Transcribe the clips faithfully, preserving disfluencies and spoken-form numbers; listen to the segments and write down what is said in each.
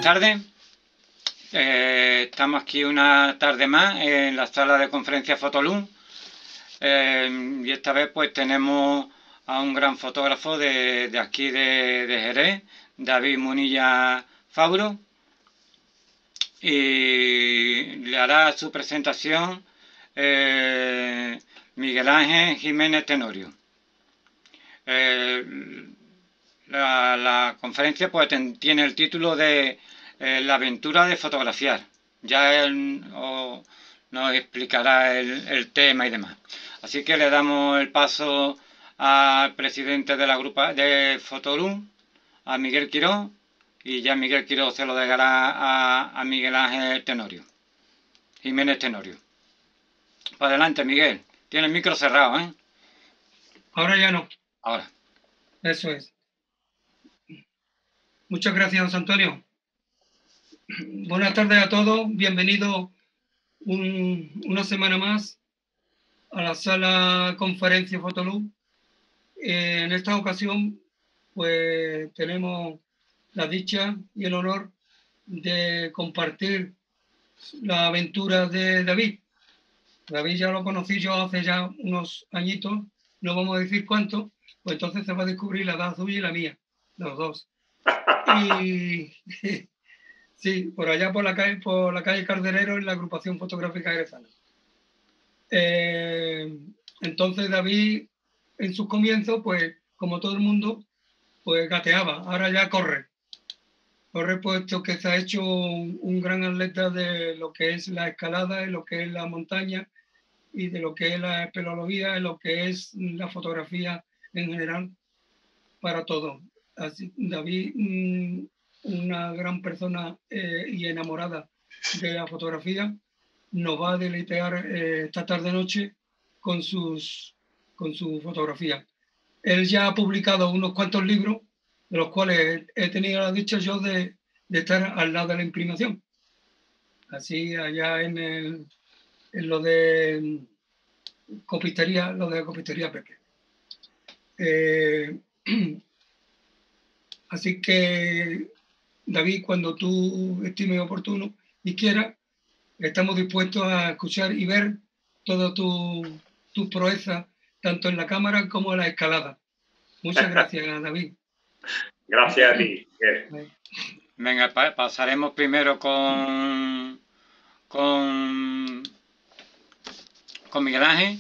tardes. Eh, estamos aquí una tarde más en la sala de conferencia Fotolum. Eh, y esta vez pues tenemos a un gran fotógrafo de, de aquí de, de Jerez, David Munilla Fabro, y le hará su presentación eh, Miguel Ángel Jiménez Tenorio. Eh, la, la conferencia pues ten, tiene el título de eh, La aventura de fotografiar. Ya él o, nos explicará el, el tema y demás. Así que le damos el paso al presidente de la grupa de Fotolum, a Miguel Quiró, y ya Miguel Quiró se lo dejará a, a Miguel Ángel Tenorio, Jiménez Tenorio. Para adelante, Miguel. Tiene el micro cerrado, ¿eh? Ahora ya no. Ahora. Eso es. Muchas gracias, José Antonio. Buenas tardes a todos. Bienvenidos un, una semana más a la sala conferencia Fotolum. Eh, en esta ocasión, pues tenemos la dicha y el honor de compartir la aventura de David. David ya lo conocí yo hace ya unos añitos, no vamos a decir cuánto, pues entonces se va a descubrir la edad suya y la mía, los dos. Y sí, por allá por la calle, por la calle Carderero, en la agrupación fotográfica jerezana. Eh, entonces David, en sus comienzos, pues como todo el mundo, pues gateaba, ahora ya corre. Corre puesto que se ha hecho un, un gran atleta de lo que es la escalada, de lo que es la montaña y de lo que es la espeleología, de lo que es la fotografía en general para todo. Así, David, una gran persona eh, y enamorada de la fotografía, nos va a deleitar eh, esta tarde-noche con sus con su fotografía. Él ya ha publicado unos cuantos libros, de los cuales he tenido la dicha yo de, de estar al lado de la imprimación. Así, allá en, el, en lo de copistería, lo de copistería Pepe. Eh, así que, David, cuando tú estimes oportuno y quieras, estamos dispuestos a escuchar y ver todas tus tu proezas, tanto en la cámara como en la escalada. Muchas gracias, David. Gracias a ti. Venga, pa pasaremos primero con, con, con Miguel Ángel.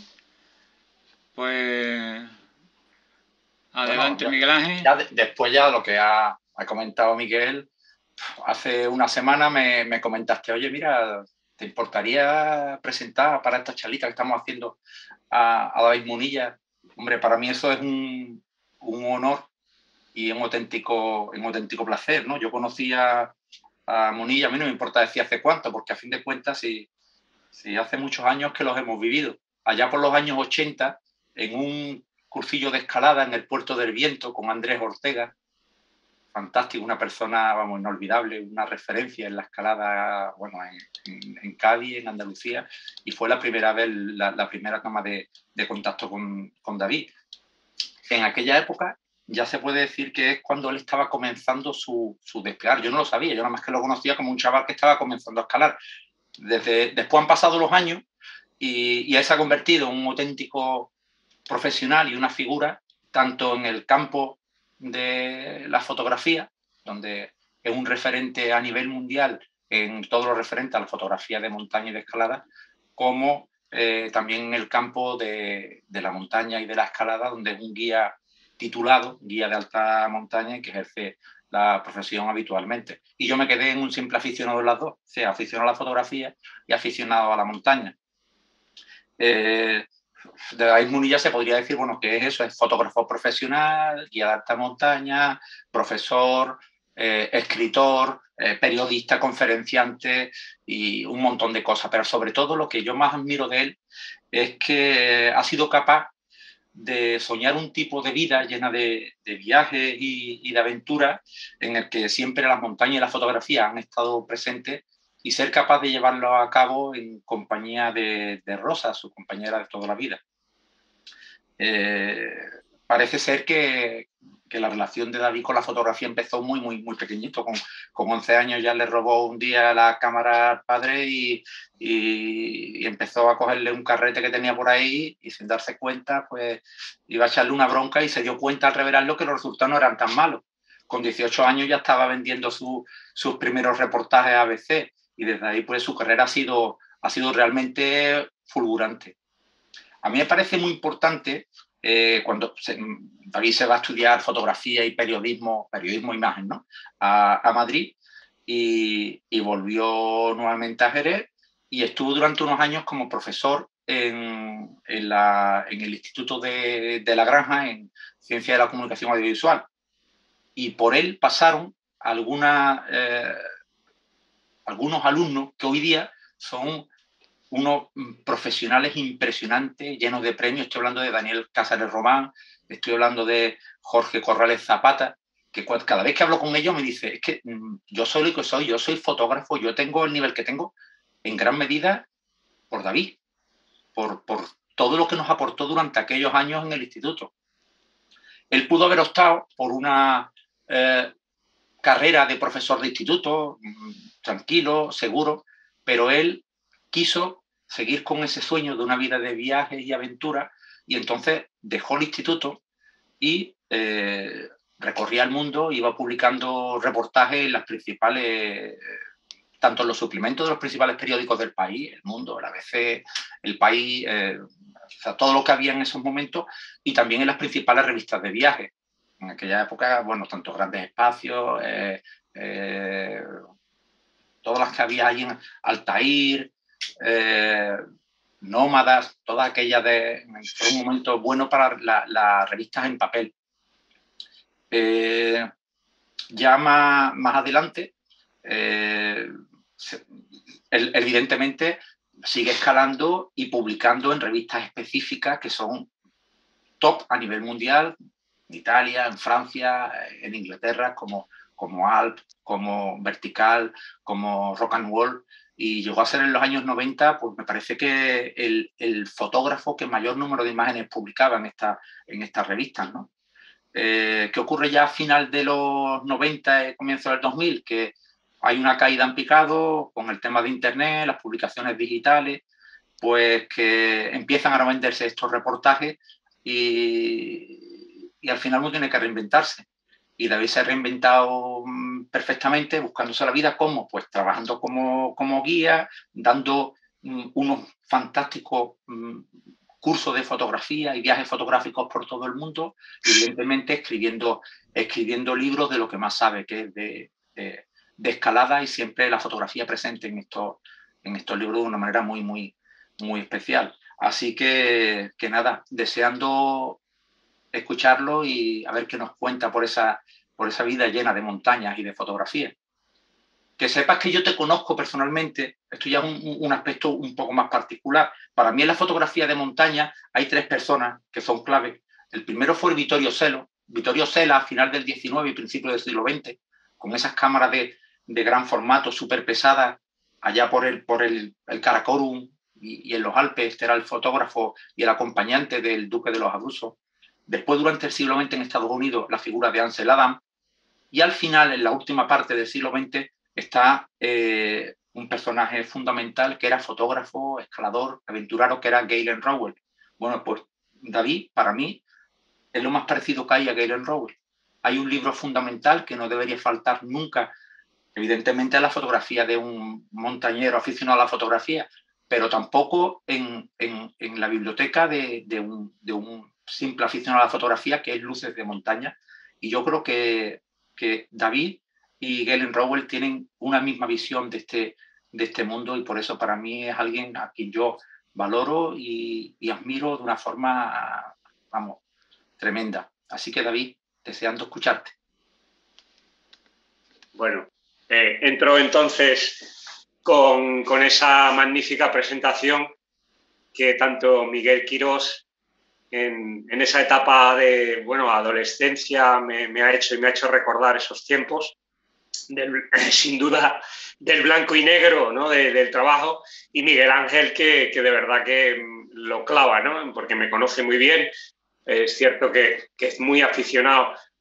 Pues adelante, bueno, ya, Miguel Ángel. Ya de, después ya lo que ha, ha comentado Miguel, hace una semana me, me comentaste, oye, mira, ¿te importaría presentar para esta charlita que estamos haciendo a, a David Munilla? Hombre, para mí eso es un, un honor y un auténtico, un auténtico placer, ¿no? Yo conocí a, a Munilla, a mí no me importa decir hace cuánto, porque a fin de cuentas, si, si hace muchos años que los hemos vivido. Allá por los años ochenta, en un cursillo de escalada en el Puerto del Viento con Andrés Ortega, fantástico, una persona, vamos, inolvidable, una referencia en la escalada, bueno, en, en, en Cádiz, en Andalucía, y fue la primera vez, la, la primera toma de, de contacto con, con David. En aquella época ya se puede decir que es cuando él estaba comenzando su, su despegar. Yo no lo sabía, yo nada más que lo conocía como un chaval que estaba comenzando a escalar. Desde, después han pasado los años y, y él se ha convertido en un auténtico profesional y una figura, tanto en el campo de la fotografía, donde es un referente a nivel mundial en todo lo referente a la fotografía de montaña y de escalada, como eh, también en el campo de, de la montaña y de la escalada, donde es un guía titulado, guía de alta montaña, y que ejerce la profesión habitualmente. Y yo me quedé en un simple aficionado de las dos, o sea, aficionado a la fotografía y aficionado a la montaña. Eh, de David Munilla se podría decir, bueno, que es eso, es fotógrafo profesional, guía de alta montaña, profesor, eh, escritor, eh, periodista, conferenciante y un montón de cosas. Pero sobre todo lo que yo más admiro de él es que ha sido capaz de soñar un tipo de vida llena de, de viajes y, y de aventuras, en el que siempre las montañas y la fotografía han estado presentes, y ser capaz de llevarlo a cabo en compañía de, de Rosa, su compañera de toda la vida. Eh, parece ser que que la relación de David con la fotografía empezó muy, muy, muy pequeñito. Con, con once años ya le robó un día la cámara al padre y, y, y empezó a cogerle un carrete que tenía por ahí y sin darse cuenta, pues iba a echarle una bronca y se dio cuenta al revelarlo que los resultados no eran tan malos. Con dieciocho años ya estaba vendiendo su, sus primeros reportajes a A B C y desde ahí pues su carrera ha sido, ha sido realmente fulgurante. A mí me parece muy importante eh, cuando se, David se va a estudiar fotografía y periodismo, periodismo e imagen, ¿no? a, a Madrid y, y volvió nuevamente a Jerez y estuvo durante unos años como profesor en, en, la, en el Instituto de, de La Granja en Ciencia de la Comunicación Audiovisual. Y por él pasaron alguna, eh, algunos alumnos que hoy día son unos profesionales impresionantes, llenos de premios. Estoy hablando de Daniel Cáceres Román, estoy hablando de Jorge Corrales Zapata, que cada vez que hablo con ellos me dice, es que yo soy lo que soy, yo soy fotógrafo, yo tengo el nivel que tengo en gran medida por David, por, por todo lo que nos aportó durante aquellos años en el instituto. Él pudo haber optado por una eh, carrera de profesor de instituto, tranquilo, seguro, pero él quiso seguir con ese sueño de una vida de viajes y aventuras y entonces dejó el instituto y eh, recorría el mundo, iba publicando reportajes en las principales, tanto en los suplementos de los principales periódicos del país, El Mundo, la A B C, El País, eh, o sea, todo lo que había en esos momentos y también en las principales revistas de viajes. En aquella época, bueno, tanto Grandes Espacios, eh, eh, todas las que había ahí en Altair, eh, Nómadas, todas aquellas de... Fue un momento bueno para las la revistas en papel. Eh, ya más, más adelante, eh, se, él, evidentemente, sigue escalando y publicando en revistas específicas que son top a nivel mundial, en Italia, en Francia, en Inglaterra, como, como Alp, como Vertical, como Rock and Roll, y llegó a ser en los años noventa, pues me parece que el, el fotógrafo que mayor número de imágenes publicaba en, esta, en estas revistas, ¿no? Eh, ¿Qué ocurre ya a final de los noventa y comienzo del dos mil? Que hay una caída en picado con el tema de Internet, las publicaciones digitales, pues que empiezan a venderse estos reportajes y, y al final uno tiene que reinventarse. Y David se ha reinventado perfectamente, buscándose la vida. ¿Cómo? Pues trabajando como, como guía, dando um, unos fantásticos um, cursos de fotografía y viajes fotográficos por todo el mundo, y evidentemente escribiendo, escribiendo libros de lo que más sabe, que es de, de, de escalada, y siempre la fotografía presente en estos, en estos libros de una manera muy, muy, muy especial. Así que, que nada, deseando escucharlo y a ver qué nos cuenta por esa, por esa vida llena de montañas y de fotografía. Que sepas que yo te conozco personalmente, esto ya es un, un aspecto un poco más particular. Para mí en la fotografía de montaña hay tres personas que son clave. El primero fue Vittorio Selo. Vittorio Sela, a final del diecinueve y principio del siglo veinte, con esas cámaras de, de gran formato, súper pesadas, allá por el, por el, el Karakorum y, y en los Alpes. Este era el fotógrafo y el acompañante del duque de los Abruzos. Después, durante el siglo veinte, en Estados Unidos, la figura de Ansel Adams. Y al final, en la última parte del siglo veinte, está eh, un personaje fundamental que era fotógrafo, escalador, aventurero, que era Galen Rowell. Bueno, pues David, para mí, es lo más parecido que hay a Galen Rowell. Hay un libro fundamental que no debería faltar nunca, evidentemente, a la fotografía de un montañero aficionado a la fotografía, pero tampoco en, en, en la biblioteca de, de, un, de un simple aficionado a la fotografía, que es Luces de Montaña. Y yo creo que, que David y Galen Rowell tienen una misma visión de este, de este mundo, y por eso para mí es alguien a quien yo valoro y, y admiro de una forma, vamos, tremenda. Así que, David, deseando escucharte. Bueno, eh, entro entonces con, con esa magnífica presentación que tanto Miguel Quirós en, en esa etapa de, bueno, adolescencia me, me ha hecho y me ha hecho recordar esos tiempos. Del, sin duda del blanco y negro, ¿no? de, del trabajo, y Miguel Ángel que, que de verdad que lo clava, ¿no? Porque me conoce muy bien. Es cierto que, que es muy aficionado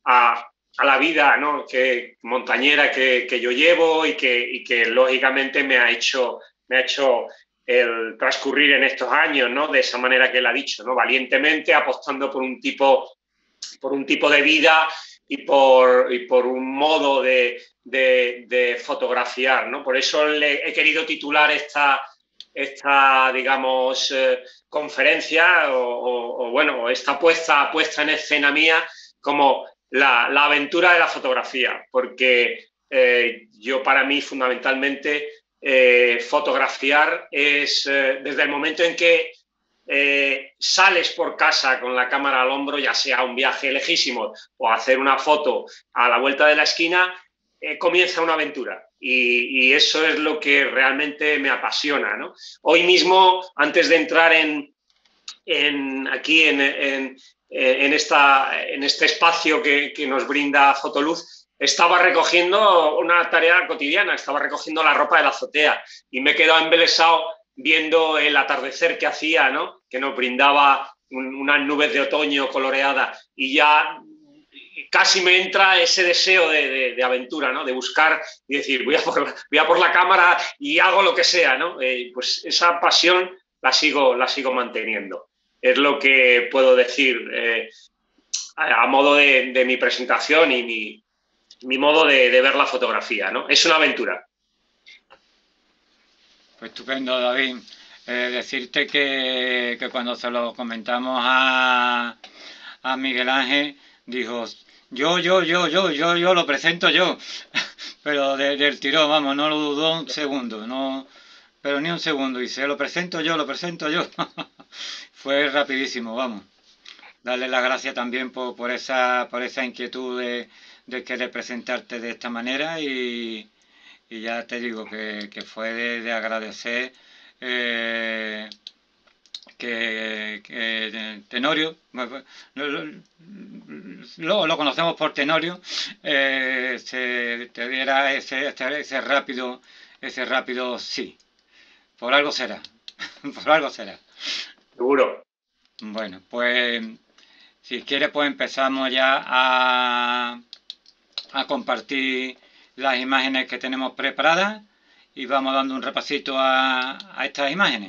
a, a la vida, ¿no? que, montañera que, que yo llevo y que, y que lógicamente me ha hecho, me ha hecho el transcurrir en estos años, ¿no? De esa manera que él ha dicho, ¿no? Valientemente apostando por un tipo, por un tipo de vida y por, y por un modo de, de, de fotografiar, ¿no? Por eso le he querido titular esta, esta digamos, eh, conferencia o, o, o, bueno, esta puesta, puesta en escena mía como la, la aventura de la fotografía, porque eh, yo para mí fundamentalmente eh, fotografiar es eh, desde el momento en que Eh, sales por casa con la cámara al hombro, ya sea un viaje lejísimo o hacer una foto a la vuelta de la esquina, eh, comienza una aventura. Y, y eso es lo que realmente me apasiona, ¿no? Hoy mismo, antes de entrar en, en aquí en, en, en, esta, en este espacio que, que nos brinda Fotoluz, estaba recogiendo una tarea cotidiana, estaba recogiendo la ropa de la azotea y me he quedado embelesado viendo el atardecer que hacía, ¿no? Que nos brindaba un, unas nubes de otoño coloreadas y ya casi me entra ese deseo de, de, de aventura, ¿no? De buscar y decir, voy a, por la, voy a por la cámara y hago lo que sea, ¿no? Eh, pues esa pasión la sigo, la sigo manteniendo. Es lo que puedo decir eh, a, a modo de, de mi presentación y mi, mi modo de, de ver la fotografía, ¿no? Es una aventura. Pues estupendo, David. Eh, decirte que, que cuando se lo comentamos a, a Miguel Ángel, dijo, yo, yo, yo, yo, yo, yo, lo presento yo. Pero de, del tirón, vamos, no lo dudó un segundo, no, pero ni un segundo. Y se lo presento yo, lo presento yo. Fue rapidísimo, vamos. Darle las gracias también por, por, esa, por esa inquietud de, de querer presentarte de esta manera y... Y ya te digo que, que fue de, de agradecer eh, que, que Tenorio, lo, lo conocemos por Tenorio, eh, se te diera ese, ese rápido, ese rápido sí. Por algo será, por algo será. Seguro. Bueno, pues si quieres pues empezamos ya a, a compartir las imágenes que tenemos preparadas y vamos dando un repasito a, a estas imágenes.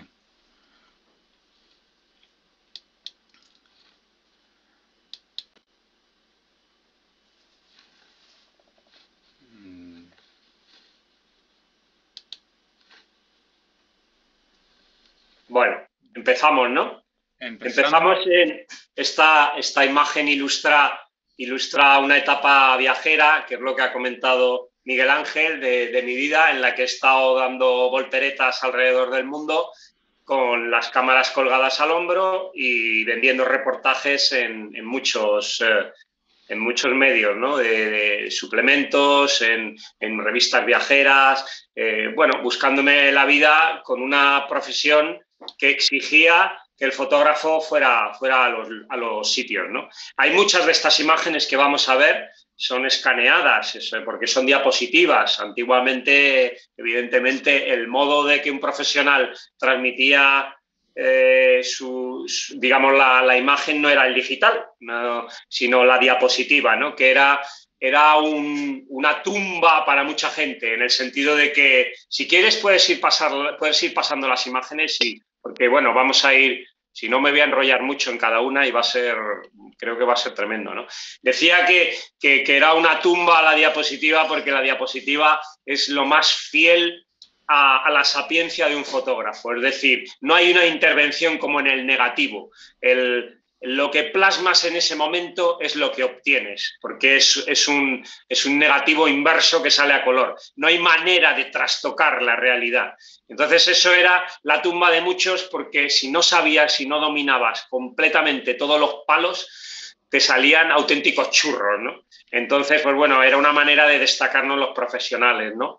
Bueno, empezamos, ¿no? Empezamos, empezamos en esta, esta imagen ilustra, ilustra una etapa viajera, que es lo que ha comentado Miguel Ángel, de, de mi vida, en la que he estado dando volteretas alrededor del mundo con las cámaras colgadas al hombro y vendiendo reportajes en, en, muchos, eh, en muchos medios, ¿no? de, de suplementos, en, en revistas viajeras, eh, bueno, buscándome la vida con una profesión que exigía que el fotógrafo fuera, fuera a, los, a los sitios, ¿no? Hay muchas de estas imágenes que vamos a ver, son escaneadas, porque son diapositivas. Antiguamente, evidentemente, el modo de que un profesional transmitía eh, su, su, digamos, la, la imagen no era el digital, no, sino la diapositiva, ¿no? Que era... Era un, una tumba para mucha gente, en el sentido de que si quieres puedes ir, pasar, puedes ir pasando las imágenes, y, porque bueno, vamos a ir, si no me voy a enrollar mucho en cada una y va a ser, creo que va a ser tremendo, ¿no? Decía que, que, que era una tumba la diapositiva porque la diapositiva es lo más fiel a, a la sapiencia de un fotógrafo, es decir, no hay una intervención como en el negativo, el... Lo que plasmas en ese momento es lo que obtienes, porque es, es, un, es un negativo inverso que sale a color. No hay manera de trastocar la realidad. Entonces eso era la tumba de muchos, porque si no sabías, si no dominabas completamente todos los palos, te salían auténticos churros, ¿no? Entonces, pues bueno, era una manera de destacarnos los profesionales, ¿no?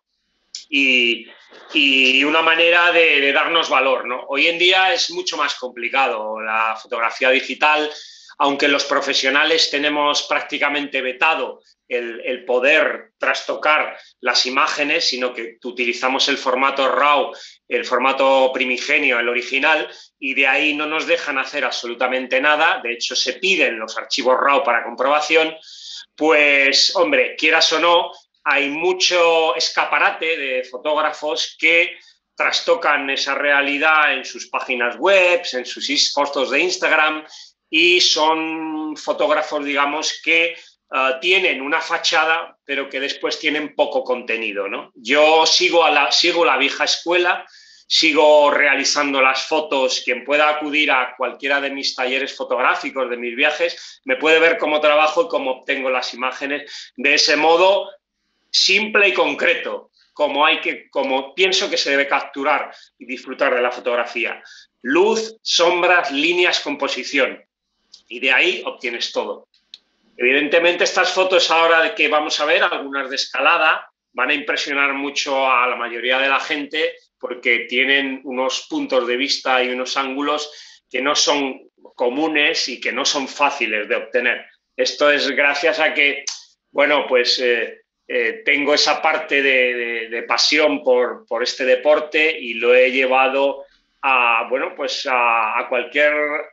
Y, y una manera de, de darnos valor, ¿no? Hoy en día es mucho más complicado la fotografía digital, aunque los profesionales tenemos prácticamente vetado el, el poder trastocar las imágenes, sino que utilizamos el formato RAW, el formato primigenio, el original, y de ahí no nos dejan hacer absolutamente nada. De hecho, se piden los archivos RAW para comprobación. pues, hombre, quieras o no, hay mucho escaparate de fotógrafos que trastocan esa realidad en sus páginas web, en sus fotos de Instagram, y son fotógrafos, digamos, que uh, tienen una fachada, pero que después tienen poco contenido, ¿no? Yo sigo, a la, sigo la vieja escuela, sigo realizando las fotos. Quien pueda acudir a cualquiera de mis talleres fotográficos, de mis viajes, me puede ver cómo trabajo y cómo obtengo las imágenes de ese modo simple y concreto, como, hay que, como pienso que se debe capturar y disfrutar de la fotografía. Luz, sombras, líneas, composición. Y de ahí obtienes todo. Evidentemente, estas fotos ahora que vamos a ver, algunas de escalada, van a impresionar mucho a la mayoría de la gente porque tienen unos puntos de vista y unos ángulos que no son comunes y que no son fáciles de obtener. Esto es gracias a que, bueno, pues eh, eh, tengo esa parte de, de, de pasión por, por este deporte y lo he llevado a, bueno, pues a, a cualquier...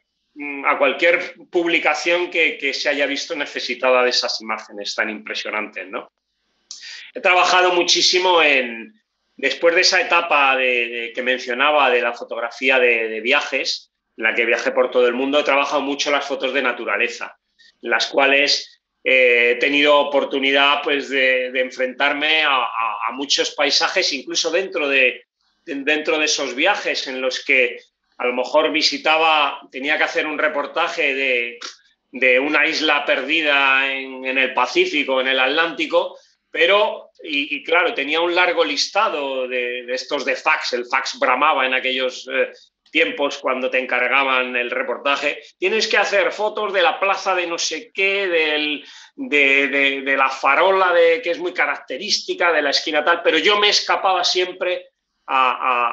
a cualquier publicación que, que se haya visto necesitada de esas imágenes tan impresionantes, ¿no? He trabajado muchísimo en, después de esa etapa de, de, que mencionaba de la fotografía de, de viajes, en la que viajé por todo el mundo, he trabajado mucho las fotos de naturaleza, en las cuales eh, he tenido oportunidad pues, de, de enfrentarme a, a, a muchos paisajes, incluso dentro de, de, dentro de esos viajes en los que a lo mejor visitaba, tenía que hacer un reportaje de, de una isla perdida en, en el Pacífico, en el Atlántico, pero, y, y claro, tenía un largo listado de, de estos de fax, el fax bramaba en aquellos eh, tiempos cuando te encargaban el reportaje. Tienes que hacer fotos de la plaza de no sé qué, del, de, de, de la farola de, que es muy característica, de la esquina tal, pero yo me escapaba siempre A,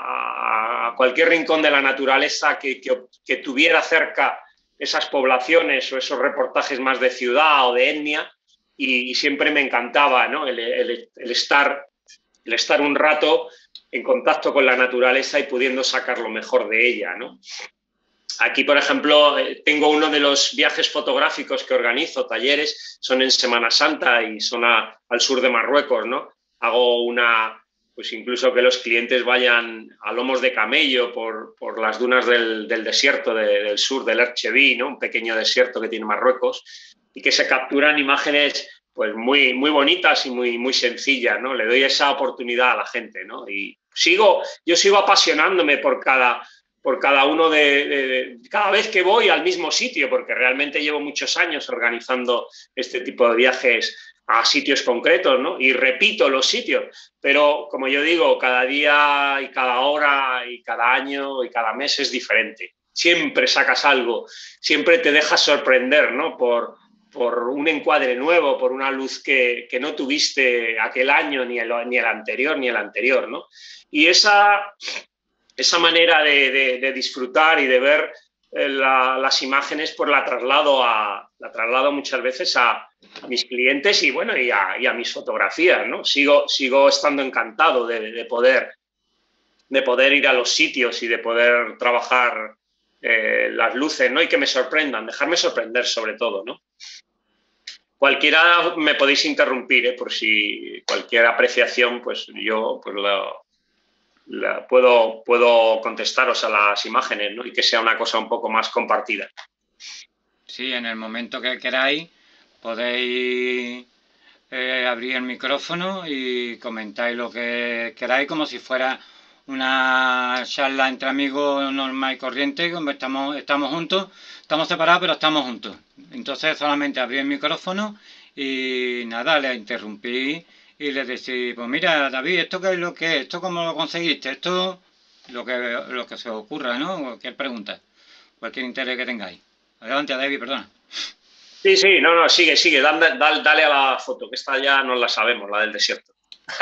a, a cualquier rincón de la naturaleza que, que, que tuviera cerca esas poblaciones o esos reportajes más de ciudad o de etnia y, y siempre me encantaba, ¿no? el, el, el, estar, el estar un rato en contacto con la naturaleza y pudiendo sacar lo mejor de ella, ¿no? Aquí, por ejemplo, tengo uno de los viajes fotográficos que organizo, talleres, son en Semana Santa y son a, al sur de Marruecos, ¿no? Hago una... pues incluso que los clientes vayan a lomos de camello por, por las dunas del, del desierto de, del sur, del Erchebí, ¿no? Un pequeño desierto que tiene Marruecos, y que se capturan imágenes pues muy, muy bonitas y muy, muy sencillas, ¿no? Le doy esa oportunidad a la gente, ¿no? Y sigo, yo sigo apasionándome por cada, por cada uno de, de, de... cada vez que voy al mismo sitio, porque realmente llevo muchos años organizando este tipo de viajes a sitios concretos, ¿no? Y repito los sitios, pero como yo digo, cada día y cada hora y cada año y cada mes es diferente. Siempre sacas algo, siempre te dejas sorprender, ¿no? Por, por un encuadre nuevo, por una luz que, que no tuviste aquel año, ni el, ni el anterior, ni el anterior, ¿no? Y esa, esa manera de, de, de disfrutar y de ver La, las imágenes, pues la traslado, a, la traslado muchas veces a, a mis clientes y, bueno, y a, y a mis fotografías, ¿no? Sigo, sigo estando encantado de, de, poder, de poder ir a los sitios y de poder trabajar eh, las luces, ¿no? Y que me sorprendan, dejarme sorprender sobre todo, ¿no? Cualquiera me podéis interrumpir, ¿eh? Por si cualquier apreciación, pues yo pues lo... La, puedo, puedo contestaros a las imágenes, ¿no? Y que sea una cosa un poco más compartida. Sí, en el momento que queráis podéis eh, abrir el micrófono y comentáis lo que queráis como si fuera una charla entre amigos normal y corriente, como estamos, estamos juntos, estamos separados pero estamos juntos. Entonces solamente abrir el micrófono y nada, le interrumpí y le decís, pues mira, David, ¿esto qué es lo que es? ¿Esto cómo lo conseguiste? Esto, lo que, lo que se os ocurra, ¿no? Cualquier pregunta, cualquier interés que tengáis. Adelante, David, perdona. Sí, sí, no, no, sigue, sigue, dale, dale, dale a la foto, que esta ya no la sabemos, la del desierto.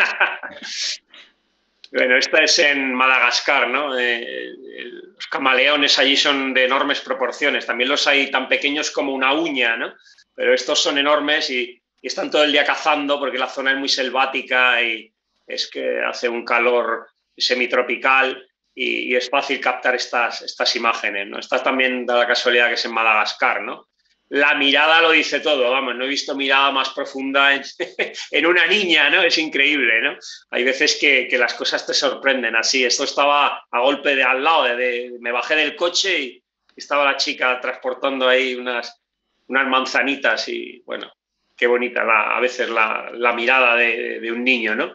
Bueno, esta es en Madagascar, ¿no? Eh, los camaleones allí son de enormes proporciones, también los hay tan pequeños como una uña, ¿no? Pero estos son enormes y... y están todo el día cazando porque la zona es muy selvática y es que hace un calor semitropical y, y es fácil captar estas, estas imágenes, ¿no? Esta también da la casualidad que es en Madagascar, ¿no? la mirada lo dice todo, vamos, no he visto mirada más profunda en, en una niña, ¿no? Es increíble, ¿no? Hay veces que, que las cosas te sorprenden así. Esto estaba a golpe de al lado, de, de, me bajé del coche y estaba la chica transportando ahí unas, unas manzanitas y, bueno, qué bonita la, a veces la, la mirada de, de un niño, ¿no?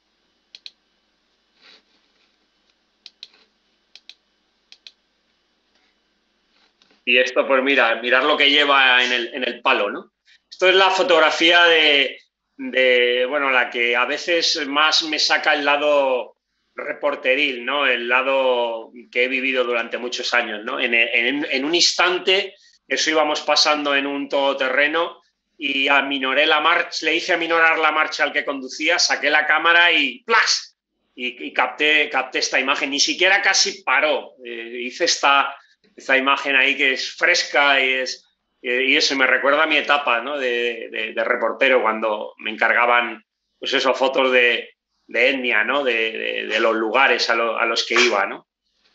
Y esto, pues mira, mirar lo que lleva en el, en el palo, ¿no? Esto es la fotografía de, de, bueno, la que a veces más me saca el lado reporteril, ¿no? El lado que he vivido durante muchos años, ¿no? En, en, en un instante, eso íbamos pasando en un todoterreno y aminoré la marcha, le hice aminorar la marcha al que conducía, saqué la cámara y ¡plas! Y, y capté, capté esta imagen. Ni siquiera casi paró. Eh, hice esta... esta imagen ahí que es fresca y, es, y eso me recuerda a mi etapa, ¿no? de, de, de reportero, cuando me encargaban pues eso, fotos de, de etnia, ¿no? de, de, de los lugares a, lo, a los que iba, ¿no?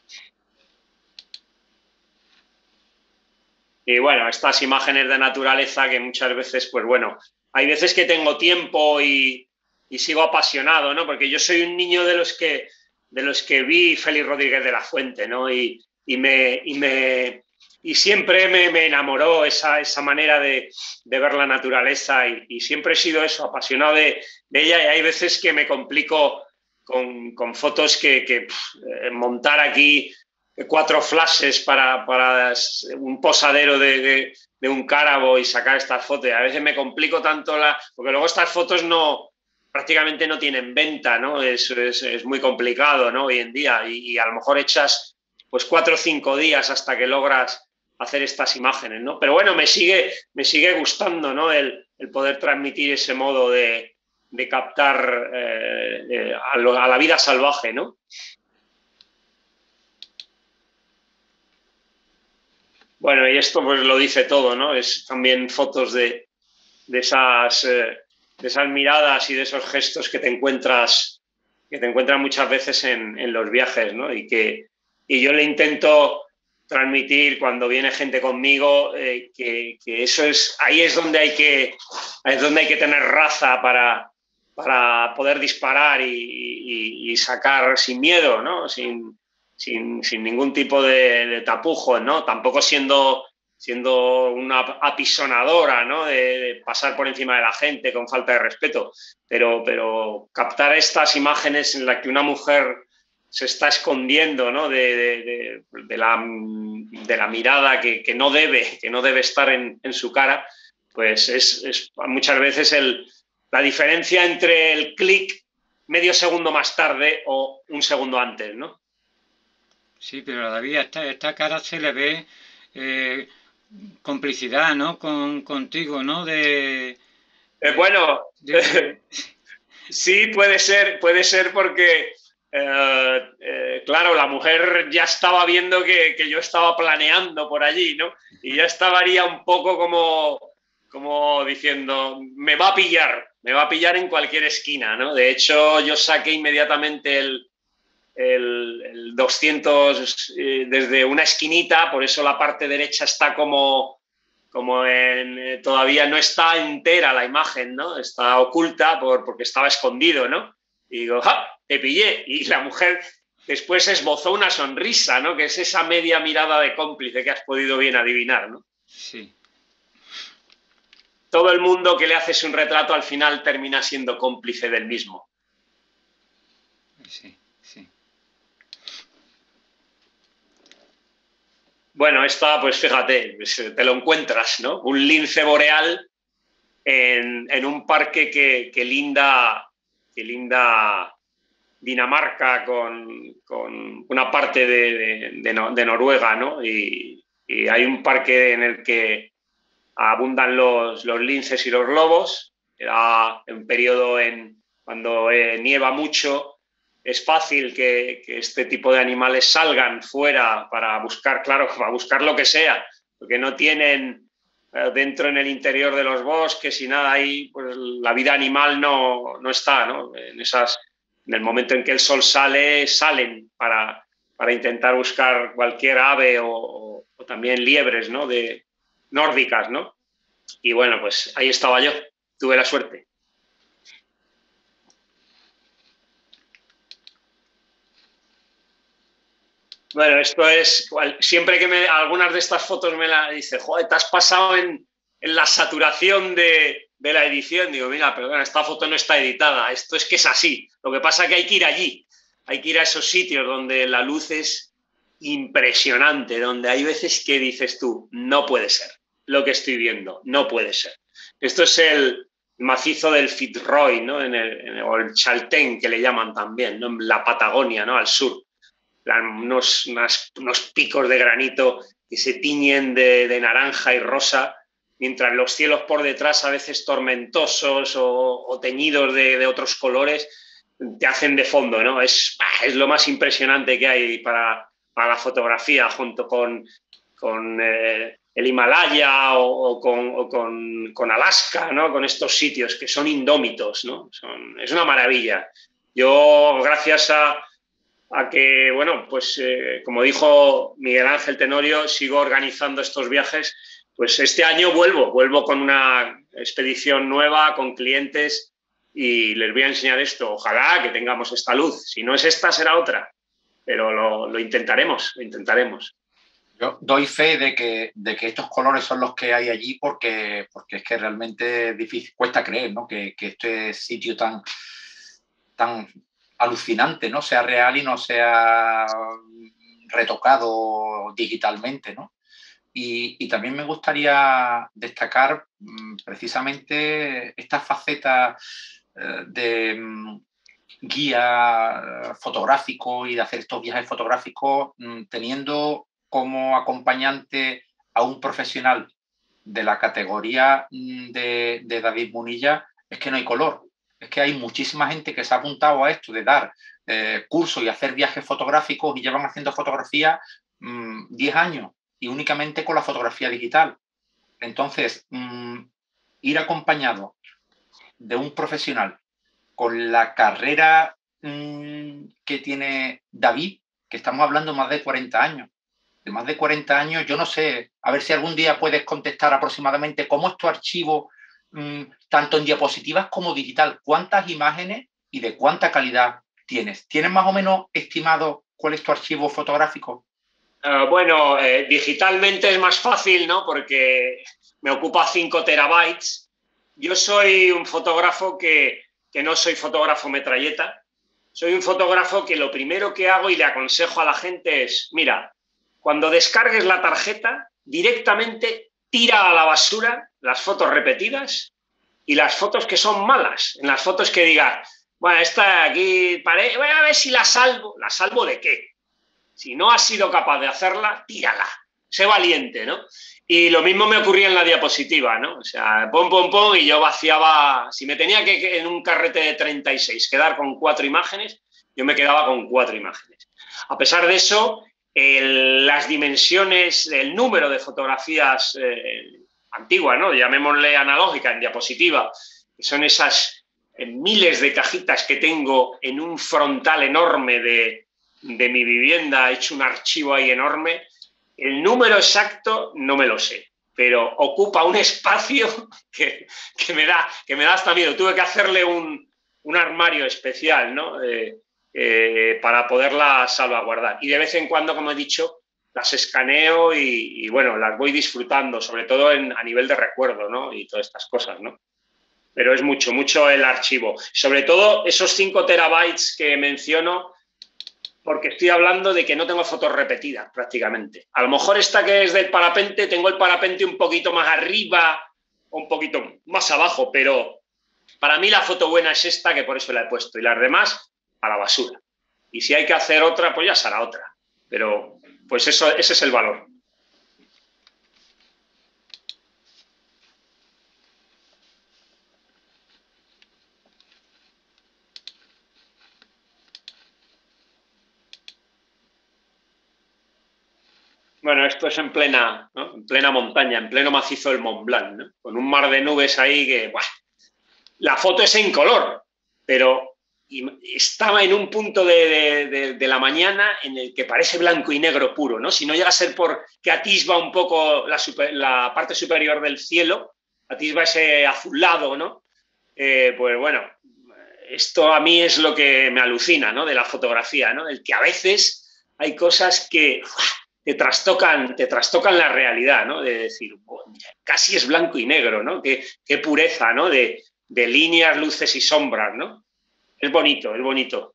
Y bueno, estas imágenes de naturaleza que muchas veces, pues bueno, hay veces que tengo tiempo y, y sigo apasionado, ¿no? Porque yo soy un niño de los que, de los que vi Félix Rodríguez de la Fuente, ¿no? Y, y, me, y, me, y siempre me, me enamoró esa, esa manera de, de ver la naturaleza y, y siempre he sido eso, apasionado de, de ella, y hay veces que me complico con, con fotos que, que pff, montar aquí cuatro flashes para, para un posadero de, de, de un cárabo y sacar estas fotos. A veces me complico tanto, la, porque luego estas fotos no prácticamente no tienen venta, ¿no? Es, es, es muy complicado, ¿no? Hoy en día y, y a lo mejor echas pues cuatro o cinco días hasta que logras hacer estas imágenes, ¿no? Pero bueno, me sigue, me sigue gustando, ¿no? El, el poder transmitir ese modo de, de captar eh, eh, a, lo, a la vida salvaje, ¿no? Bueno, y esto pues lo dice todo, ¿no? Es también fotos de, de, esas, eh, de esas miradas y de esos gestos que te encuentras, que te encuentras muchas veces en, en los viajes, ¿no? Y que y yo le intento transmitir cuando viene gente conmigo eh, que, que eso es, ahí es donde hay que, es donde hay que tener raza para, para poder disparar y, y, y sacar sin miedo, ¿no? Sin, Sin, sin ningún tipo de, de tapujos, ¿no? Tampoco siendo, siendo una apisonadora, ¿no? De, de pasar por encima de la gente con falta de respeto, pero, pero captar estas imágenes en las que una mujer se está escondiendo, ¿no? de, de, de, de, la, de la mirada que, que, no debe, que no debe estar en, en su cara, pues es, es muchas veces el, la diferencia entre el clic medio segundo más tarde o un segundo antes, ¿no? Sí, pero David, a esta, esta cara se le ve eh, complicidad, ¿no? Con, contigo, ¿no? De, de eh, bueno, de... sí, puede ser, puede ser porque, eh, eh, claro, la mujer ya estaba viendo que, que yo estaba planeando por allí, ¿no? Y ya estaría un poco como, como diciendo, me va a pillar, me va a pillar en cualquier esquina, ¿no? De hecho, yo saqué inmediatamente el El, el doscientos eh, desde una esquinita, por eso la parte derecha está como, como en, eh, todavía no está entera la imagen, ¿no? Está oculta por, porque estaba escondido, ¿no? Y digo, ¡ja! Te pillé. Y la mujer después esbozó una sonrisa, ¿no? Que es esa media mirada de cómplice que has podido bien adivinar, ¿no? Sí. Todo el mundo que le haces un retrato al final termina siendo cómplice del mismo. Sí. Bueno, esta, pues fíjate, te lo encuentras, ¿no? Un lince boreal en, en un parque que, que, linda, que linda Dinamarca con, con una parte de, de, de, de Noruega, ¿no? Y, y hay un parque en el que abundan los, los linces y los lobos. Era un periodo en, cuando eh, nieva mucho. Es fácil que, que este tipo de animales salgan fuera para buscar, claro, para buscar lo que sea, porque no tienen eh, dentro en el interior de los bosques y nada ahí, pues la vida animal no, no está, ¿no? En, esas, en el momento en que el sol sale, salen para, para intentar buscar cualquier ave o, o, o también liebres, ¿no? De, nórdicas, ¿no? Y bueno, pues ahí estaba yo, tuve la suerte. Bueno, esto es, siempre que me, algunas de estas fotos me la dice, joder, te has pasado en, en la saturación de, de la edición. Digo, mira, perdona, esta foto no está editada, esto es que es así. Lo que pasa es que hay que ir allí, hay que ir a esos sitios donde la luz es impresionante, donde hay veces que dices tú, no puede ser lo que estoy viendo, no puede ser. Esto es el macizo del Fitzroy, ¿no? En el, en el, o el Chaltén, que le llaman también, ¿no? En la Patagonia, ¿no? Al sur. Unos, unos, unos picos de granito que se tiñen de, de naranja y rosa, mientras los cielos por detrás, a veces tormentosos o, o teñidos de, de otros colores, te hacen de fondo, ¿no? Es, es lo más impresionante que hay para, para la fotografía, junto con, con eh, el Himalaya o, o, con, o con, con Alaska, ¿no? Con estos sitios que son indómitos, ¿no? Son, es una maravilla. Yo, gracias a a que, bueno, pues eh, como dijo Miguel Ángel Tenorio, sigo organizando estos viajes, pues este año vuelvo, vuelvo con una expedición nueva, con clientes, y les voy a enseñar esto. Ojalá que tengamos esta luz, si no es esta será otra, pero lo, lo intentaremos, lo intentaremos. Yo doy fe de que, de que estos colores son los que hay allí porque, porque es que realmente es difícil, cuesta creer, ¿no? que, que este sitio tan, tan alucinante, ¿no? Sea real y no sea retocado digitalmente, ¿no? Y, y también me gustaría destacar mmm, precisamente esta faceta eh, de mmm, guía fotográfico y de hacer estos viajes fotográficos mmm, teniendo como acompañante a un profesional de la categoría de, de David Munilla. Es que no hay color. Es que hay muchísima gente que se ha apuntado a esto de dar eh, cursos y hacer viajes fotográficos y llevan haciendo fotografía mmm, diez años y únicamente con la fotografía digital. Entonces, mmm, ir acompañado de un profesional con la carrera mmm, que tiene David, que estamos hablando más de cuarenta años, de más de cuarenta años, yo no sé, a ver si algún día puedes contestar aproximadamente cómo es tu archivo, tanto en diapositivas como digital, cuántas imágenes y de cuánta calidad tienes. ¿Tienes más o menos estimado cuál es tu archivo fotográfico? Uh, bueno, eh, digitalmente es más fácil, ¿no? Porque me ocupa cinco terabytes. Yo soy un fotógrafo que, que no soy fotógrafo metralleta. Soy un fotógrafo que lo primero que hago y le aconsejo a la gente es, mira, cuando descargues la tarjeta, directamente tira a la basura las fotos repetidas y las fotos que son malas. En las fotos que digas, bueno, esta aquí, pare... voy a ver si la salvo. ¿La salvo de qué? Si no has sido capaz de hacerla, tírala. Sé valiente, ¿no? Y lo mismo me ocurría en la diapositiva, ¿no? O sea, pom, pom, pom, y yo vaciaba... Si me tenía que en un carrete de treinta y seis quedar con cuatro imágenes, yo me quedaba con cuatro imágenes. A pesar de eso, el, las dimensiones, el número de fotografías eh, antiguas, ¿no? Llamémosle analógica en diapositiva, que son esas eh, miles de cajitas que tengo en un frontal enorme de, de mi vivienda, he hecho un archivo ahí enorme. El número exacto no me lo sé, pero ocupa un espacio que, que, me, da, que me da hasta miedo. Tuve que hacerle un, un armario especial, ¿no? Eh, eh, para poderlas salvaguardar. Y de vez en cuando, como he dicho, las escaneo y, y bueno, las voy disfrutando, sobre todo en, a nivel de recuerdo, ¿no? Y todas estas cosas, ¿no? Pero es mucho, mucho el archivo. Sobre todo esos cinco terabytes que menciono, porque estoy hablando de que no tengo fotos repetidas prácticamente. A lo mejor esta que es del parapente, tengo el parapente un poquito más arriba o un poquito más abajo, pero para mí la foto buena es esta, que por eso la he puesto, y las demás a la basura. Y si hay que hacer otra, pues ya será otra. Pero pues eso, ese es el valor. Bueno, esto es en plena, ¿no? En plena montaña, en pleno macizo del Mont Blanc, ¿no? Con un mar de nubes ahí que... ¡buah! La foto es en color, pero y estaba en un punto de, de, de, de la mañana en el que parece blanco y negro puro, ¿no? Si no llega a ser porque atisba un poco la, super, la parte superior del cielo, atisba ese azulado, ¿no? Eh, pues bueno, esto a mí es lo que me alucina, ¿no? De la fotografía, ¿no? El que a veces hay cosas que ¡uah! te trastocan, te trastocan la realidad, ¿no? De decir, oh, mira, casi es blanco y negro, ¿no? Qué, qué pureza, ¿no? De, de líneas, luces y sombras, ¿no? Es bonito, es bonito.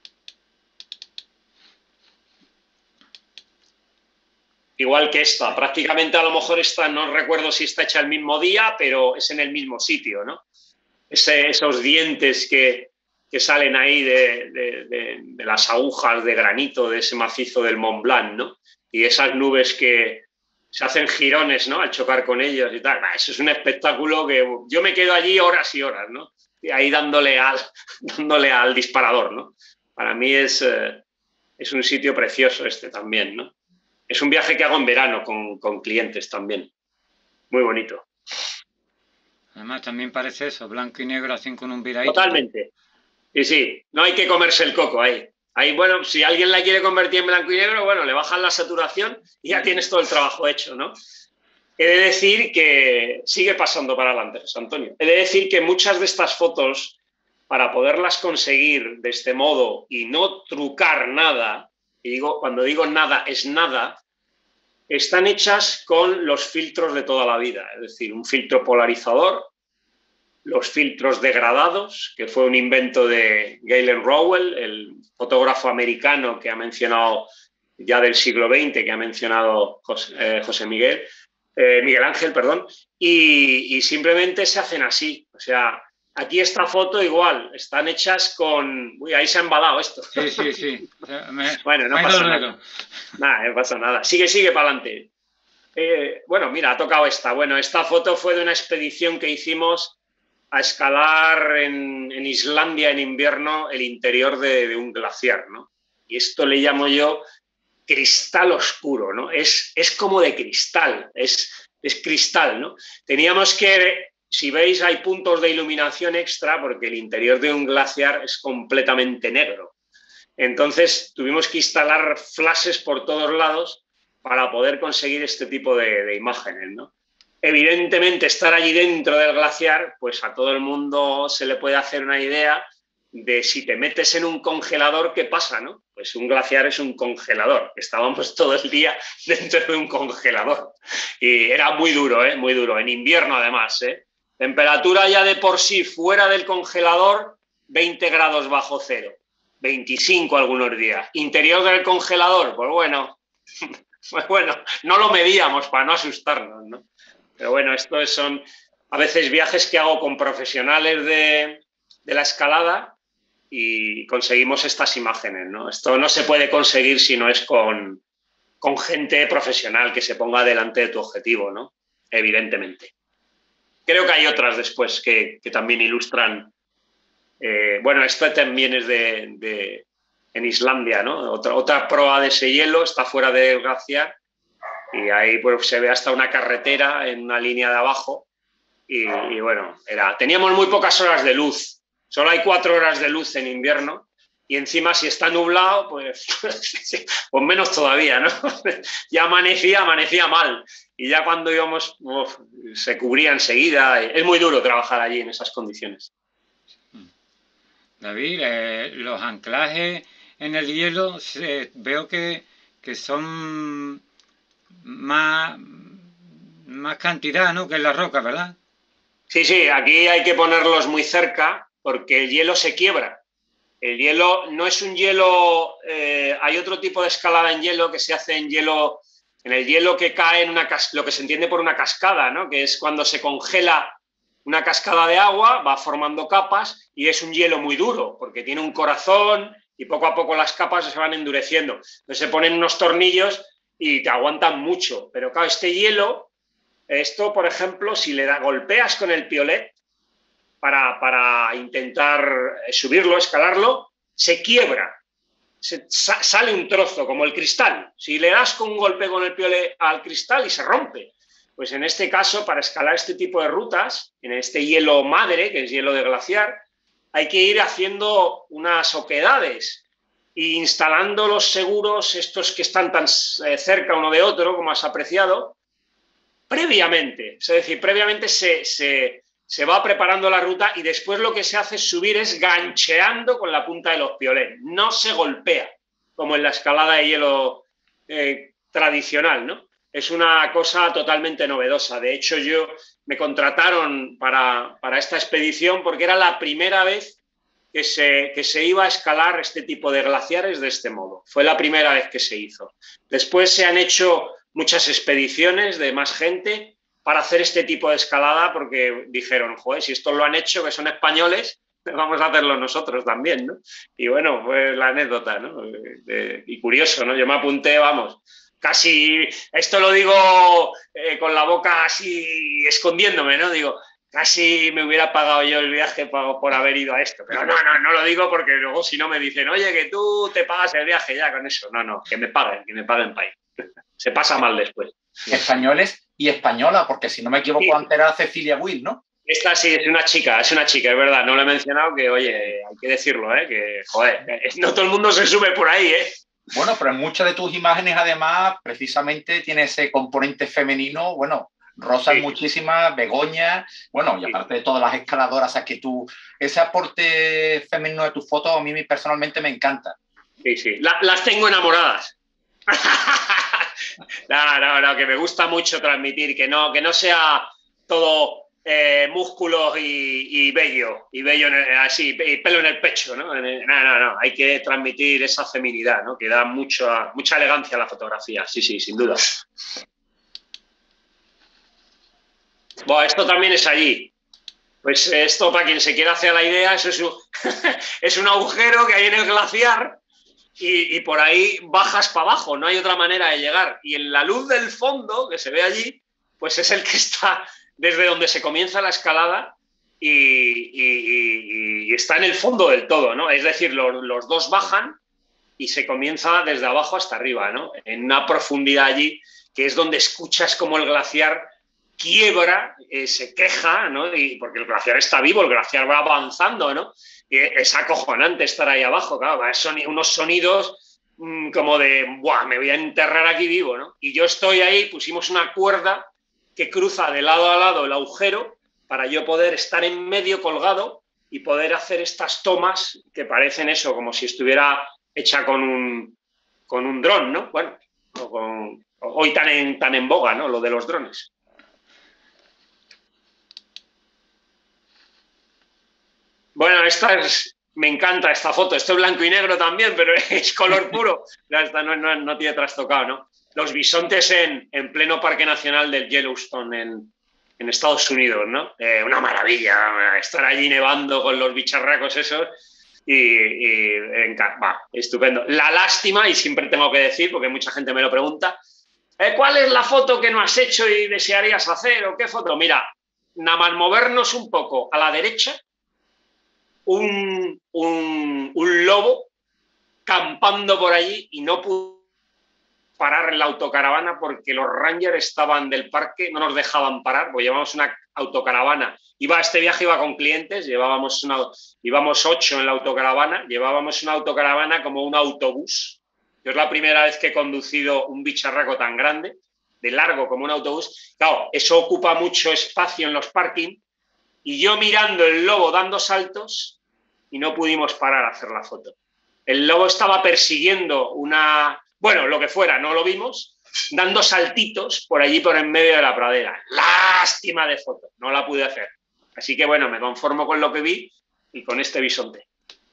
Igual que esta, prácticamente a lo mejor esta, no recuerdo si está hecha el mismo día, pero es en el mismo sitio, ¿no? Ese, esos dientes que, que salen ahí de, de, de, de las agujas de granito de ese macizo del Mont Blanc, ¿no? Y esas nubes que se hacen jirones, ¿no? Al chocar con ellos y tal. Eso es un espectáculo que yo me quedo allí horas y horas, ¿no? Y ahí dándole al, dándole al disparador, ¿no? Para mí es, eh, es un sitio precioso este también, ¿no? Es un viaje que hago en verano con, con clientes también. Muy bonito. Además, también parece eso, blanco y negro, así con un viradito. Totalmente. Y sí, no hay que comerse el coco ahí. Ahí, bueno, si alguien la quiere convertir en blanco y negro, bueno, le bajan la saturación y ya tienes todo el trabajo hecho, ¿no? He de decir que sigue pasando para adelante, José Antonio. He de decir que muchas de estas fotos, para poderlas conseguir de este modo y no trucar nada, y digo, cuando digo nada es nada, están hechas con los filtros de toda la vida. Es decir, un filtro polarizador, los filtros degradados, que fue un invento de Galen Rowell, el fotógrafo americano que ha mencionado ya del siglo veinte, que ha mencionado José, eh, José Miguel, eh, Miguel Ángel, perdón, y, y simplemente se hacen así. O sea, aquí esta foto igual, están hechas con... Uy, ahí se ha embalado esto. Sí, sí, sí. Me... Bueno, no pasa nada. Nada, no pasa nada. Sigue, sigue para adelante. Eh, bueno, mira, ha tocado esta. Bueno, esta foto fue de una expedición que hicimos a escalar en, en Islandia en invierno el interior de, de un glaciar, ¿no? Y esto le llamo yo cristal oscuro, ¿no? Es, es como de cristal, es, es cristal, ¿no? Teníamos que, si veis, hay puntos de iluminación extra porque el interior de un glaciar es completamente negro. Entonces tuvimos que instalar flashes por todos lados para poder conseguir este tipo de, de imágenes, ¿no? Evidentemente, estar allí dentro del glaciar, pues a todo el mundo se le puede hacer una idea de si te metes en un congelador, ¿qué pasa, no? Pues un glaciar es un congelador. Estábamos todo el día dentro de un congelador. Y era muy duro, ¿eh? Muy duro. En invierno, además, ¿eh? Temperatura ya de por sí fuera del congelador, veinte grados bajo cero. veinticinco algunos días. Interior del congelador, pues bueno, pues bueno, no lo medíamos para no asustarnos, ¿no? Pero bueno, estos son a veces viajes que hago con profesionales de, de la escalada y conseguimos estas imágenes, ¿no? Esto no se puede conseguir si no es con, con gente profesional que se ponga delante de tu objetivo, ¿no? Evidentemente. Creo que hay otras después que, que también ilustran. Eh, bueno, esto también es de, de en Islandia, ¿no? Otra, otra proa de ese hielo, está fuera del glaciar y ahí pues, se ve hasta una carretera en una línea de abajo y, y bueno, era, teníamos muy pocas horas de luz. Solo hay cuatro horas de luz en invierno y encima si está nublado, pues, pues menos todavía, ¿no? Ya amanecía, amanecía mal y ya cuando íbamos uf, se cubría enseguida. Es muy duro trabajar allí en esas condiciones. David, eh, los anclajes en el hielo se, veo que, que son más, más cantidad, ¿no?, que en la roca, ¿verdad? Sí, sí, aquí hay que ponerlos muy cerca porque el hielo se quiebra. El hielo no es un hielo... Eh, hay otro tipo de escalada en hielo que se hace en hielo... En el hielo que cae en una lo que se entiende por una cascada, ¿no? Que es cuando se congela una cascada de agua, va formando capas y es un hielo muy duro porque tiene un corazón y poco a poco las capas se van endureciendo. Entonces se ponen unos tornillos y te aguantan mucho. Pero claro, este hielo, esto, por ejemplo, si le da, golpeas con el piolet para, para intentar subirlo, escalarlo, se quiebra. Se, sa, sale un trozo, como el cristal. Si le das con un golpe con el piolet al cristal y se rompe. Pues en este caso, para escalar este tipo de rutas, en este hielo madre, que es hielo de glaciar, hay que ir haciendo unas oquedades e instalando los seguros, estos que están tan cerca uno de otro, como has apreciado, previamente. Es decir, previamente se, se, se va preparando la ruta y después lo que se hace es subir es gancheando con la punta de los piolets. No se golpea, como en la escalada de hielo eh, tradicional, ¿no? Es una cosa totalmente novedosa. De hecho, yo me contrataron para, para esta expedición porque era la primera vez que se, que se iba a escalar este tipo de glaciares de este modo. Fue la primera vez que se hizo. Después se han hecho muchas expediciones de más gente para hacer este tipo de escalada porque dijeron, joder, si estos lo han hecho, que son españoles, vamos a hacerlo nosotros también, ¿no? Y bueno, fue la anécdota, ¿no? Y curioso, ¿no? Yo me apunté, vamos, casi, esto lo digo eh, con la boca así escondiéndome, ¿no? Digo, casi me hubiera pagado yo el viaje por, por haber ido a esto. Pero no, no, no lo digo porque luego si no me dicen, oye, que tú te pagas el viaje ya con eso. No, no, que me paguen, que me paguen para ir. Se pasa mal después. Españoles y española, porque si no me equivoco, sí. Antes era Cecilia Will, ¿no? Esta sí, es una chica, es una chica, es verdad. No lo he mencionado, que oye, hay que decirlo, ¿eh? Que, joder, no todo el mundo se sube por ahí, ¿eh? Bueno, pero en muchas de tus imágenes, además, precisamente tiene ese componente femenino, bueno, Rosa sí. Muchísimas, Begoña, bueno, y aparte de todas las escaladoras, o sea, que tú, ese aporte femenino de tus fotos a mí personalmente me encanta. Sí, sí, La, las tengo enamoradas. No, no, no, que me gusta mucho transmitir, que no, que no sea todo eh, músculos y, y vello, y vello en el, así, y pelo en el pecho, ¿no? No, no, no, hay que transmitir esa feminidad, ¿no? Que da mucha, mucha elegancia a la fotografía, sí, sí, sin duda. Bueno, esto también es allí. Pues esto, para quien se quiera hacer la idea, eso es un, es un agujero que hay en el glaciar y, y por ahí bajas para abajo, no hay otra manera de llegar. Y en la luz del fondo, que se ve allí, pues es el que está desde donde se comienza la escalada y, y, y, y está en el fondo del todo, ¿no? Es decir, los, los dos bajan y se comienza desde abajo hasta arriba, ¿no? En una profundidad allí que es donde escuchas como el glaciar quiebra, eh, se queja, ¿no? Y porque el glaciar está vivo, el glaciar va avanzando, ¿no? Y es acojonante estar ahí abajo, claro, son unos sonidos mmm, como de, ¡buah, me voy a enterrar aquí vivo!, ¿no? Y yo estoy ahí, pusimos una cuerda que cruza de lado a lado el agujero para yo poder estar en medio colgado y poder hacer estas tomas que parecen eso, como si estuviera hecha con un, con un dron, ¿no? Bueno, o con, hoy tan en, tan en boga, ¿no? Lo de los drones. Bueno, esta es, me encanta esta foto. Esto es blanco y negro también, pero es color puro. Esta no, no, no tiene trastocado, ¿no? Los bisontes en, en pleno Parque Nacional del Yellowstone en, en Estados Unidos, ¿no? Eh, una maravilla estar allí nevando con los bicharracos esos y, y va, estupendo. La lástima, y siempre tengo que decir, porque mucha gente me lo pregunta, ¿eh, ¿cuál es la foto que no has hecho y desearías hacer? ¿O qué foto? Mira, nada más movernos un poco a la derecha, Un, un, un lobo campando por allí y no pudo parar en la autocaravana porque los rangers estaban del parque, no nos dejaban parar, porque llevábamos una autocaravana. Iba, este viaje iba con clientes, llevábamos una, íbamos ocho en la autocaravana, llevábamos una autocaravana como un autobús. Yo es la primera vez que he conducido un bicharraco tan grande, de largo como un autobús. Claro, eso ocupa mucho espacio en los parkings y yo mirando el lobo dando saltos y no pudimos parar a hacer la foto. El lobo estaba persiguiendo una... Bueno, lo que fuera, no lo vimos, dando saltitos por allí por en medio de la pradera. Lástima de foto, no la pude hacer. Así que bueno, me conformo con lo que vi y con este bisonte.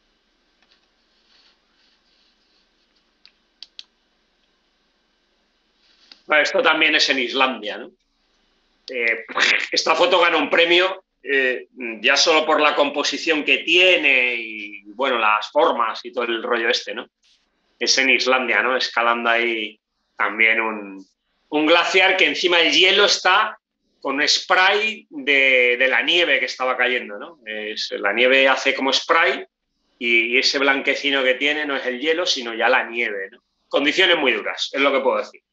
Bueno, esto también es en Islandia, ¿no? Eh, esta foto gana un premio Eh, ya solo por la composición que tiene y, bueno, las formas y todo el rollo este, ¿no? Es en Islandia, ¿no? Escalando ahí también un, un glaciar que encima el hielo está con spray de, de la nieve que estaba cayendo, ¿no? Es, la nieve hace como spray y, y ese blanquecino que tiene no es el hielo, sino ya la nieve, ¿no? Condiciones muy duras, es lo que puedo decir.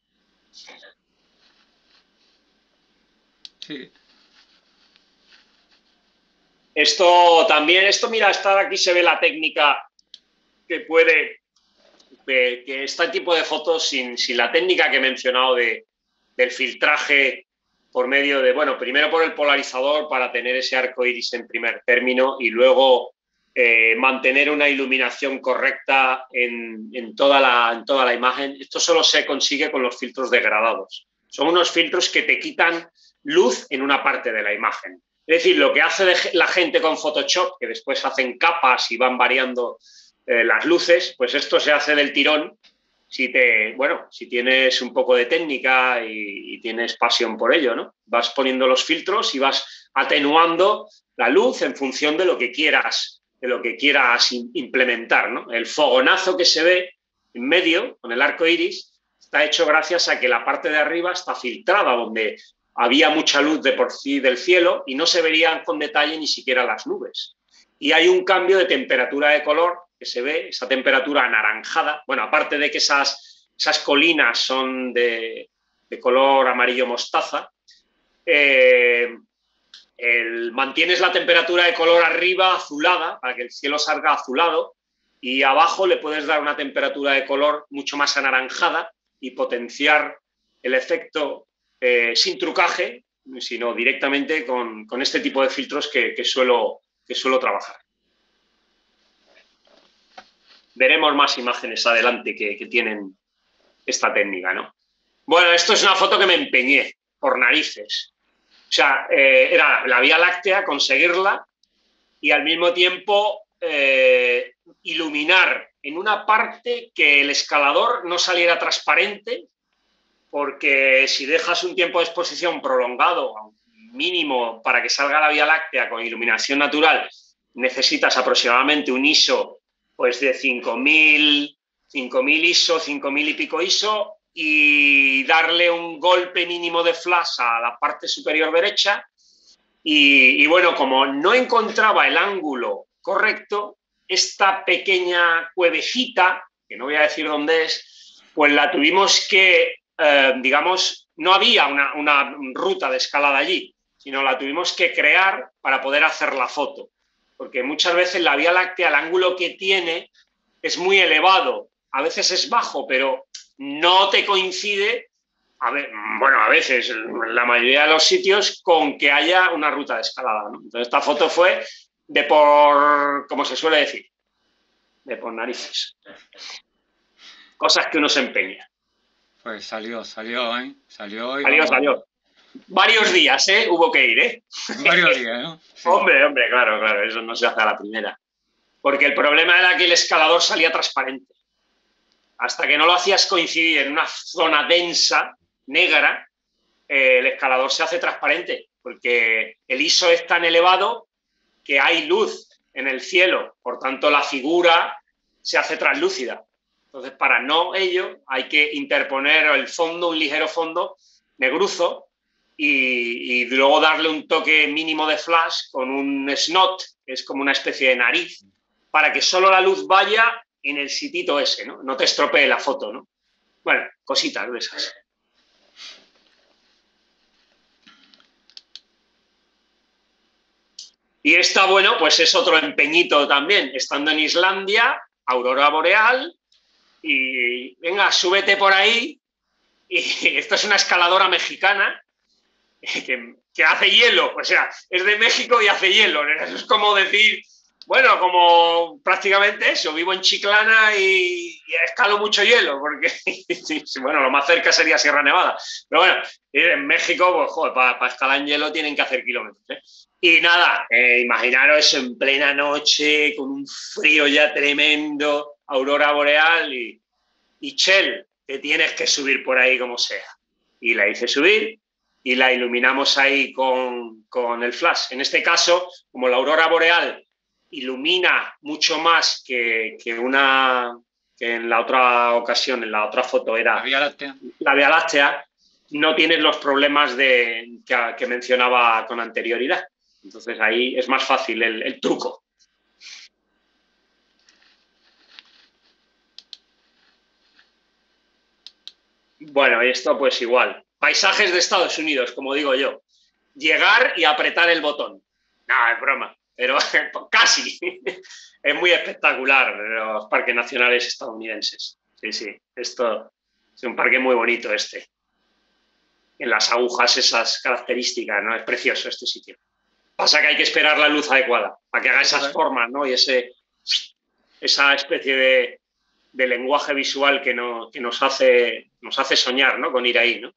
Sí. Esto también, esto mira, estar aquí se ve la técnica que puede, que, que este tipo de fotos sin, sin la técnica que he mencionado de, del filtraje por medio de, bueno, primero por el polarizador para tener ese arco iris en primer término y luego eh, mantener una iluminación correcta en, en, toda la, en toda la imagen. Esto solo se consigue con los filtros degradados. Son unos filtros que te quitan luz en una parte de la imagen. Es decir, lo que hace la gente con Photoshop, que después hacen capas y van variando eh, las luces, pues esto se hace del tirón si te, bueno, si tienes un poco de técnica y, y tienes pasión por ello, ¿no? Vas poniendo los filtros y vas atenuando la luz en función de lo que quieras, de lo que quieras implementar, ¿no? El fogonazo que se ve en medio, con el arco iris, está hecho gracias a que la parte de arriba está filtrada, donde había mucha luz de por sí del cielo y no se verían con detalle ni siquiera las nubes. Y hay un cambio de temperatura de color que se ve, esa temperatura anaranjada. Bueno, aparte de que esas, esas colinas son de, de color amarillo mostaza, eh, el, mantienes la temperatura de color arriba azulada para que el cielo salga azulado y abajo le puedes dar una temperatura de color mucho más anaranjada y potenciar el efecto eh, sin trucaje, sino directamente con, con este tipo de filtros que, que, suelo, que suelo trabajar. Veremos más imágenes adelante que, que tienen esta técnica, ¿no? Bueno, esto es una foto que me empeñé, por narices. O sea, eh, era la Vía Láctea, conseguirla y al mismo tiempo eh, iluminar en una parte que el escalador no saliera transparente, porque si dejas un tiempo de exposición prolongado, mínimo para que salga la Vía Láctea con iluminación natural, necesitas aproximadamente un I S O pues de cinco mil I S O, cinco mil y pico I S O, y darle un golpe mínimo de flash a la parte superior derecha. Y, y bueno, como no encontraba el ángulo correcto, esta pequeña cuevecita, que no voy a decir dónde es, pues la tuvimos que, eh, digamos, no había una, una ruta de escalada allí, sino la tuvimos que crear para poder hacer la foto. Porque muchas veces la Vía Láctea, el ángulo que tiene es muy elevado, a veces es bajo, pero no te coincide, a ver, bueno, a veces, en la mayoría de los sitios, con que haya una ruta de escalada, ¿no? Entonces esta foto fue de por, como se suele decir, de por narices. Cosas que uno se empeña. Pues salió, salió, ¿eh? Salió y Salió, vamos... salió. Varios días, ¿eh? Hubo que ir, ¿eh? Varios días, ¿no? Sí. Hombre, hombre, claro, claro, eso no se hace a la primera. Porque el problema era que el escalador salía transparente. Hasta que no lo hacías coincidir en una zona densa, negra, eh, el escalador se hace transparente, porque el I S O es tan elevado que hay luz en el cielo, por tanto la figura se hace translúcida. Entonces, para no ello, hay que interponer el fondo, un ligero fondo negruzo, y, y luego darle un toque mínimo de flash con un snot, que es como una especie de nariz, para que solo la luz vaya en el sitito ese, ¿no? No te estropee la foto, ¿no? Bueno, cositas de esas. Y esta, bueno, pues es otro empeñito también, estando en Islandia, aurora boreal, y venga, súbete por ahí, y esto es una escaladora mexicana que, que hace hielo, o sea, es de México y hace hielo, eso es como decir, bueno, como prácticamente eso, vivo en Chiclana y, y escalo mucho hielo, porque, bueno, lo más cerca sería Sierra Nevada, pero bueno, en México, pues, joder, para, para escalar en hielo tienen que hacer kilómetros, ¿eh? Y nada, eh, imaginaros eso en plena noche, con un frío ya tremendo, aurora boreal y, y Chel, te tienes que subir por ahí como sea. Y la hice subir y la iluminamos ahí con, con el flash. En este caso, como la aurora boreal ilumina mucho más que, que una que en la otra ocasión, en la otra foto era la Vía Láctea, la Vía Láctea, no tienes los problemas de, que, que mencionaba con anterioridad. Entonces ahí es más fácil el, el truco. Bueno, esto pues igual. Paisajes de Estados Unidos, como digo yo. Llegar y apretar el botón. No, es broma. pero casi. Es muy espectacular los parques nacionales estadounidenses. Sí, sí, esto es un parque muy bonito este. En las agujas esas características, ¿no? Es precioso este sitio. Pasa que hay que esperar la luz adecuada para que haga esas formas, ¿no? Y ese, esa especie de, de lenguaje visual que, no, que nos, hace, nos hace soñar, ¿no? Con ir ahí, ¿no?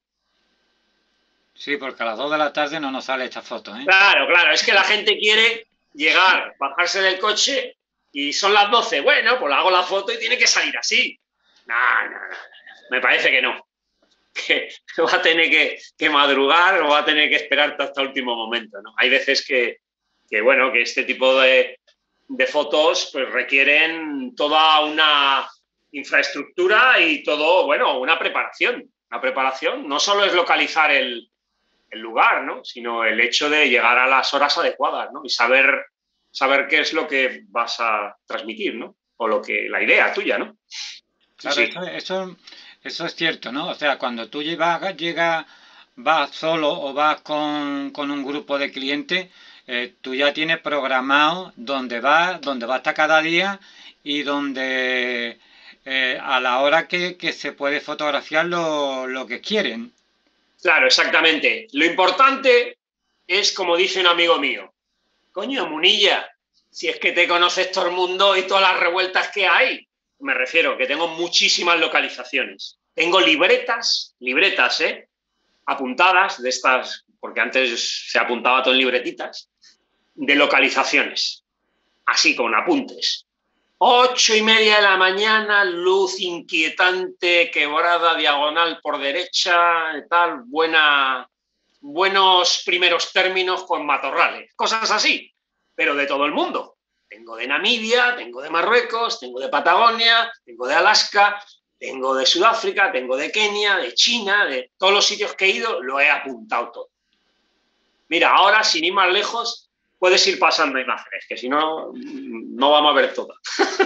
Sí, porque a las dos de la tarde no nos sale esta foto, ¿eh? Claro, claro. Es que la gente quiere llegar, bajarse del coche y son las doce. Bueno, pues hago la foto y tiene que salir así. No, no, no. Me parece que no. Que va a tener que, que madrugar o va a tener que esperar hasta el último momento, ¿no? Hay veces que, que bueno, que este tipo de, de fotos pues requieren toda una infraestructura y todo, bueno, una preparación. Una preparación no solo es localizar el, el lugar, ¿no? Sino el hecho de llegar a las horas adecuadas, ¿no? Y saber, saber qué es lo que vas a transmitir, ¿no? O lo que, la idea tuya, ¿no? Claro, Sí. eso, eso, eso es cierto, ¿no? O sea, cuando tú llevas, llegas, vas solo o vas con, con un grupo de clientes, eh, tú ya tienes programado dónde vas, dónde vas hasta cada día y donde eh, a la hora que, que se puede fotografiar lo, lo que quieren. Claro, exactamente. Lo importante es, como dice un amigo mío, coño, Munilla, si es que te conoces todo el mundo y todas las revueltas que hay. Me refiero que tengo muchísimas localizaciones. Tengo libretas, libretas, ¿eh? Apuntadas de estas, porque antes se apuntaba todo en libretitas, de localizaciones, así con apuntes. Ocho y media de la mañana, luz inquietante, quebrada diagonal por derecha, tal, buena, buenos primeros términos con matorrales, cosas así, pero de todo el mundo. Tengo de Namibia, tengo de Marruecos, tengo de Patagonia, tengo de Alaska, tengo de Sudáfrica, tengo de Kenia, de China, de todos los sitios que he ido, lo he apuntado todo. Mira, ahora, sin ir más lejos, puedes ir pasando imágenes, que si no, no vamos a ver todas.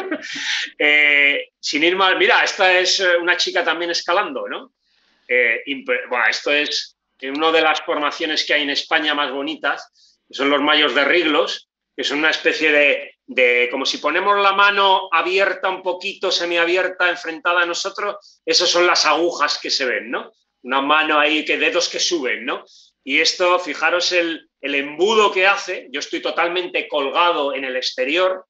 eh, sin ir más, mira, esta es una chica también escalando, ¿no? Eh, bueno, esto es una de las formaciones que hay en España más bonitas, que son los Mayos de Riglos, que son una especie de, de, como si ponemos la mano abierta un poquito, semiabierta, enfrentada a nosotros, esas son las agujas que se ven, ¿no? Una mano ahí, que dedos que suben, ¿no? Y esto, fijaros el, el embudo que hace, yo estoy totalmente colgado en el exterior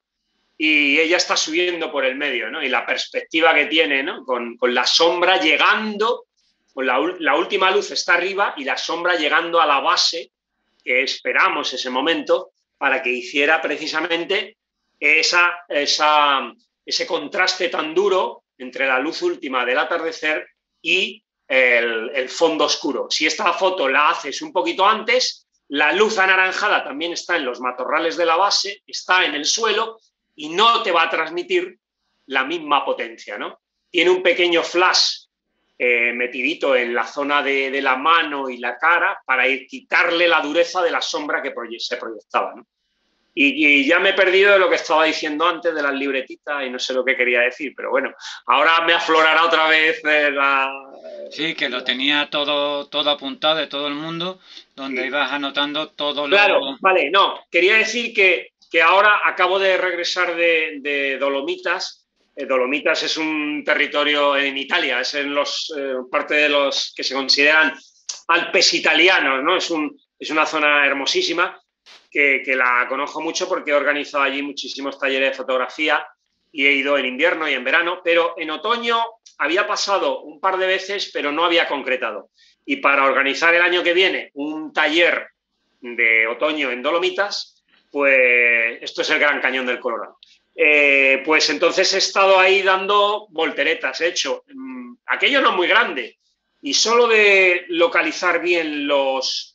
y ella está subiendo por el medio, ¿no? Y la perspectiva que tiene, ¿no? Con, con la sombra llegando, con la, la última luz está arriba y la sombra llegando a la base, que esperamos ese momento, para que hiciera precisamente esa, esa, ese contraste tan duro entre la luz última del atardecer y el, el fondo oscuro. Si esta foto la haces un poquito antes, la luz anaranjada también está en los matorrales de la base, está en el suelo y no te va a transmitir la misma potencia, ¿no? Tiene un pequeño flash eh, metidito en la zona de, de la mano y la cara para ir, quitarle la dureza de la sombra que proye se proyectaba, ¿no? Y, y ya me he perdido de lo que estaba diciendo antes de las libretitas y no sé lo que quería decir, pero bueno, ahora me aflorará otra vez eh, la... Sí, que lo tenía todo, todo apuntado de todo el mundo, donde sí. Ibas anotando todo lo... Claro, vale, no, quería decir que, que ahora acabo de regresar de, de Dolomitas. Eh, Dolomitas es un territorio en Italia, es en los eh, parte de los que se consideran Alpes italianos, ¿no? Es, un, es una zona hermosísima que, que la conozco mucho porque he organizado allí muchísimos talleres de fotografía y he ido en invierno y en verano, pero en otoño había pasado un par de veces, pero no había concretado. Y para organizar el año que viene un taller de otoño en Dolomitas, pues esto es el Gran Cañón del Colorado. Eh, pues entonces he estado ahí dando volteretas, he hecho. Mmm, aquello no es muy grande y solo de localizar bien los,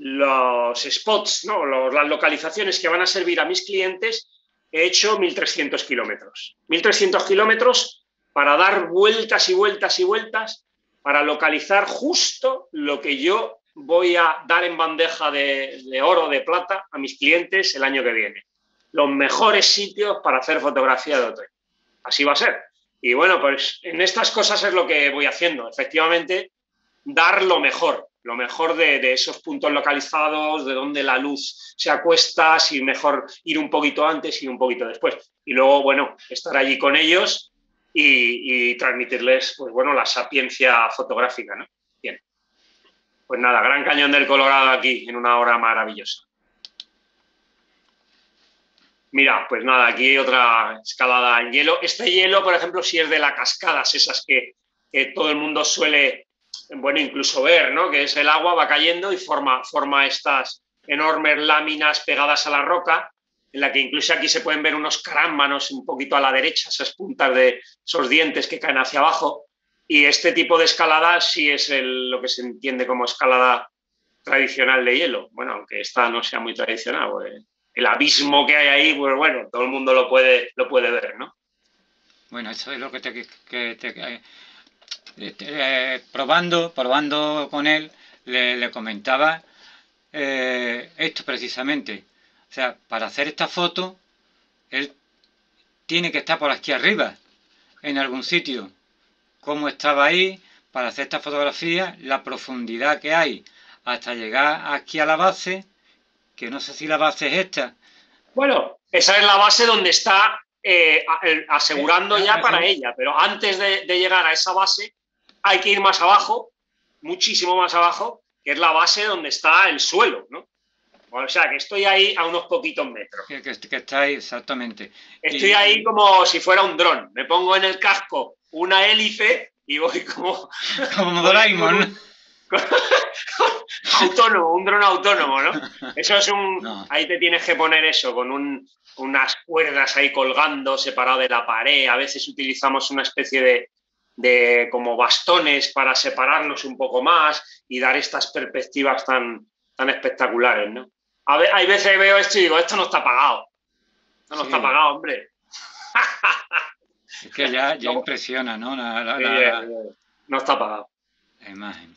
los spots, ¿no? los, las localizaciones que van a servir a mis clientes, he hecho mil trescientos kilómetros. mil trescientos kilómetros para dar vueltas y vueltas y vueltas para localizar justo lo que yo voy a dar en bandeja de, de oro, de plata a mis clientes el año que viene. Los mejores sitios para hacer fotografía de otoño. Así va a ser. Y bueno, pues en estas cosas es lo que voy haciendo. Efectivamente, dar lo mejor. lo mejor de, de esos puntos localizados, de donde la luz se acuesta, si mejor ir un poquito antes y un poquito después. Y luego, bueno, estar allí con ellos y, y transmitirles, pues bueno, la sapiencia fotográfica, ¿no? Bien. Pues nada, Gran Cañón del Colorado aquí, en una hora maravillosa. Mira, pues nada, aquí hay otra escalada en hielo. Este hielo, por ejemplo, sí es de las cascadas, esas que, que todo el mundo suele, bueno, incluso ver, ¿no? Que es el agua, va cayendo y forma, forma estas enormes láminas pegadas a la roca, en la que incluso aquí se pueden ver unos carámbanos un poquito a la derecha, esas puntas de esos dientes que caen hacia abajo. Y este tipo de escalada sí es el, lo que se entiende como escalada tradicional de hielo. Bueno, aunque esta no sea muy tradicional, pues el abismo que hay ahí, pues bueno, todo el mundo lo puede, lo puede ver, ¿no? Bueno, eso es lo que te... Que te eh, eh, probando, probando con él, le, le comentaba eh, esto precisamente. O sea, para hacer esta foto, él tiene que estar por aquí arriba, en algún sitio. Cómo estaba ahí, para hacer esta fotografía, la profundidad que hay hasta llegar aquí a la base, que no sé si la base es esta. Bueno, esa es la base donde está eh, asegurando ya para ella, pero antes de, de llegar a esa base hay que ir más abajo, muchísimo más abajo, que es la base donde está el suelo, ¿no? O sea, que estoy ahí a unos poquitos metros. Que, que, que está ahí, exactamente. Estoy y, ahí como si fuera un dron. Me pongo en el casco una hélice y voy como... Como Doraemon. Autónomo, un dron autónomo, ¿no? Eso es un... No. Ahí te tienes que poner eso, con un, unas cuerdas ahí colgando, separado de la pared. A veces utilizamos una especie de, de como bastones para separarnos un poco más y dar estas perspectivas tan, tan espectaculares, ¿no? A ver, hay veces que veo esto y digo, esto no está pagado. Esto no sí. está pagado, hombre. Es que ya, ya no. impresiona, ¿no? La, la, sí, la, la, no está pagado. La imagen.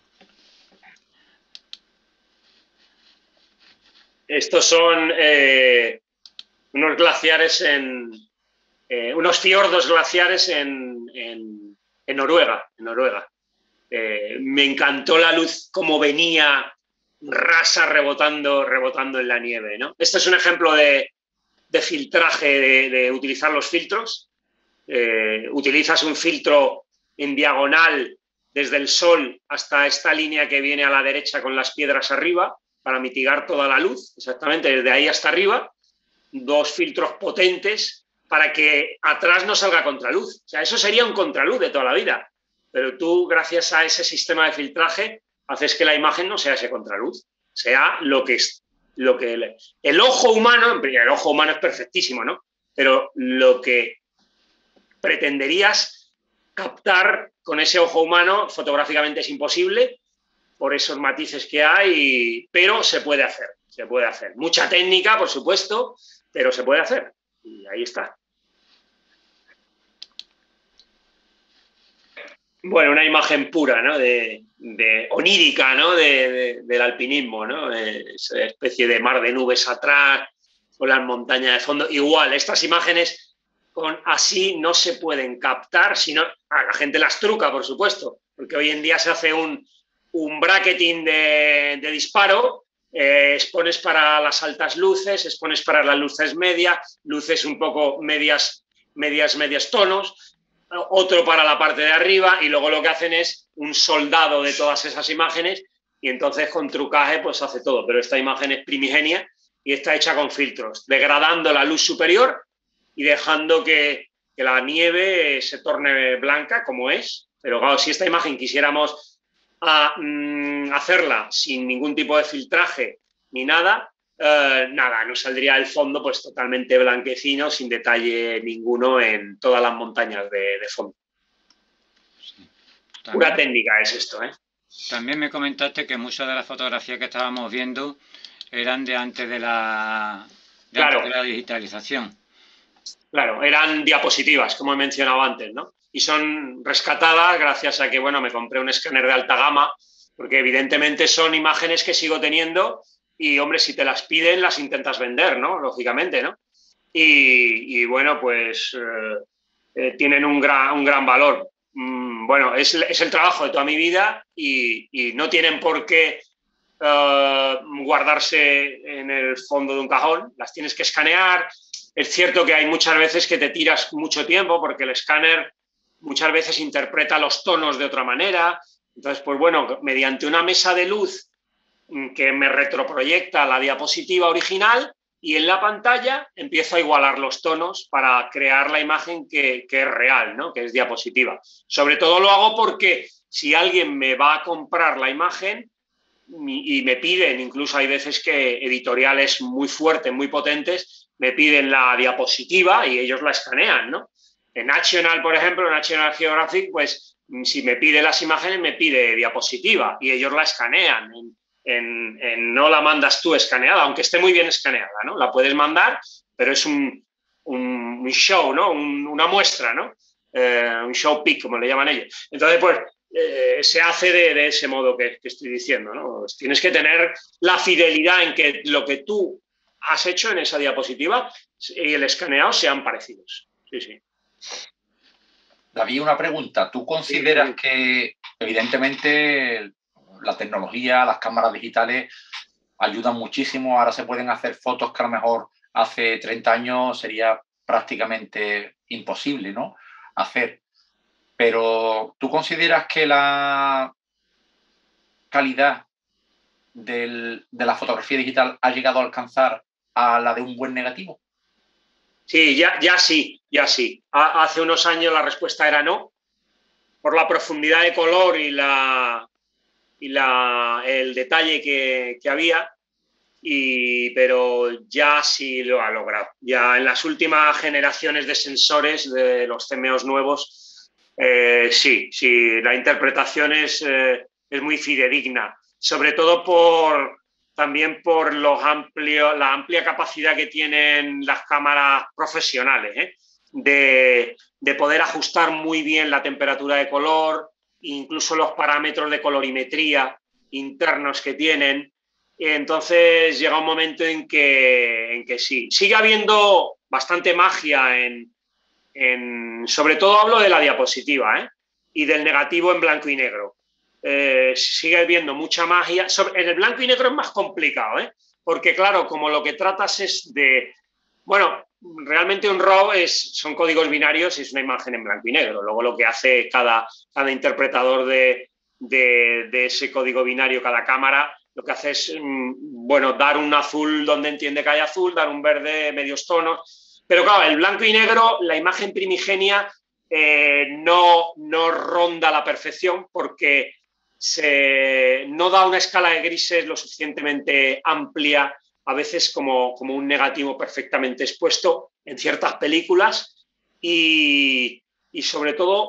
Estos son eh, unos glaciares en... Eh, unos fiordos glaciares en, en, en Noruega. En Noruega. Eh, me encantó la luz como venía rasa rebotando, rebotando en la nieve, ¿no? Este es un ejemplo de, de filtraje, de, de utilizar los filtros. Eh, utilizas un filtro en diagonal desde el sol hasta esta línea que viene a la derecha con las piedras arriba para mitigar toda la luz, exactamente desde ahí hasta arriba. Dos filtros potentes para que atrás no salga contraluz. O sea, eso sería un contraluz de toda la vida. Pero tú, gracias a ese sistema de filtraje, haces que la imagen no sea ese contraluz, sea lo que es, lo que el, el ojo humano, el ojo humano es perfectísimo, ¿no? Pero lo que pretenderías captar con ese ojo humano fotográficamente es imposible por esos matices que hay, pero se puede hacer, se puede hacer. Mucha técnica, por supuesto, pero se puede hacer. Y ahí está. Bueno, una imagen pura, ¿no? De, de onírica, ¿no? De, de, del alpinismo, ¿no? Esa especie de mar de nubes atrás, con las montañas de fondo. Igual, estas imágenes con así no se pueden captar, sino ah, la gente las truca, por supuesto, porque hoy en día se hace un, un bracketing de, de disparo, eh, expones para las altas luces, expones para las luces medias, luces un poco medias, medias, medias tonos, otro para la parte de arriba y luego lo que hacen es un soldado de todas esas imágenes y entonces con trucaje pues hace todo, pero esta imagen es primigenia y está hecha con filtros, degradando la luz superior y dejando que, que la nieve se torne blanca como es, pero claro, si esta imagen quisiéramos a, mm, hacerla sin ningún tipo de filtraje ni nada, Uh, nada, nos saldría el fondo pues totalmente blanquecino, sin detalle ninguno en todas las montañas de, de fondo. Sí. Pura técnica es esto, ¿eh? También me comentaste que muchas de las fotografías que estábamos viendo eran de antes de la, de claro. antes de la digitalización. Claro, eran diapositivas, como he mencionado antes, ¿no? Y son rescatadas gracias a que, bueno, me compré un escáner de alta gama, porque evidentemente son imágenes que sigo teniendo. Y, hombre, si te las piden, las intentas vender, ¿no? Lógicamente, ¿no? Y, y bueno, pues eh, eh, tienen un gran, un gran valor. Mm, bueno, es, es el trabajo de toda mi vida y, y no tienen por qué uh, guardarse en el fondo de un cajón, las tienes que escanear. Es cierto que hay muchas veces que te tiras mucho tiempo porque el escáner muchas veces interpreta los tonos de otra manera. Entonces, pues bueno, mediante una mesa de luz que me retroproyecta la diapositiva original y en la pantalla empiezo a igualar los tonos para crear la imagen que, que es real, ¿no? Que es diapositiva. Sobre todo lo hago porque si alguien me va a comprar la imagen y me piden, incluso hay veces que editoriales muy fuertes, muy potentes, me piden la diapositiva y ellos la escanean, ¿no? En National, por ejemplo, en National Geographic, pues si me pide las imágenes, me pide diapositiva y ellos la escanean. En, en, en, no la mandas tú escaneada, aunque esté muy bien escaneada, ¿no? La puedes mandar, pero es un, un, un show, ¿no? Un, una muestra, ¿no? Eh, un show pic, como le llaman ellos. Entonces, pues, eh, se hace de, de ese modo que, que estoy diciendo, ¿no? Tienes que tener la fidelidad en que lo que tú has hecho en esa diapositiva y el escaneado sean parecidos. Sí, sí. David, una pregunta. ¿Tú consideras sí, sí. que, evidentemente, la tecnología, las cámaras digitales ayudan muchísimo? Ahora se pueden hacer fotos que a lo mejor hace treinta años sería prácticamente imposible, ¿no? hacer. Pero ¿tú consideras que la calidad del, de la fotografía digital ha llegado a alcanzar a la de un buen negativo? Sí, ya, ya sí, ya sí. Hace unos años la respuesta era no, por la profundidad de color y, la, y la, el detalle que, que había, y, pero ya sí lo ha logrado. Ya en las últimas generaciones de sensores de los C M Os nuevos, eh, sí, sí, la interpretación es, eh, es muy fidedigna, sobre todo por... también por los amplio, la amplia capacidad que tienen las cámaras profesionales, ¿eh? de, de poder ajustar muy bien la temperatura de color, incluso los parámetros de colorimetría internos que tienen. Entonces llega un momento en que, en que sí. Sigue habiendo bastante magia en, en... sobre todo hablo de la diapositiva, ¿eh? y del negativo en blanco y negro. Eh, sigue habiendo mucha magia. En el blanco y negro es más complicado, ¿eh? porque claro, como lo que tratas es de... Bueno, realmente un RAW es, son códigos binarios y es una imagen en blanco y negro. Luego lo que hace cada, cada interpretador de, de, de ese código binario, cada cámara, lo que hace es, bueno, dar un azul donde entiende que hay azul, dar un verde medios tonos. Pero claro, el blanco y negro, la imagen primigenia eh, no, no ronda la perfección porque... Se, no da una escala de grises lo suficientemente amplia, a veces como, como un negativo perfectamente expuesto en ciertas películas y, y sobre todo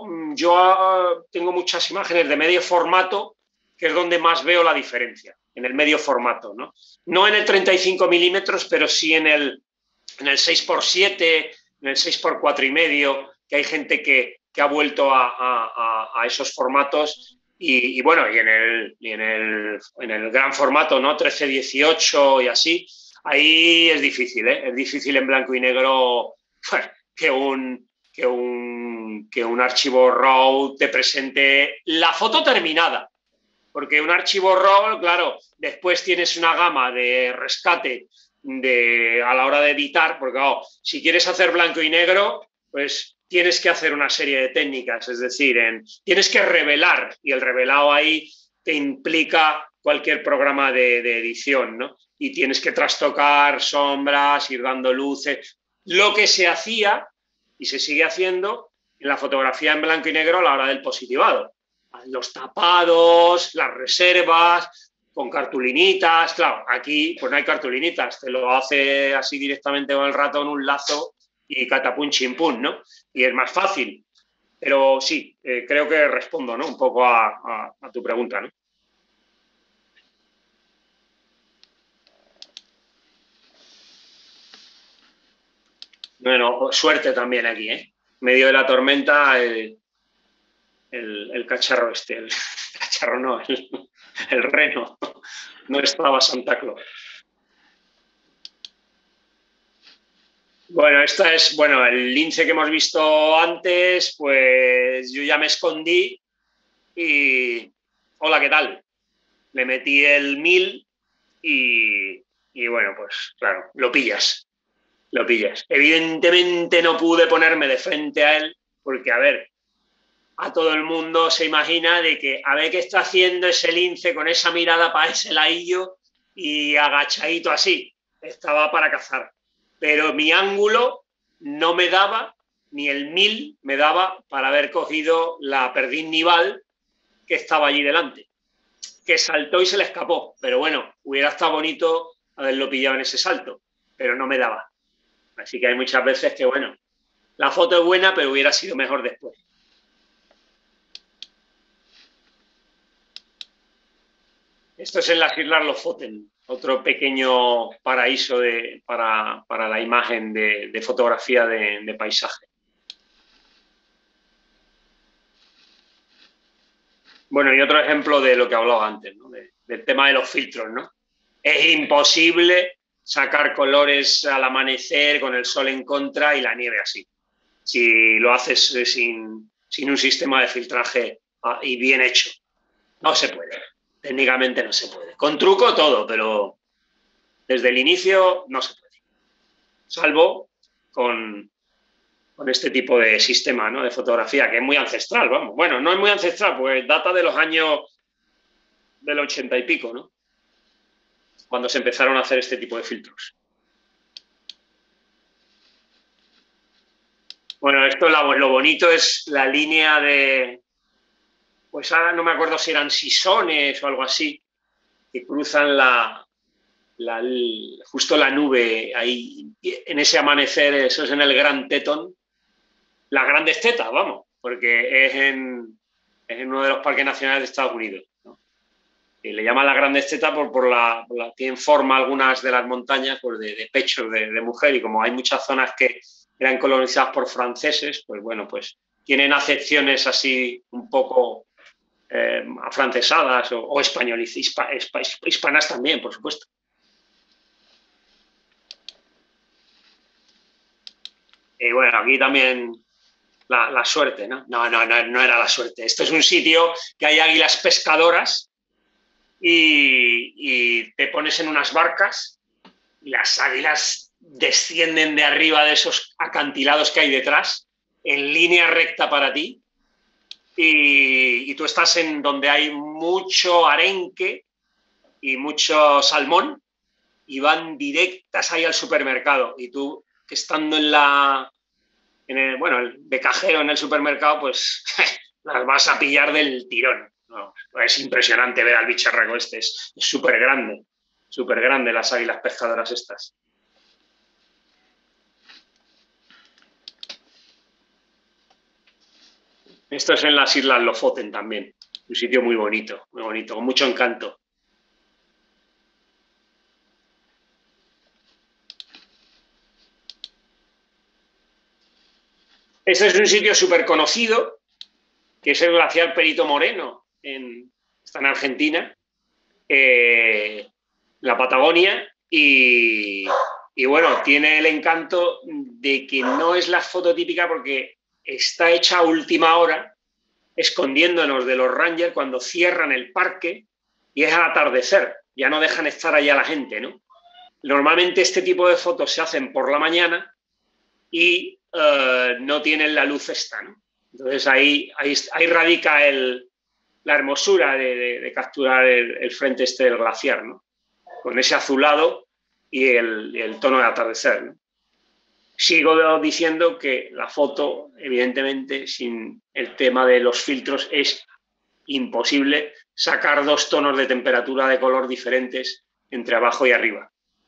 yo tengo muchas imágenes de medio formato, que es donde más veo la diferencia, en el medio formato, ¿no? No en el treinta y cinco milímetros, pero sí en el, en el seis por siete, en el seis por cuatro y medio, que hay gente que, que ha vuelto a, a, a esos formatos. Y, y bueno, y en el, y en el, en el gran formato, ¿no? trece dieciocho y así, ahí es difícil, ¿eh? Es difícil en blanco y negro bueno, que, un, que, un, que un archivo RAW te presente la foto terminada. Porque un archivo RAW, claro, después tienes una gama de rescate de, a la hora de editar, porque claro, si quieres hacer blanco y negro, pues... tienes que hacer una serie de técnicas, es decir, en, tienes que revelar y el revelado ahí te implica cualquier programa de, de edición, ¿no? Y tienes que trastocar sombras, ir dando luces, lo que se hacía y se sigue haciendo en la fotografía en blanco y negro a la hora del positivado. Los tapados, las reservas, con cartulinitas, claro, aquí pues no hay cartulinitas, te lo hace así directamente con el ratón un lazo y catapum chimpún, ¿no? Y es más fácil. Pero sí, eh, creo que respondo, ¿no? Un poco a, a, a tu pregunta, ¿no? Bueno, suerte también aquí, ¿eh? En medio de la tormenta, el, el, el cacharro este, el cacharro no, el, el reno, no estaba Santa Claus. Bueno, esta es, bueno, el lince que hemos visto antes, pues yo ya me escondí y hola, ¿qué tal? Le metí el mil y, y bueno, pues claro, lo pillas, lo pillas. Evidentemente no pude ponerme de frente a él porque, a ver, a todo el mundo se imagina de que a ver qué está haciendo ese lince con esa mirada para ese laillo y agachadito así. Estaba para cazar. Pero mi ángulo no me daba, ni el mil me daba para haber cogido la perdiz nival que estaba allí delante. Que saltó y se le escapó. Pero bueno, hubiera estado bonito haberlo pillado en ese salto. Pero no me daba. Así que hay muchas veces que, bueno, la foto es buena, pero hubiera sido mejor después. Esto es en las Islas Lofoten, otro pequeño paraíso de, para, para, la imagen de, de fotografía de, de paisaje. Bueno, y otro ejemplo de lo que hablaba antes, ¿no? de, del tema de los filtros, ¿no? Es imposible sacar colores al amanecer con el sol en contra y la nieve así. Si lo haces sin, sin un sistema de filtraje y bien hecho, no se puede. Técnicamente no se puede. Con truco todo, pero desde el inicio no se puede. Salvo con, con este tipo de sistema, ¿no? de fotografía, que es muy ancestral, vamos. Bueno, no es muy ancestral, pues data de los años del ochenta y pico, ¿no? Cuando se empezaron a hacer este tipo de filtros. Bueno, esto lo, lo bonito es la línea de, pues ahora no me acuerdo si eran sisones o algo así, que cruzan la, la, justo la nube ahí, en ese amanecer, eso es en el Gran Teton, las grandes tetas, vamos, porque es en, es en uno de los parques nacionales de Estados Unidos, ¿no? Y le llaman las grandes tetas por, por, la, por la, tienen forma algunas de las montañas pues de, de pechos de, de mujer, y como hay muchas zonas que eran colonizadas por franceses, pues bueno, pues tienen acepciones así un poco eh, afrancesadas o, o españolizadas, hispa, hispa, hispanas también, por supuesto. Y bueno, aquí también la, la suerte, ¿no? No, no, no, no era la suerte. Esto es un sitio que hay águilas pescadoras y, y te pones en unas barcas y las águilas descienden de arriba de esos acantilados que hay detrás en línea recta para ti y, y tú estás en donde hay mucho arenque y mucho salmón y van directas ahí al supermercado y tú que estando en la en el, bueno, de cajero en el supermercado pues las vas a pillar del tirón. No, es impresionante ver al bicharraco este, es súper grande, súper grande las águilas pescadoras estas. Esto es en las Islas Lofoten también, un sitio muy bonito, muy bonito, con mucho encanto. Este es un sitio súper conocido, que es el glaciar Perito Moreno, en, está en Argentina, eh, la Patagonia, y, y bueno, tiene el encanto de que no es la foto típica porque está hecha a última hora, escondiéndonos de los rangers cuando cierran el parque y es al atardecer, ya no dejan estar allá la gente, ¿no? Normalmente este tipo de fotos se hacen por la mañana y uh, no tienen la luz esta, ¿no? Entonces ahí, ahí, ahí radica el, la hermosura de, de, de capturar el, el frente este del glaciar, ¿no? Con ese azulado y el, el tono de atardecer, ¿no? Sigo diciendo que la foto, evidentemente, sin el tema de los filtros, es imposible sacar dos tonos de temperatura de color diferentes entre abajo y arriba.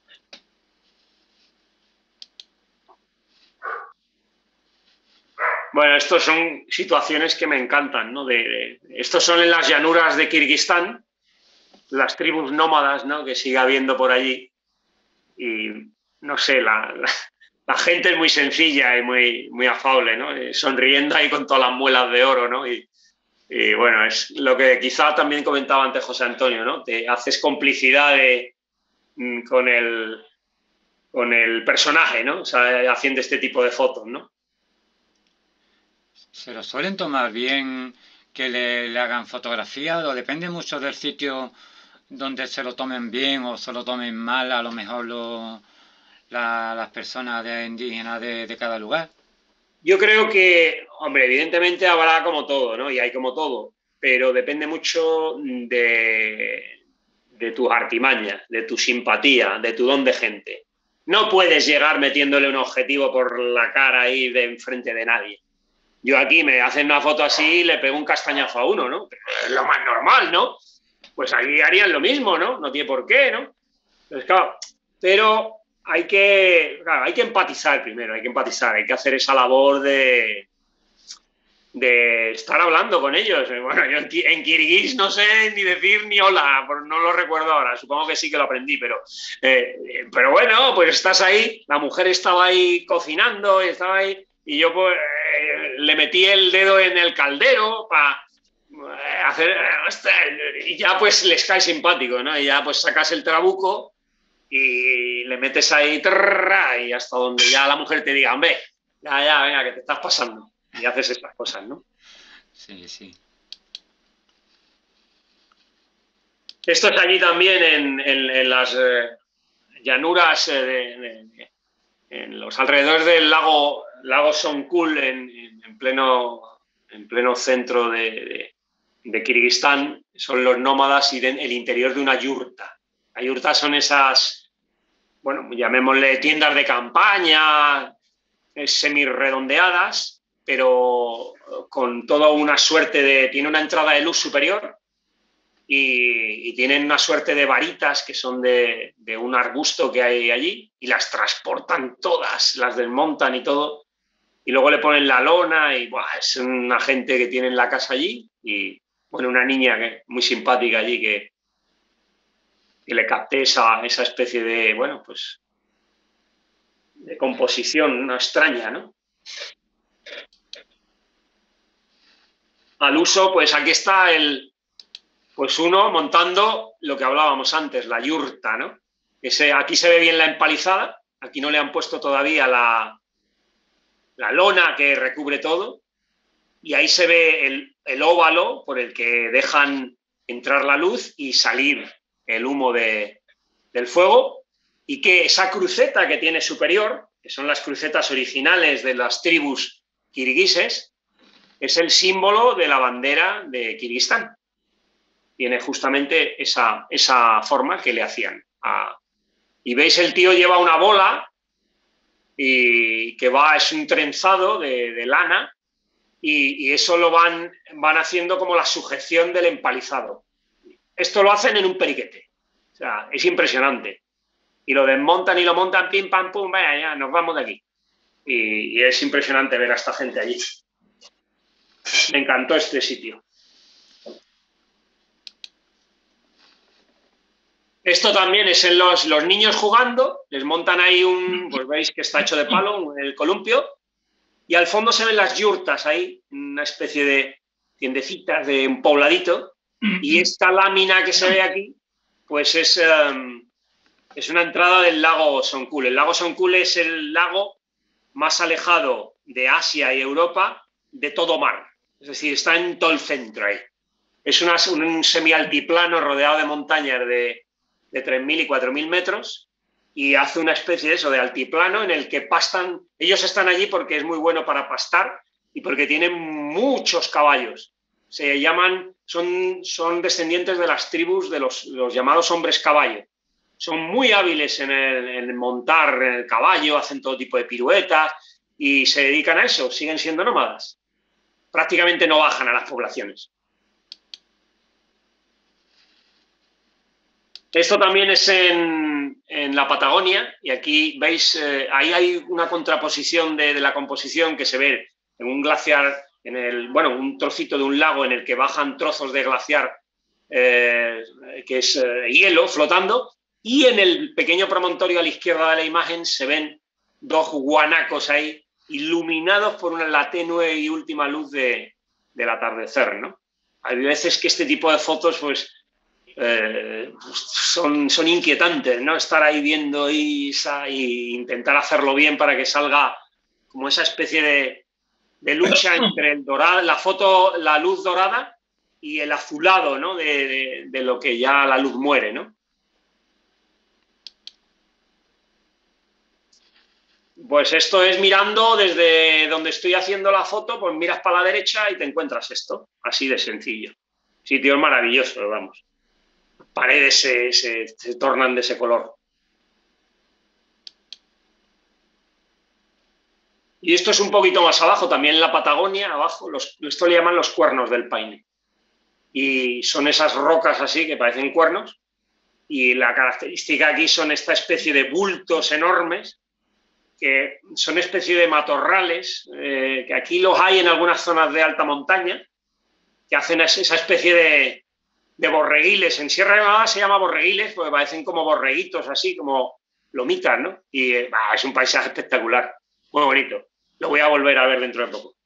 Bueno, estas son situaciones que me encantan, ¿no? De, de, estos son en las llanuras de Kirguistán, las tribus nómadas, ¿no? Que sigue habiendo por allí. Y no sé, la, la, la gente es muy sencilla y muy, muy afable, ¿no? Eh, sonriendo ahí con todas las muelas de oro, ¿no? Y, y bueno, es lo que quizá también comentaba antes José Antonio, ¿no? Te haces complicidad de, con, el, con el personaje, ¿no? O sea, haciendo este tipo de fotos, ¿no? Se lo suelen tomar bien que le, le hagan fotografías, o depende mucho del sitio donde se lo tomen bien o se lo tomen mal, a lo mejor lo, la, las personas de indígenas de, de cada lugar. Yo creo que, hombre, evidentemente habrá como todo, ¿no? Y hay como todo, pero depende mucho de, de tus artimañas, de tu simpatía, de tu don de gente. No puedes llegar metiéndole un objetivo por la cara ahí de enfrente de nadie. Yo aquí me hacen una foto así y le pego un castañazo a uno, ¿no? Pero es lo más normal, ¿no? Pues ahí harían lo mismo, ¿no? No tiene por qué, ¿no? Entonces, claro, pero hay que, claro, hay que empatizar primero, hay que empatizar, hay que hacer esa labor de, de estar hablando con ellos. Bueno, yo en, en kirguís no sé ni decir ni hola, no lo recuerdo ahora, supongo que sí que lo aprendí, pero, eh, pero bueno, pues estás ahí, la mujer estaba ahí cocinando y estaba ahí, y yo pues eh, le metí el dedo en el caldero para hacer, y ya pues les cae simpático, ¿no? Y ya pues sacas el trabuco y le metes ahí trrr, y hasta donde ya la mujer te diga, hombre, ya, ya, venga, que te estás pasando. Y haces estas cosas, ¿no? Sí, sí. Esto es allí también en, en, en las eh, llanuras, eh, de, de, en los alrededores del lago, lago Songkhul, en, en, pleno, en pleno centro de, de, de Kirguistán, son los nómadas y de, el interior de una yurta. La yurta son esas, bueno, llamémosle tiendas de campaña, semi-redondeadas, pero con toda una suerte de... Tiene una entrada de luz superior y, y tienen una suerte de varitas que son de, de un arbusto que hay allí y las transportan todas, las desmontan y todo, y luego le ponen la lona y buah, es una gente que tiene en la casa allí y, bueno, una niña que, muy simpática allí que, que le capté esa, esa especie de, bueno, pues de composición una extraña, ¿no? Al uso, pues aquí está el, pues uno montando lo que hablábamos antes, la yurta, ¿no? Ese, aquí se ve bien la empalizada, aquí no le han puesto todavía la, la lona que recubre todo, y ahí se ve el, el óvalo por el que dejan entrar la luz y salir el humo de, del fuego, y que esa cruceta que tiene superior, que son las crucetas originales de las tribus kirguises, es el símbolo de la bandera de Kirguistán. Tiene justamente esa, esa forma que le hacían. A... Y veis, el tío lleva una bola y que va, es un trenzado de, de lana, y, y eso lo van, van haciendo como la sujeción del empalizado. Esto lo hacen en un periquete. O sea, es impresionante. Y lo desmontan y lo montan, pim, pam, pum, vaya, ya, nos vamos de aquí. Y, y es impresionante ver a esta gente allí. Me encantó este sitio. Esto también es en los, los niños jugando, les montan ahí un, pues veis que está hecho de palo, el columpio, y al fondo se ven las yurtas ahí, una especie de tiendecitas de un pobladito, y esta lámina que se ve aquí, pues es, um, es una entrada del lago Songkhul. El lago Songkhul es el lago más alejado de Asia y Europa de todo mar. Es decir, está en todo el centro ahí. Es una, un semialtiplano rodeado de montañas de, de tres mil y cuatro mil metros, y hace una especie de eso, de altiplano en el que pastan. Ellos están allí porque es muy bueno para pastar y porque tienen muchos caballos. Se llaman, son, son descendientes de las tribus de los, los llamados hombres caballo. Son muy hábiles en, el, en montar en el caballo, hacen todo tipo de piruetas y se dedican a eso, siguen siendo nómadas. Prácticamente no bajan a las poblaciones. Esto también es en, en la Patagonia, y aquí veis, eh, ahí hay una contraposición de, de la composición que se ve en un glaciar, en el, bueno, un trocito de un lago en el que bajan trozos de glaciar, eh, que es eh, hielo flotando, y en el pequeño promontorio a la izquierda de la imagen se ven dos guanacos ahí, iluminados por una, la tenue y última luz de, del atardecer, ¿no? Hay veces que este tipo de fotos, pues, eh, son, son inquietantes, ¿no? Estar ahí viendo y, y intentar hacerlo bien para que salga como esa especie de, de lucha entre el dorado, la foto, la luz dorada y el azulado, ¿no? de, de, de lo que ya la luz muere, ¿no? Pues esto es mirando desde donde estoy haciendo la foto, pues miras para la derecha y te encuentras esto, así de sencillo. Sitios maravillosos, vamos. Las paredes se, se, se tornan de ese color. Y esto es un poquito más abajo, también en la Patagonia, abajo, los, esto le llaman los cuernos del Paine. Y son esas rocas así que parecen cuernos. Y la característica aquí son esta especie de bultos enormes, que son especie de matorrales, eh, que aquí los hay en algunas zonas de alta montaña, que hacen esa especie de, de borreguiles. En Sierra Nevada se llama borreguiles porque parecen como borreguitos, así como lomitas, ¿no? Y eh, bah, es un paisaje espectacular, muy bonito. Lo voy a volver a ver dentro de poco.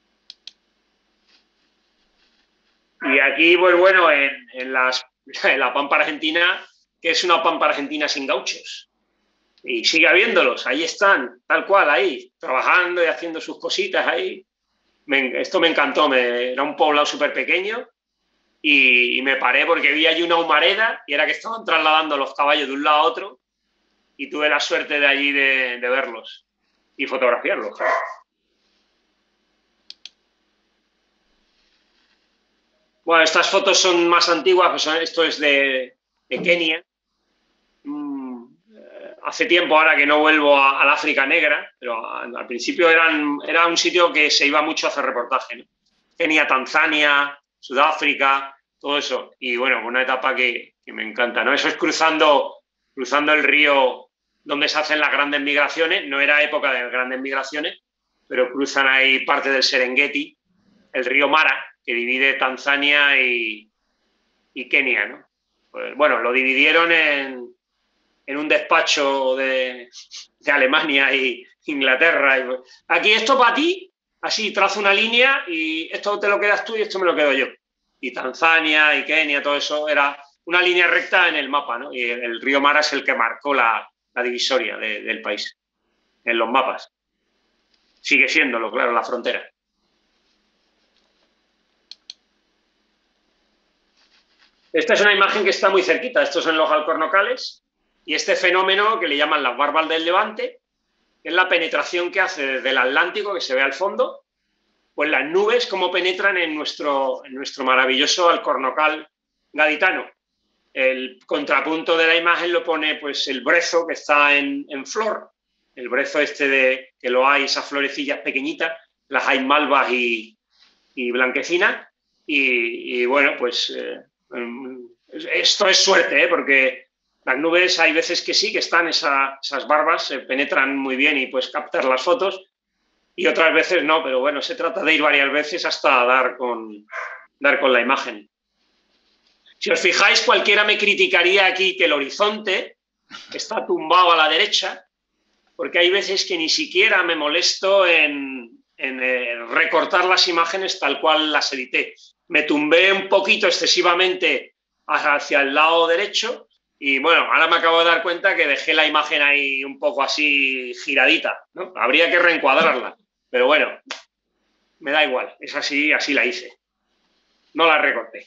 Y aquí, pues bueno, en, en, las, en la Pampa Argentina, que es una Pampa Argentina sin gauchos. Y sigue habiéndolos, ahí están, tal cual, ahí, trabajando y haciendo sus cositas ahí. Me, esto me encantó, me, era un poblado súper pequeño y, y me paré porque vi allí una humareda y era que estaban trasladando los caballos de un lado a otro y tuve la suerte de allí de, de verlos y fotografiarlos, claro. Bueno, estas fotos son más antiguas, pues son, esto es de, de Kenia. Hace tiempo ahora que no vuelvo a, al África Negra, pero al, al principio eran, era un sitio que se iba mucho a hacer reportaje, ¿no? Kenia, Tanzania, Sudáfrica, todo eso. Y bueno, una etapa que, que me encanta, ¿no? Eso es cruzando, cruzando el río donde se hacen las grandes migraciones. No era época de grandes migraciones, pero cruzan ahí parte del Serengeti, el río Mara, que divide Tanzania y, y Kenia, ¿no? Pues bueno, lo dividieron en... en un despacho de, de Alemania y Inglaterra. Y, aquí esto para ti, así trazo una línea y esto te lo quedas tú y esto me lo quedo yo. Y Tanzania y Kenia, todo eso era una línea recta en el mapa, ¿no? Y el, el río Mara es el que marcó la, la divisoria de, del país en los mapas. Sigue siéndolo, claro, la frontera. Esta es una imagen que está muy cerquita. Estos son los alcornocales. Y este fenómeno que le llaman las barbas del Levante, que es la penetración que hace desde el Atlántico, que se ve al fondo, pues las nubes cómo penetran en nuestro, en nuestro maravilloso alcornocal gaditano. El contrapunto de la imagen lo pone pues el brezo que está en, en flor, el brezo este de que lo hay, esas florecillas pequeñitas, las hay malvas y, y blanquecinas, y, y bueno, pues eh, esto es suerte, ¿eh? Porque las nubes hay veces que sí, que están esa, esas barbas, se penetran muy bien y puedes captar las fotos, y otras veces no, pero bueno, se trata de ir varias veces hasta dar con, dar con la imagen. Si os fijáis, cualquiera me criticaría aquí que el horizonte está tumbado a la derecha, porque hay veces que ni siquiera me molesto en, en eh, recortar las imágenes tal cual las edité. Me tumbé un poquito excesivamente hacia el lado derecho, y bueno, ahora me acabo de dar cuenta que dejé la imagen ahí un poco así giradita, ¿no? Habría que reencuadrarla, pero bueno, me da igual, es así, así la hice. No la recorté.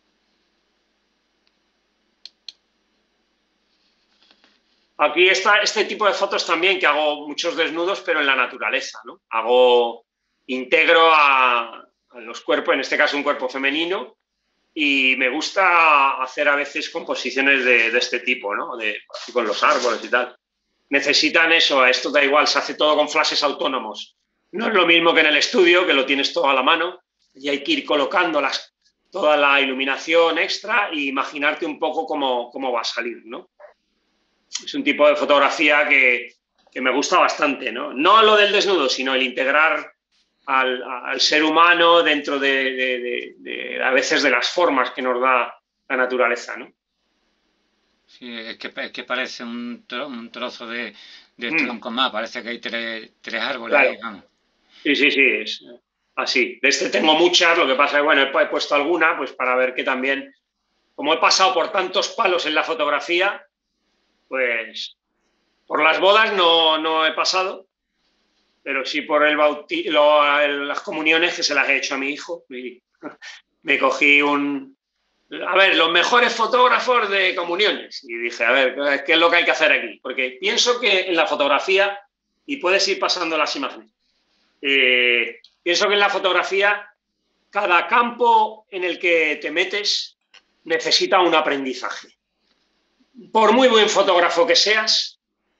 Aquí está este tipo de fotos también, que hago muchos desnudos, pero en la naturaleza, ¿no? Hago, integro a, a los cuerpos, en este caso un cuerpo femenino, y me gusta hacer a veces composiciones de, de este tipo, ¿no? De, con los árboles y tal. Necesitan eso, a esto da igual, se hace todo con flashes autónomos. No es lo mismo que en el estudio, que lo tienes todo a la mano, y hay que ir colocando las, toda la iluminación extra e imaginarte un poco cómo, cómo va a salir, ¿no? Es un tipo de fotografía que, que me gusta bastante, ¿no? No lo del desnudo, sino el integrar Al, al ser humano dentro de, de, de, de, a veces, de las formas que nos da la naturaleza, ¿no? Sí, es que, es que parece un, tro, un trozo de, de mm. tronco más, parece que hay tres, tres árboles claro. ahí, vamos. Sí, sí, sí, es así. De este tengo muchas, lo que pasa es que, bueno, he puesto alguna, pues para ver que también, como he pasado por tantos palos en la fotografía, pues por las bodas no, no he pasado, pero sí por el bauti lo, las comuniones que se las he hecho a mi hijo. Y me cogí un... A ver, los mejores fotógrafos de comuniones. Y dije, a ver, ¿qué es lo que hay que hacer aquí? Porque pienso que en la fotografía, y puedes ir pasando las imágenes, eh, pienso que en la fotografía cada campo en el que te metes necesita un aprendizaje. Por muy buen fotógrafo que seas,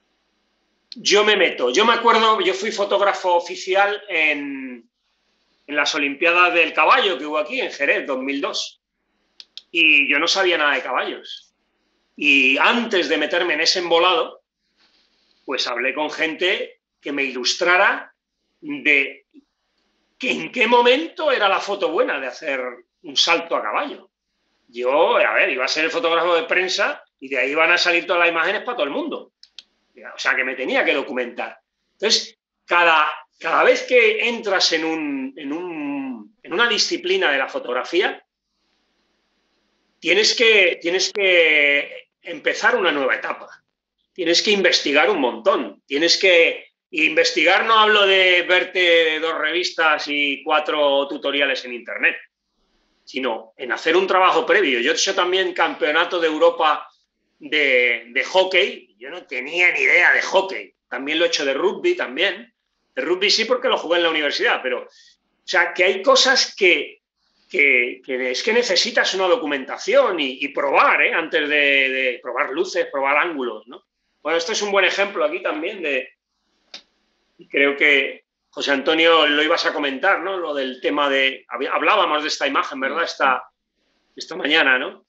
yo me meto. Yo me acuerdo, yo fui fotógrafo oficial en, en las Olimpiadas del Caballo que hubo aquí en Jerez, dos mil dos. Y yo no sabía nada de caballos. Y antes de meterme en ese embolado, pues hablé con gente que me ilustrara de que en qué momento era la foto buena de hacer un salto a caballo. Yo, a ver, iba a ser el fotógrafo de prensa y de ahí van a salir todas las imágenes para todo el mundo. O sea, que me tenía que documentar. Entonces, cada, cada vez que entras en, un, en, un, en una disciplina de la fotografía, tienes que, tienes que empezar una nueva etapa. Tienes que investigar un montón. Tienes que... Y investigar no hablo de verte dos revistas y cuatro tutoriales en internet, sino en hacer un trabajo previo. Yo he hecho también campeonato de Europa de, de hockey. Yo no tenía ni idea de hockey. También lo he hecho de rugby también. De rugby sí porque lo jugué en la universidad, pero... O sea, que hay cosas que... Que, que es que necesitas una documentación y, y probar, ¿eh? Antes de, de probar luces, probar ángulos, ¿no? Bueno, esto es un buen ejemplo aquí también de... Creo que, José Antonio, lo ibas a comentar, ¿no? Lo del tema de... Hablábamos de esta imagen, ¿verdad? Esta, esta mañana, ¿no?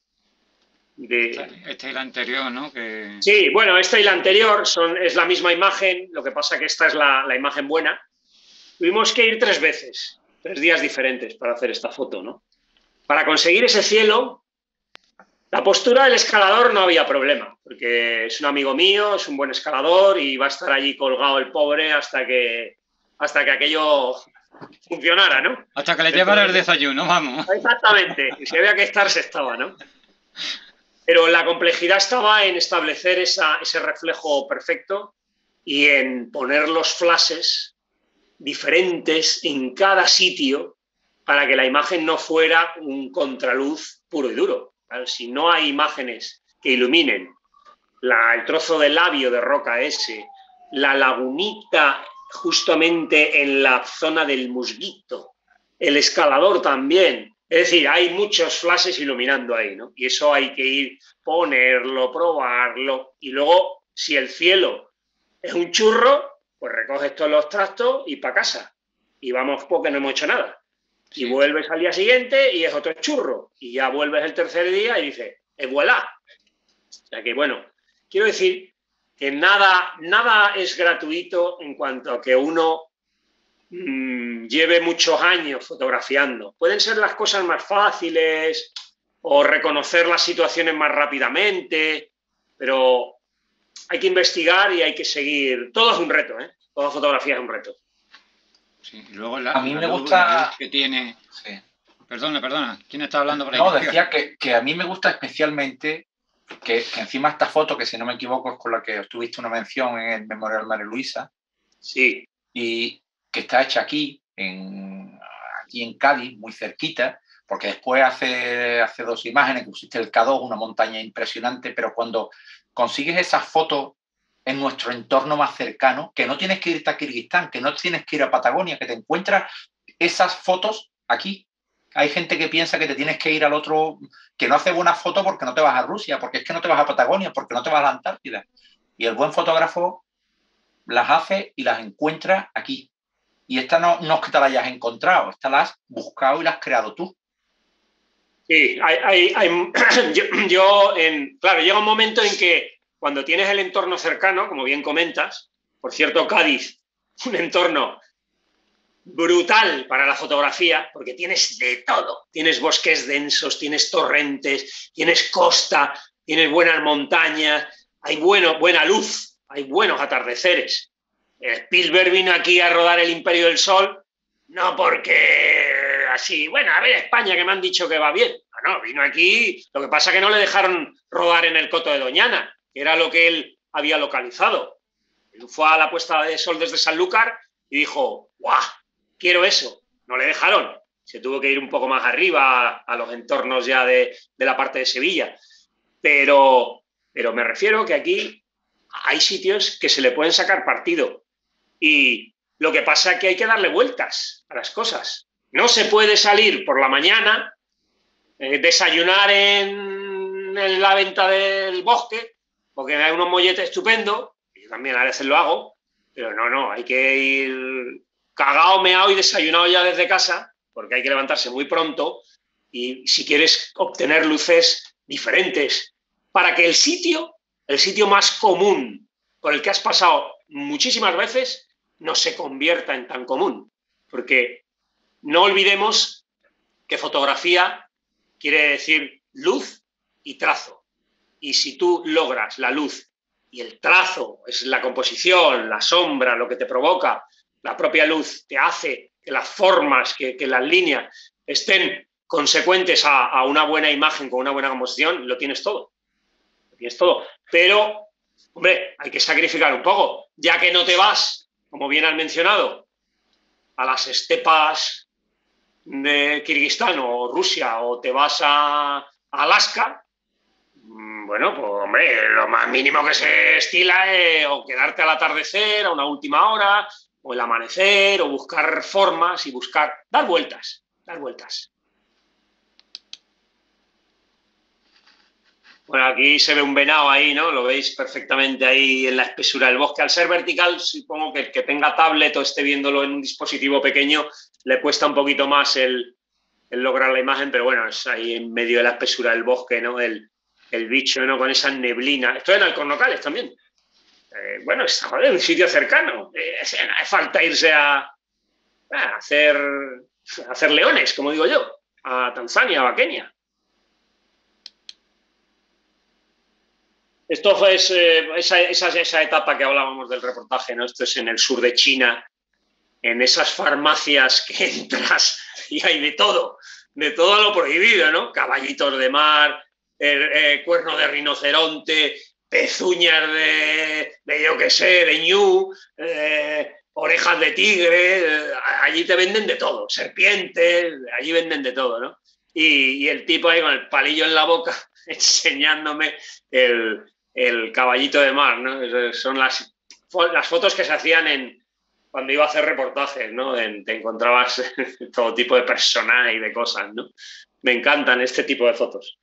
De... Esta y la anterior, ¿no? Que... Sí, bueno, esta y la anterior son, es la misma imagen, lo que pasa que esta es la, la imagen buena. Tuvimos que ir tres veces. Tres días diferentes para hacer esta foto, ¿no? Para conseguir ese cielo, la postura del escalador no había problema, porque es un amigo mío, es un buen escalador y va a estar allí colgado el pobre hasta que, hasta que aquello funcionara, ¿no? Hasta que le llevara el desayuno, vamos. Exactamente, y si había que estar, se estaba, ¿no? Pero la complejidad estaba en establecer esa, ese reflejo perfecto y en poner los flashes diferentes en cada sitio para que la imagen no fuera un contraluz puro y duro. Claro, si no hay imágenes que iluminen la, el trozo de labio de roca ese, la lagunita justamente en la zona del musguito, el escalador también. Es decir, hay muchos flashes iluminando ahí, ¿no? Y eso hay que ir, ponerlo, probarlo. Y luego, si el cielo es un churro, pues recoges todos los trastos y para casa. Y vamos porque no hemos hecho nada. Y sí. Vuelves al día siguiente y es otro churro. Y ya vuelves el tercer día y dices, ¡et voilà! O sea que, bueno, quiero decir que nada, nada es gratuito en cuanto a que uno mmm, lleve muchos años fotografiando. Pueden ser las cosas más fáciles o reconocer las situaciones más rápidamente, pero... hay que investigar y hay que seguir. Todo es un reto, ¿eh? Toda fotografía es un reto. Sí, y luego la, a mí la me luz, gusta... la luz que tiene... Sí. Perdona, perdona. ¿Quién está hablando por ahí? No, decía que, que a mí me gusta especialmente que, que encima esta foto, que si no me equivoco es con la que tuviste una mención en el Memorial María Luisa. Sí. Y que está hecha aquí, en, aquí en Cádiz, muy cerquita, porque después hace, hace dos imágenes que pusiste el K dos, una montaña impresionante, pero cuando consigues esas fotos en nuestro entorno más cercano, que no tienes que irte a Kirguistán, que no tienes que ir a Patagonia, que te encuentras esas fotos aquí. Hay gente que piensa que te tienes que ir al otro, que no hace buenas fotos porque no te vas a Rusia, porque es que no te vas a Patagonia, porque no te vas a la Antártida. Y el buen fotógrafo las hace y las encuentra aquí. Y esta no, no es que te la hayas encontrado, esta la has buscado y la has creado tú. Sí, hay, hay, hay, yo, yo en, claro, llega un momento en que cuando tienes el entorno cercano, como bien comentas, por cierto, Cádiz, un entorno brutal para la fotografía, porque tienes de todo. Tienes bosques densos, tienes torrentes, tienes costa, tienes buenas montañas, hay bueno, buena luz, hay buenos atardeceres. Spielberg vino aquí a rodar El Imperio del Sol, no porque así, bueno, a ver, España, que me han dicho que va bien. No, no, vino aquí, lo que pasa es que no le dejaron rodar en el Coto de Doñana, que era lo que él había localizado. Él fue a la puesta de sol desde Sanlúcar y dijo, ¡guau! Quiero eso. No le dejaron. Se tuvo que ir un poco más arriba a los entornos ya de, de la parte de Sevilla. Pero, pero me refiero que aquí hay sitios que se le pueden sacar partido. Y lo que pasa es que hay que darle vueltas a las cosas. No se puede salir por la mañana, eh, desayunar en, en la venta del bosque, porque hay unos molletes estupendos, yo también a veces lo hago, pero no, no, hay que ir cagado, meado y desayunado ya desde casa, porque hay que levantarse muy pronto y si quieres obtener luces diferentes, para que el sitio, el sitio más común por el que has pasado muchísimas veces, no se convierta en tan común. Porque no olvidemos que fotografía quiere decir luz y trazo. Y si tú logras la luz y el trazo, es la composición, la sombra, lo que te provoca, la propia luz te hace que las formas, que, que las líneas estén consecuentes a, a una buena imagen con una buena composición, lo tienes todo. Lo tienes todo. Pero, hombre, hay que sacrificar un poco. Ya que no te vas, como bien has mencionado, a las estepas de Kirguistán o Rusia o te vas a, a Alaska, bueno, pues hombre, lo más mínimo que se estila es o quedarte al atardecer a una última hora, o el amanecer, o buscar formas y buscar, dar vueltas, dar vueltas. Bueno, aquí se ve un venado ahí, ¿no? Lo veis perfectamente ahí en la espesura del bosque. Al ser vertical, supongo que el que tenga tablet o esté viéndolo en un dispositivo pequeño le cuesta un poquito más el, el lograr la imagen, pero bueno, es ahí en medio de la espesura del bosque, ¿no? El, el bicho, ¿no? Con esa neblina. Estoy en Alcornocales también. Eh, bueno, es joder, un sitio cercano. Eh, no hace falta irse a, a, hacer, a hacer leones, como digo yo, a Tanzania o a Kenia. Esto fue eh, esa, esa, esa etapa que hablábamos del reportaje, ¿no? Esto es en el sur de China, en esas farmacias que entras y hay de todo, de todo lo prohibido, ¿no? Caballitos de mar, eh, eh, cuerno de rinoceronte, pezuñas de, de yo qué sé, de ñu, eh, orejas de tigre, eh, allí te venden de todo, serpientes, allí venden de todo, ¿no? Y, y el tipo ahí con el palillo en la boca enseñándome el, el caballito de mar, ¿no? Son las, las fotos que se hacían en, cuando iba a hacer reportajes, ¿no? En, te encontrabas todo tipo de personajes y de cosas, ¿no? Me encantan este tipo de fotos.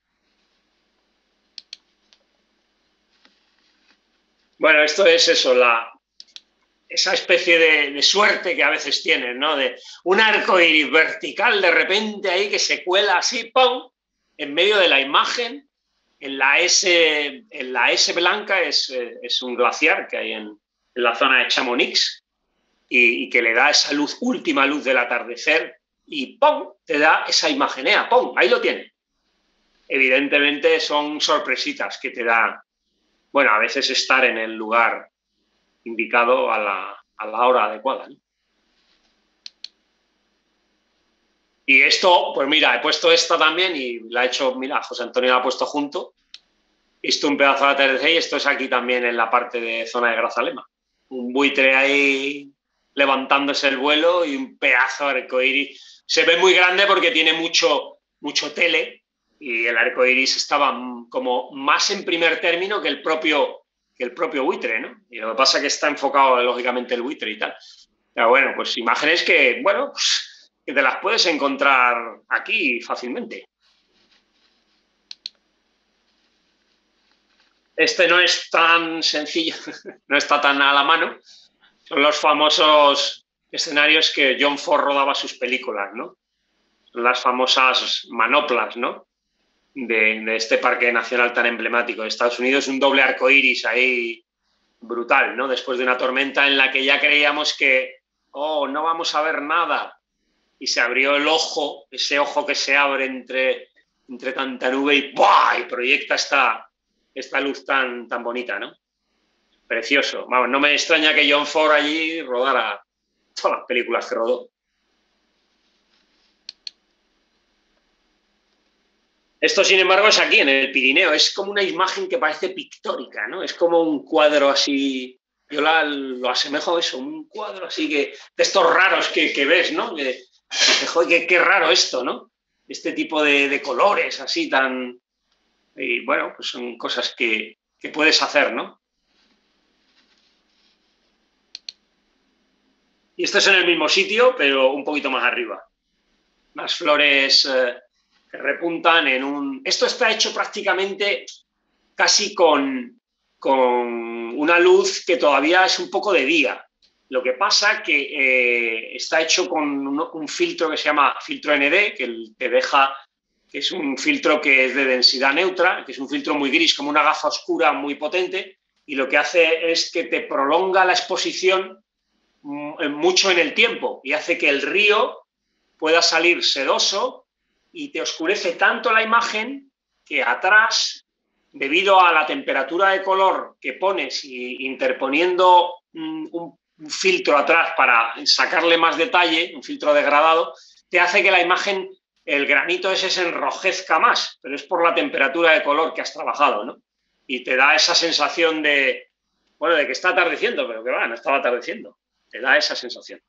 Bueno, esto es eso, la, esa especie de, de suerte que a veces tienes, ¿no? De un arco iris vertical de repente ahí que se cuela así, ¡pum!, en medio de la imagen. En la S, en la S blanca es, es un glaciar que hay en, en la zona de Chamonix y, y que le da esa luz, última luz del atardecer y ¡pum!, te da esa imagenea, ¡pum!, ahí lo tiene. Evidentemente son sorpresitas que te da, bueno, a veces estar en el lugar indicado a la, a la hora adecuada, ¿no? Y esto, pues mira, he puesto esta también y la he hecho, mira, José Antonio la ha puesto junto. Esto un pedazo de atardecer y esto es aquí también en la parte de zona de Grazalema. Un buitre ahí levantándose el vuelo y un pedazo de arcoíris. Se ve muy grande porque tiene mucho, mucho tele y el arcoíris estaba como más en primer término que el propio, que el propio buitre, ¿no? Y lo que pasa es que está enfocado, lógicamente, el buitre y tal. Pero bueno, pues imágenes que, bueno, pues, que te las puedes encontrar aquí fácilmente. Este no es tan sencillo, no está tan a la mano. Son los famosos escenarios que John Ford rodaba sus películas, ¿no? Son las famosas manoplas, ¿no? De, de este parque nacional tan emblemático de Estados Unidos, un doble arco iris ahí brutal, ¿no? Después de una tormenta en la que ya creíamos que, oh, no vamos a ver nada. Y se abrió el ojo, ese ojo que se abre entre, entre tanta nube y ¡buah!, y proyecta esta, esta luz tan, tan bonita, ¿no? Precioso. Vamos, no me extraña que John Ford allí rodara todas las películas que rodó. Esto, sin embargo, es aquí, en el Pirineo. Es como una imagen que parece pictórica, ¿no? Es como un cuadro así yo la, lo asemejo a eso, un cuadro así que, de estos raros que, que ves, ¿no? Que, que joder, qué, qué raro esto, ¿no? Este tipo de, de colores así tan... Y bueno, pues son cosas que, que puedes hacer, ¿no? Y esto es en el mismo sitio, pero un poquito más arriba. Las flores eh, que repuntan en un... Esto está hecho prácticamente casi con, con una luz que todavía es un poco de día. Lo que pasa que eh, está hecho con un, un filtro que se llama filtro N D, que te deja, que es un filtro que es de densidad neutra, que es un filtro muy gris, como una gafa oscura muy potente, y lo que hace es que te prolonga la exposición mucho en el tiempo y hace que el río pueda salir sedoso y te oscurece tanto la imagen que atrás, debido a la temperatura de color que pones y interponiendo un, un filtro atrás para sacarle más detalle, un filtro degradado, te hace que la imagen, el granito ese se enrojezca más, pero es por la temperatura de color que has trabajado, ¿no? Y te da esa sensación de, bueno, de que está atardeciendo, pero que va, no estaba atardeciendo. Te da esa sensación.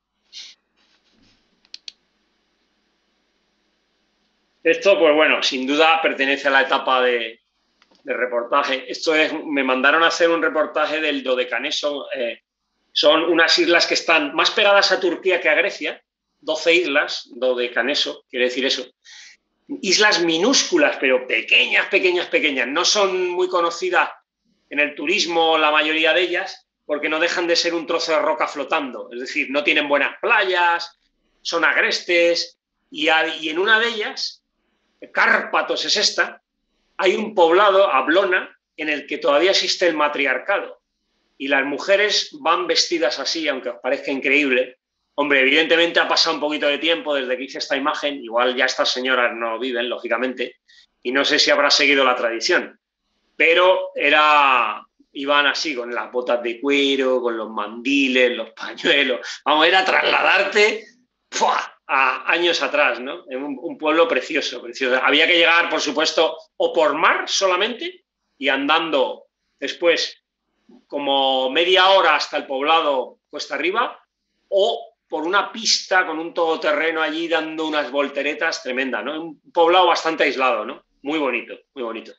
Esto, pues bueno, sin duda pertenece a la etapa de, de reportaje. Esto es, me mandaron a hacer un reportaje del Dodecaneso. Eh, son unas islas que están más pegadas a Turquía que a Grecia. doce islas, Dodecaneso, quiere decir eso. Islas minúsculas, pero pequeñas, pequeñas, pequeñas. No son muy conocidas en el turismo la mayoría de ellas, porque no dejan de ser un trozo de roca flotando. Es decir, no tienen buenas playas, son agrestes, y, hay, y en una de ellas, Cárpatos es esta, hay un poblado, Ablona, en el que todavía existe el matriarcado. Y las mujeres van vestidas así, aunque os parezca increíble. Hombre, evidentemente ha pasado un poquito de tiempo desde que hice esta imagen, igual ya estas señoras no viven, lógicamente, y no sé si habrá seguido la tradición. Pero era... iban así, con las botas de cuero, con los mandiles, los pañuelos. Vamos, era trasladarte ¡pua! A años atrás, ¿no? En un, un pueblo precioso, precioso. Había que llegar, por supuesto, o por mar solamente, y andando después como media hora hasta el poblado cuesta arriba, o por una pista con un todoterreno allí dando unas volteretas tremendas, ¿no? Un poblado bastante aislado, ¿no? Muy bonito, muy bonito.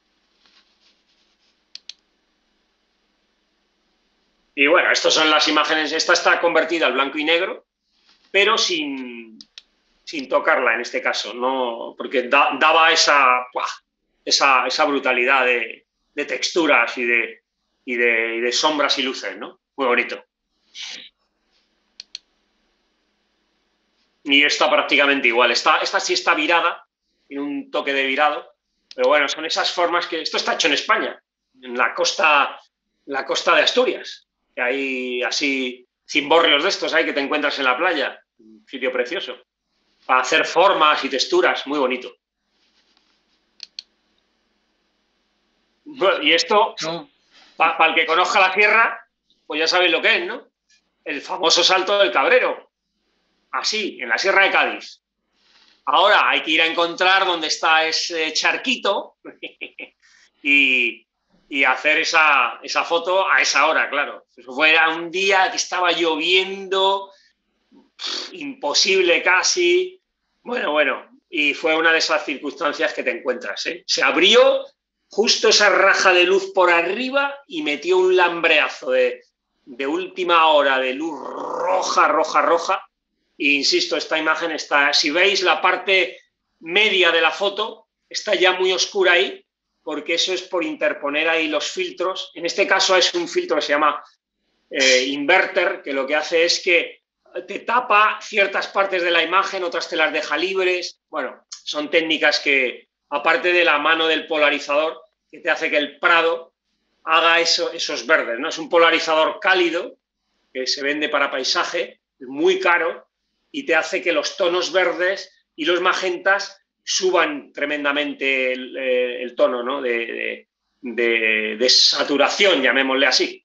Y bueno, estas son las imágenes. Esta está convertida al blanco y negro, pero sin, sin tocarla en este caso, ¿no? Porque da, daba esa, esa, esa brutalidad de, de texturas y de, y, de, y de sombras y luces, ¿no? Muy bonito. Y esta prácticamente igual. Esta, esta sí está virada, tiene un toque de virado, pero bueno, son esas formas que... Esto está hecho en España, en la costa, la costa de Asturias. Que hay así cimborrios de estos, hay que te encuentras en la playa, un sitio precioso, para hacer formas y texturas, muy bonito. Bueno, y esto, no. para pa el que conozca la sierra, pues ya sabéis lo que es, ¿no? El famoso Salto del Cabrero, así, en la Sierra de Cádiz. Ahora hay que ir a encontrar dónde está ese charquito y... y hacer esa, esa foto a esa hora, claro. Eso fue un día que estaba lloviendo, pff, imposible casi. Bueno, bueno, y fue una de esas circunstancias que te encuentras, ¿eh? Se abrió justo esa raja de luz por arriba y metió un lambreazo de, de última hora de luz roja, roja, roja. E insisto, esta imagen está... Si veis la parte media de la foto, está ya muy oscura ahí, porque eso es por interponer ahí los filtros. En este caso es un filtro que se llama eh, inverter, que lo que hace es que te tapa ciertas partes de la imagen, otras te las deja libres. Bueno, son técnicas que, aparte de la mano del polarizador, que te hace que el prado haga eso, esos verdes, ¿no? Es un polarizador cálido que se vende para paisaje, muy caro, y te hace que los tonos verdes y los magentas suban tremendamente el, el tono, ¿no? de, de, de, de saturación, llamémosle así.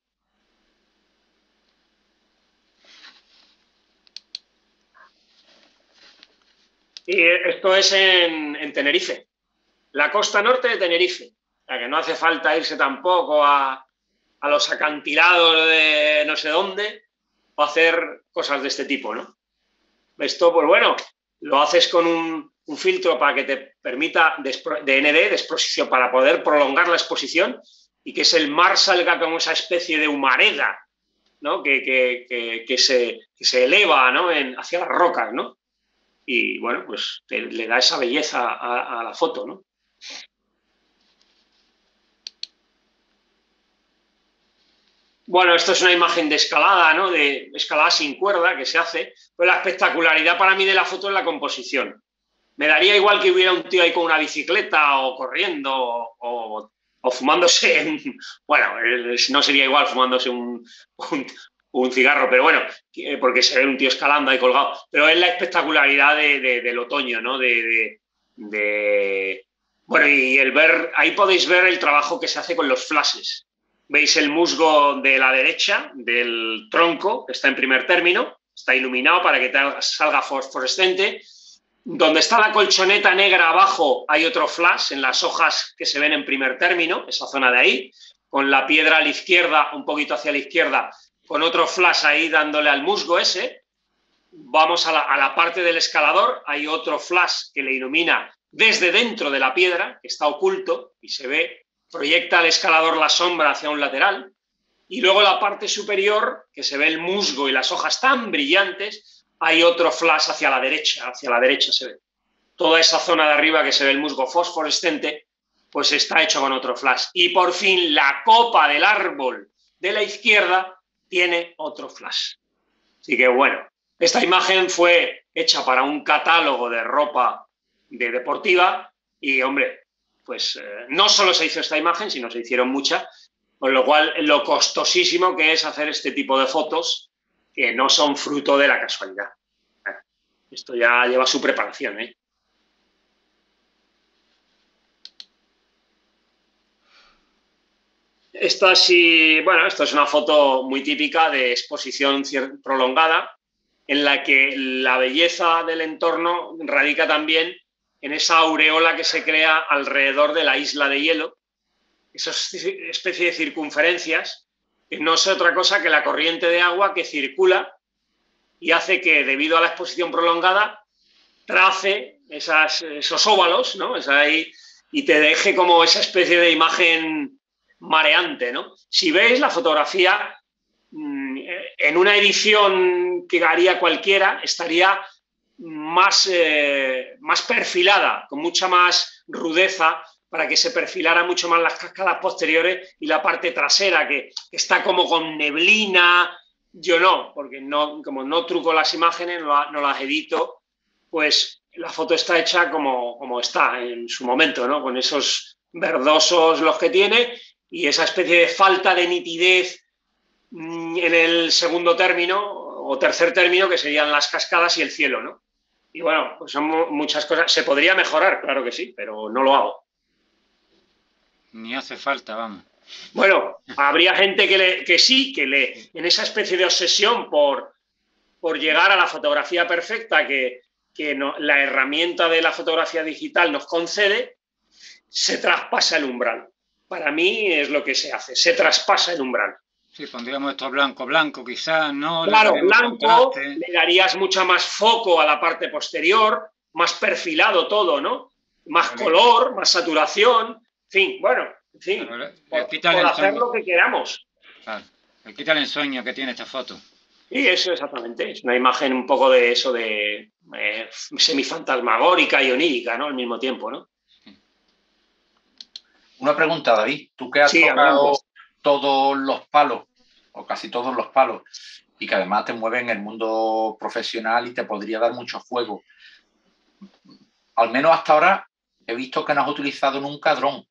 Y esto es en, en Tenerife, la costa norte de Tenerife, o sea que no hace falta irse tampoco a, a los acantilados de no sé dónde o hacer cosas de este tipo, ¿no? Esto, pues bueno, lo haces con un, un filtro para que te permita de, de N D, de exposición, para poder prolongar la exposición, y que es el mar salga como esa especie de humareda, ¿no? que, que, que, que, se, que se eleva, ¿no? en, hacia las rocas, ¿no? Y bueno, pues te, le da esa belleza a, a la foto, ¿no? Bueno, esto es una imagen de escalada, ¿no? De escalada sin cuerda que se hace. Pero la espectacularidad para mí de la foto es la composición. Me daría igual que hubiera un tío ahí con una bicicleta o corriendo o, o fumándose, un, bueno, no sería igual fumándose un, un, un cigarro, pero bueno, porque se ve un tío escalando ahí colgado. Pero es la espectacularidad de, de, del otoño, ¿no? De, de, de... Bueno, y el ver, ahí podéis ver el trabajo que se hace con los flashes. Veis el musgo de la derecha del tronco, que está en primer término, está iluminado para que salga fosforescente. Donde está la colchoneta negra abajo hay otro flash en las hojas que se ven en primer término, esa zona de ahí, con la piedra a la izquierda, un poquito hacia la izquierda, con otro flash ahí dándole al musgo ese. Vamos a la, a la parte del escalador, hay otro flash que le ilumina desde dentro de la piedra, que está oculto y se ve, proyecta al escalador la sombra hacia un lateral. Y luego la parte superior, que se ve el musgo y las hojas tan brillantes, hay otro flash hacia la derecha, hacia la derecha se ve. Toda esa zona de arriba que se ve el musgo fosforescente, pues está hecho con otro flash. Y por fin la copa del árbol de la izquierda tiene otro flash. Así que bueno, esta imagen fue hecha para un catálogo de ropa de deportiva y, hombre, pues eh, no solo se hizo esta imagen, sino se hicieron muchas, con lo cual lo costosísimo que es hacer este tipo de fotos que no son fruto de la casualidad. Esto ya lleva su preparación, ¿eh? Esta sí, bueno, esto es una foto muy típica de exposición prolongada, en la que la belleza del entorno radica también en esa aureola que se crea alrededor de la isla de hielo, esa especie de circunferencias, que no es otra cosa que la corriente de agua que circula y hace que, debido a la exposición prolongada, trace esas, esos óvalos, ¿no? Es ahí, y te deje como esa especie de imagen mareante, ¿no? Si veis la fotografía, en una edición que haría cualquiera, estaría más, eh, más perfilada, con mucha más rudeza, para que se perfilara mucho más las cascadas posteriores y la parte trasera, que está como con neblina. Yo no, porque no, como no truco las imágenes, no, no las edito, pues la foto está hecha como, como está en su momento, ¿no? Con esos verdosos los que tiene y esa especie de falta de nitidez en el segundo término o tercer término, que serían las cascadas y el cielo, ¿no? Y bueno, pues son muchas cosas. Se podría mejorar, claro que sí, pero no lo hago. Ni hace falta, vamos. Bueno, habría gente que, le, que sí, que le, en esa especie de obsesión por, por llegar a la fotografía perfecta que, que no, la herramienta de la fotografía digital nos concede, se traspasa el umbral. Para mí es lo que se hace, se traspasa el umbral. Sí, pondríamos esto blanco, blanco quizás, ¿no? Claro, blanco, le darías mucha más foco a la parte posterior, más perfilado todo, ¿no? Más vale. Color, más saturación, en fin, bueno, en fin, claro, le, por, le quita por el hacer ensueño. Lo que queramos. Claro, le quita el ensueño que tiene esta foto. Y eso exactamente, es una imagen un poco de eso de eh, semifantasmagórica y onírica, ¿no? Al mismo tiempo, ¿no? Una pregunta, David, tú que has sí, tocado hablamos. todos los palos, o casi todos los palos, y que además te mueve en el mundo profesional y te podría dar mucho juego. Al menos hasta ahora he visto que no has utilizado nunca dron.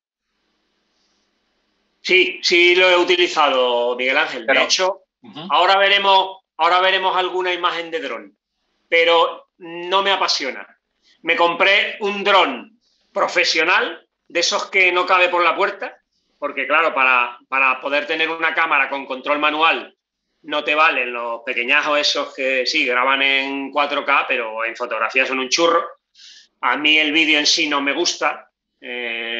Sí, sí lo he utilizado, Miguel Ángel. Pero, de hecho, uh-huh. ahora veremos, ahora veremos alguna imagen de dron, pero no me apasiona. Me compré un dron profesional, de esos que no cabe por la puerta, porque claro, para, para poder tener una cámara con control manual no te valen los pequeñajos esos que sí, graban en cuatro K, pero en fotografía son un churro. A mí el vídeo en sí no me gusta, eh,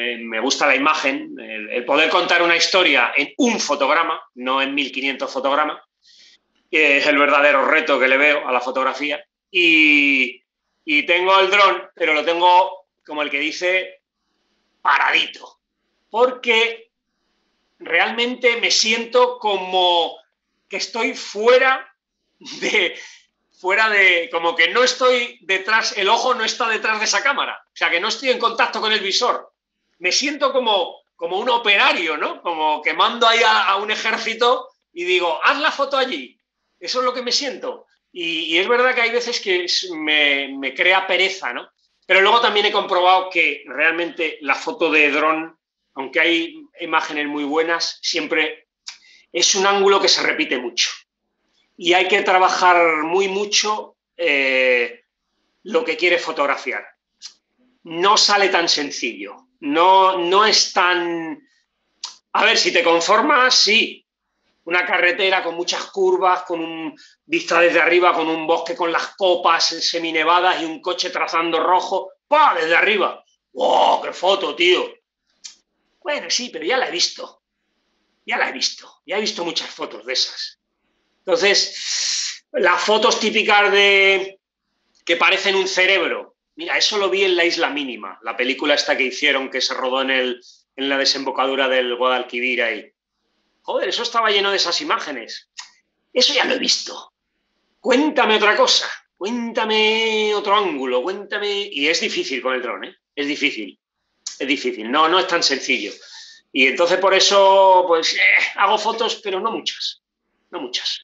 me, me gusta la imagen, el, el poder contar una historia en un fotograma, no en mil quinientos fotogramas, que es el verdadero reto que le veo a la fotografía. Y, y tengo el dron, pero lo tengo, como el que dice, paradito, porque realmente me siento como que estoy fuera de, fuera de, como que no estoy detrás, el ojo no está detrás de esa cámara, o sea, que no estoy en contacto con el visor. Me siento como, como un operario, ¿no? Como que mando ahí a, a un ejército y digo, haz la foto allí. Eso es lo que me siento. Y, y es verdad que hay veces que me, me crea pereza, ¿no? Pero luego también he comprobado que realmente la foto de dron, aunque hay imágenes muy buenas, siempre es un ángulo que se repite mucho. Y hay que trabajar muy mucho eh, lo que quieres fotografiar. No sale tan sencillo. No, no es tan... A ver, si te conformas, sí. Una carretera con muchas curvas, con un vista desde arriba, con un bosque con las copas seminevadas y un coche trazando rojo. ¡Pah! Desde arriba. ¡Wow! ¡Qué foto, tío! Bueno, sí, pero ya la he visto. Ya la he visto. Ya he visto muchas fotos de esas. Entonces, las fotos típicas de que parecen un cerebro. Mira, eso lo vi en La Isla Mínima, la película esta que hicieron, que se rodó en, el, en la desembocadura del Guadalquivir ahí. Joder, eso estaba lleno de esas imágenes. Eso ya lo he visto. Cuéntame otra cosa. Cuéntame otro ángulo. Cuéntame... Y es difícil con el dron, ¿eh? Es difícil. Es difícil. No, no es tan sencillo. Y entonces por eso, pues, eh, hago fotos, pero no muchas. No muchas.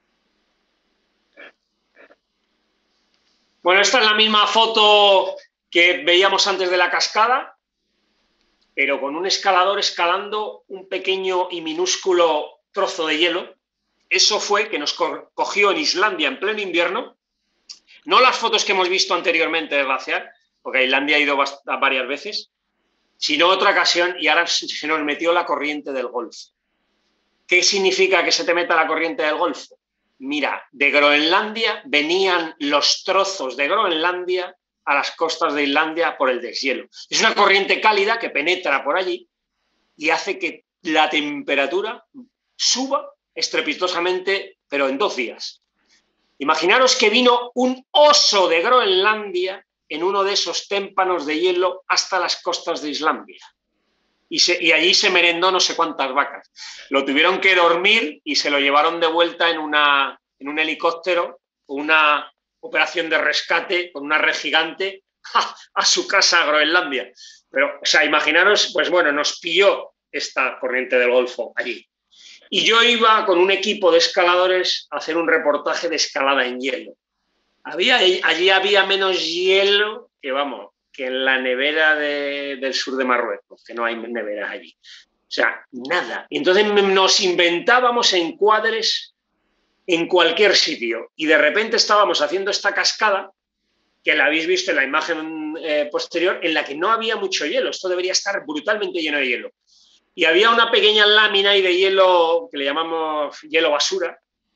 Bueno, esta es la misma foto que veíamos antes de la cascada, pero con un escalador escalando un pequeño y minúsculo trozo de hielo. Eso fue que nos cogió en Islandia en pleno invierno. No las fotos que hemos visto anteriormente de glaciar, porque a Islandia he ido varias veces, sino otra ocasión, y ahora se nos metió la corriente del Golfo. ¿Qué significa que se te meta la corriente del Golfo? Mira, de Groenlandia venían los trozos de Groenlandia a las costas de Islandia por el deshielo. Es una corriente cálida que penetra por allí y hace que la temperatura suba estrepitosamente, pero en dos días. Imaginaros que vino un oso de Groenlandia en uno de esos témpanos de hielo hasta las costas de Islandia. Y, se, y allí se merendó no sé cuántas vacas. Lo tuvieron que dormir y se lo llevaron de vuelta en, una, en un helicóptero, una operación de rescate con una red gigante ¡ja!, a su casa a Groenlandia. Pero, o sea, imaginaros, pues bueno, nos pilló esta corriente del Golfo allí. Y yo iba con un equipo de escaladores a hacer un reportaje de escalada en hielo. Había, allí había menos hielo que, vamos, que en la nevera de, del sur de Marruecos, que no hay neveras allí. O sea, nada. Y entonces nos inventábamos encuadres en cualquier sitio. Y de repente estábamos haciendo esta cascada, que la habéis visto en la imagen eh, posterior, en la que no había mucho hielo. Esto debería estar brutalmente lleno de hielo. Y había una pequeña lámina ahí de hielo, que le llamamos hielo basura,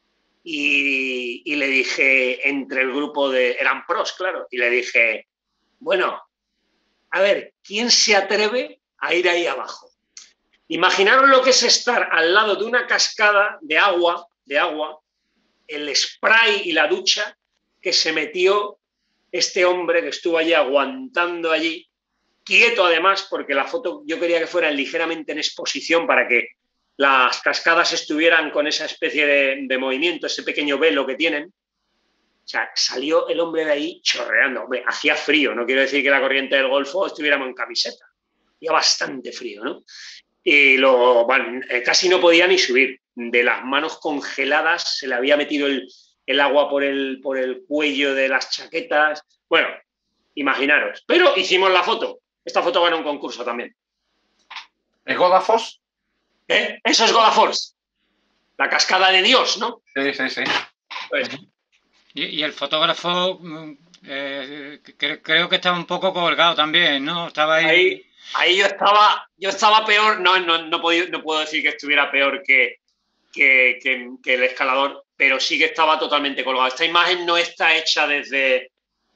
y, y le dije, entre el grupo de... Eran pros, claro, y le dije, bueno, a ver, ¿quién se atreve a ir ahí abajo? Imaginaros lo que es estar al lado de una cascada de agua, de agua, el spray y la ducha que se metió este hombre que estuvo allí aguantando allí, quieto además, porque la foto yo quería que fuera ligeramente en exposición para que las cascadas estuvieran con esa especie de, de movimiento, ese pequeño velo que tienen. O sea, salió el hombre de ahí chorreando. Hombre, hacía frío, no quiero decir que la corriente del Golfo estuviéramos en camiseta. Hacía bastante frío, ¿no? Y lo, bueno, casi no podía ni subir. De las manos congeladas se le había metido el, el agua por el, por el cuello de las chaquetas. Bueno, imaginaros. Pero hicimos la foto. Esta foto ganó un concurso también. ¿Es Godafoss? ¿Eh? Eso es Godafoss. La cascada de Dios, ¿no? Sí, sí, sí. Pues, y, y el fotógrafo eh, cre, creo que estaba un poco colgado también, ¿no? Estaba ahí... Ahí, ahí yo estaba yo estaba peor. No, no, no, puedo, no puedo decir que estuviera peor que, que, que, que el escalador, pero sí que estaba totalmente colgado. Esta imagen no está hecha desde...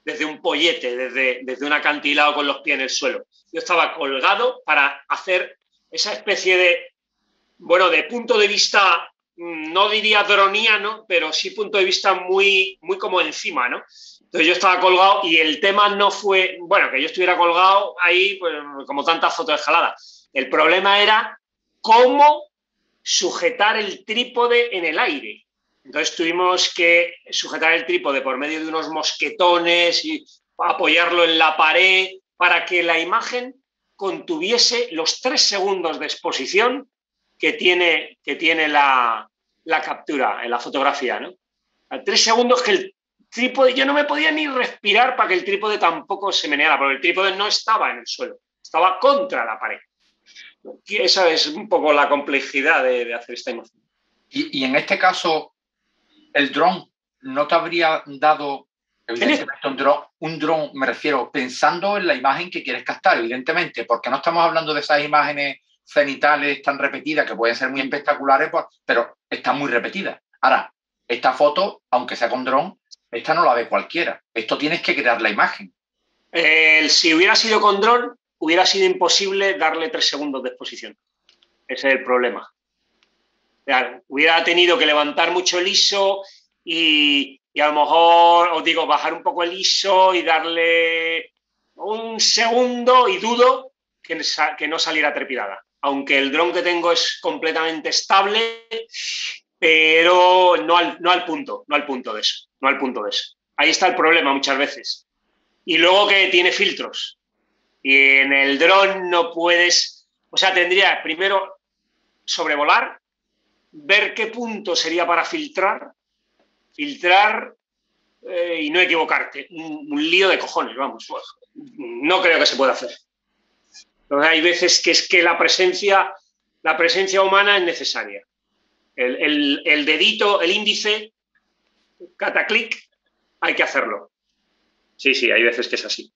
desde un pollete, desde, desde un acantilado con los pies en el suelo. Yo estaba colgado para hacer esa especie de, bueno, de punto de vista, no diría droniano, pero sí punto de vista muy, muy como encima, ¿no? Entonces yo estaba colgado y el tema no fue, bueno, que yo estuviera colgado ahí, pues, como tantas fotos de escalada. El problema era cómo sujetar el trípode en el aire. Entonces tuvimos que sujetar el trípode por medio de unos mosquetones y apoyarlo en la pared para que la imagen contuviese los tres segundos de exposición que tiene, que tiene la, la captura en la fotografía, ¿no? A tres segundos que el trípode, yo no me podía ni respirar para que el trípode tampoco se meneara, porque el trípode no estaba en el suelo, estaba contra la pared. Y esa es un poco la complejidad de, de hacer esta imagen. Y, y en este caso, el dron no te habría dado, evidentemente, un dron, un dron, me refiero, pensando en la imagen que quieres captar, evidentemente, porque no estamos hablando de esas imágenes cenitales tan repetidas que pueden ser muy espectaculares, pues, pero están muy repetidas. Ahora, esta foto, aunque sea con dron, esta no la ve cualquiera. Esto tienes que crear la imagen. Eh, si hubiera sido con dron, hubiera sido imposible darle tres segundos de exposición. Ese es el problema. Claro, hubiera tenido que levantar mucho el I S O y, y a lo mejor, os digo, bajar un poco el I S O y darle un segundo, y dudo que, que no saliera trepidada. Aunque el dron que tengo es completamente estable, pero no al, no al punto, no al punto de eso, no al punto de eso. Ahí está el problema muchas veces. Y luego que tiene filtros. Y en el dron no puedes, o sea, tendría primero sobrevolar, ver qué punto sería para filtrar, filtrar eh, y no equivocarte. Un, un lío de cojones, vamos. No creo que se pueda hacer. Entonces hay veces que es que la presencia, la presencia humana es necesaria. El, el, el dedito, el índice, cataclic, hay que hacerlo. Sí, sí, hay veces que es así.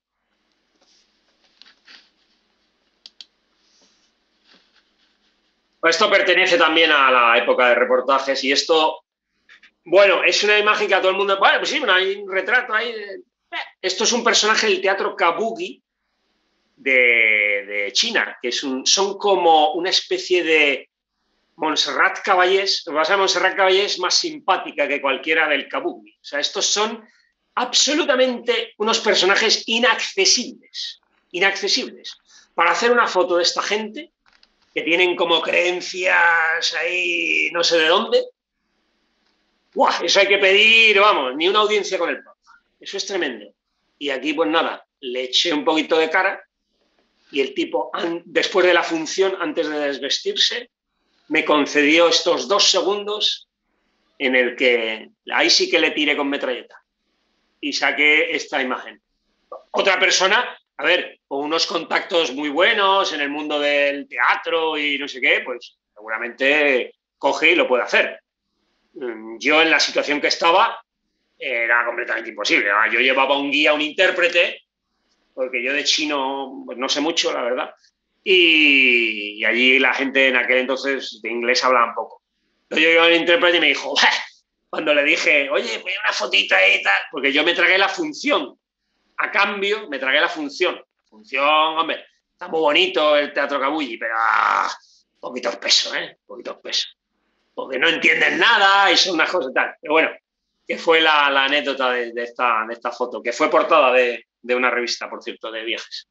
Esto pertenece también a la época de reportajes y esto, bueno, es una imagen que a todo el mundo, bueno, pues sí, hay un retrato ahí. De, esto es un personaje del teatro kabuki de, de China, que es un, son como una especie de Montserrat Caballés. Lo que pasa es que Montserrat Caballés es más simpática que cualquiera del kabuki. O sea, estos son absolutamente unos personajes inaccesibles, inaccesibles. Para hacer una foto de esta gente, que tienen como creencias ahí no sé de dónde, ¡buah! Eso hay que pedir, vamos, ni una audiencia con el Papa. Eso es tremendo. Y aquí, pues nada, le eché un poquito de cara y el tipo, después de la función, antes de desvestirse, me concedió estos dos segundos en el que ahí sí que le tiré con metralleta y saqué esta imagen. Otra persona, a ver, con unos contactos muy buenos en el mundo del teatro y no sé qué, pues seguramente coge y lo puede hacer. Yo en la situación que estaba era completamente imposible. Yo llevaba un guía, un intérprete, porque yo de chino pues, no sé mucho, la verdad, y, y allí la gente en aquel entonces de inglés hablaba un poco. Entonces yo llevaba un intérprete y me dijo, ¡bah! Cuando le dije, oye, pues una fotita ahí y tal, porque yo me tragué la función. A cambio, me tragué la función. La función, hombre, está muy bonito el teatro kabuki, pero ah, poquitos pesos, ¿eh? Poquitos pesos. Porque no entienden nada y son unas cosas tal. Pero bueno, que fue la, la anécdota de, de, esta, de esta foto, que fue portada de, de una revista, por cierto, de viajes.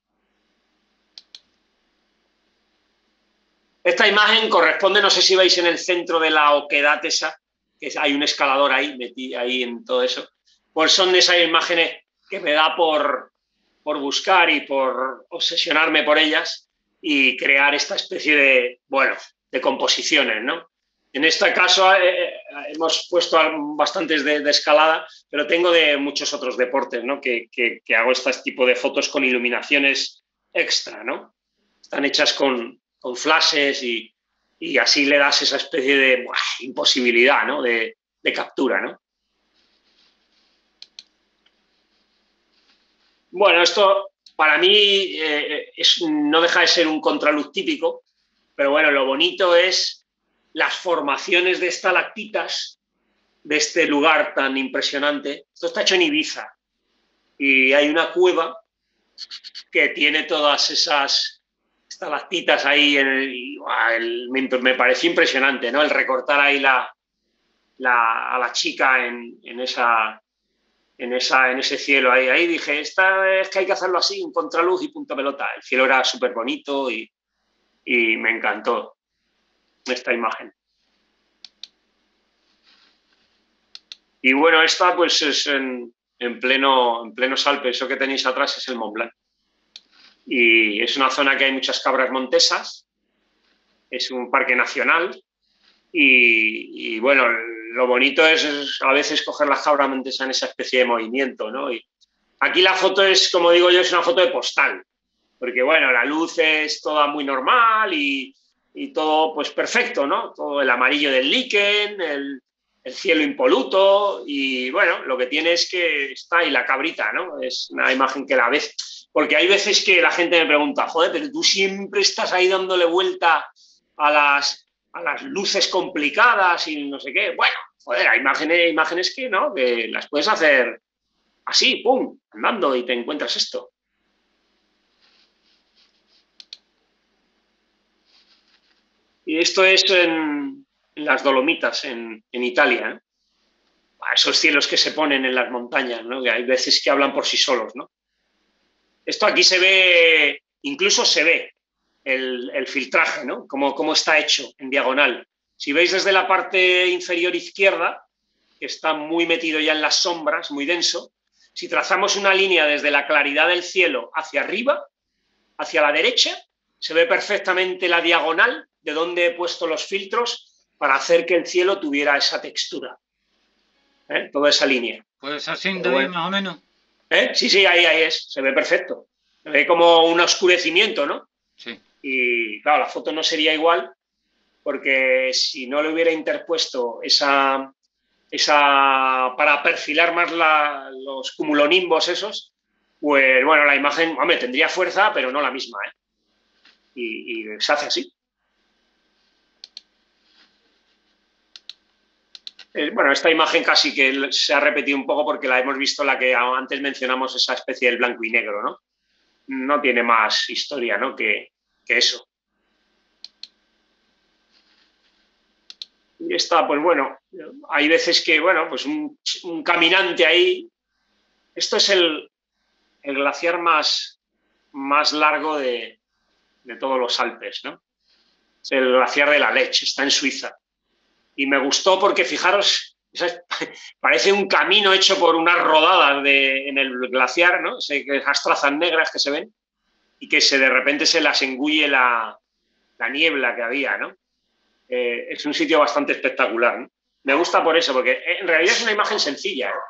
Esta imagen corresponde, no sé si veis en el centro de la oquedad esa, que hay un escalador ahí, metí ahí en todo eso. Pues son esas imágenes que me da por, por buscar y por obsesionarme por ellas y crear esta especie de, bueno, de composiciones, ¿no? En este caso eh, hemos puesto bastantes de, de escalada, pero tengo de muchos otros deportes, ¿no? Que, que, que hago este tipo de fotos con iluminaciones extra, ¿no? Están hechas con, con flashes y, y así le das esa especie de buah, imposibilidad, ¿no? de, de captura, ¿no? Bueno, esto para mí eh, es, no deja de ser un contraluz típico, pero bueno, lo bonito es las formaciones de estalactitas de este lugar tan impresionante. Esto está hecho en Ibiza. y hay una cueva que tiene todas esas estalactitas ahí en el, y, ¡guau! el, me, me pareció impresionante, ¿no? El recortar ahí la, la, a la chica en, en, esa, en, esa, en ese cielo ahí. Ahí dije, esta es que hay que hacerlo así, un contraluz y punto pelota. El cielo era súper bonito y, y me encantó esta imagen. Y bueno, esta pues es en, en, pleno, en plenos Alpes. Eso que tenéis atrás es el Mont Blanc. Y es una zona que hay muchas cabras montesas. Es un parque nacional. Y, y bueno, lo bonito es, es a veces coger las cabras montesas en esa especie de movimiento, ¿no? Y aquí la foto es, como digo yo, es una foto de postal. Porque bueno, la luz es toda muy normal y, y todo pues perfecto, ¿no? Todo el amarillo del líquen, el... el cielo impoluto y bueno, lo que tiene es que está ahí la cabrita, ¿no? Es una imagen que la ves, porque hay veces que la gente me pregunta, joder, pero tú siempre estás ahí dándole vuelta a las, a las luces complicadas y no sé qué. Bueno, joder, hay imágenes, imágenes que, ¿no? Que las puedes hacer así, pum, andando y te encuentras esto. Y esto es en... en las Dolomitas, en, en Italia, ¿eh? A esos cielos que se ponen en las montañas, ¿no? Que hay veces que hablan por sí solos, ¿no? Esto aquí se ve, incluso se ve el, el filtraje, ¿no? Cómo, cómo está hecho en diagonal. Si veis desde la parte inferior izquierda, que está muy metido ya en las sombras, muy denso, si trazamos una línea desde la claridad del cielo hacia arriba, hacia la derecha, se ve perfectamente la diagonal de donde he puesto los filtros para hacer que el cielo tuviera esa textura. ¿Eh? Toda esa línea. Pues así, David, bueno. Más o menos. ¿Eh? Sí, sí, ahí, ahí es. Se ve perfecto. Se ve como un oscurecimiento, ¿no? Sí. Y claro, la foto no sería igual porque si no le hubiera interpuesto esa, esa para perfilar más la, los cumulonimbos esos, pues bueno, la imagen, hombre, tendría fuerza, pero no la misma, ¿eh? Y, y se hace así. Bueno, esta imagen casi que se ha repetido un poco porque la hemos visto la que antes mencionamos, esa especie del blanco y negro, ¿no? No tiene más historia, ¿no? que, que eso. Y esta, pues bueno, hay veces que, bueno, pues un, un caminante ahí. Esto es el, el glaciar más, más largo de, de todos los Alpes, ¿no? Es el glaciar de la Lech, está en Suiza. Y me gustó porque, fijaros, parece un camino hecho por unas rodadas de, en el glaciar, ¿no? Esas trazas negras que se ven y que se, de repente se las engulle la, la niebla que había, ¿no? Eh, es un sitio bastante espectacular, ¿no? Me gusta por eso, porque en realidad es una imagen sencilla, ¿eh?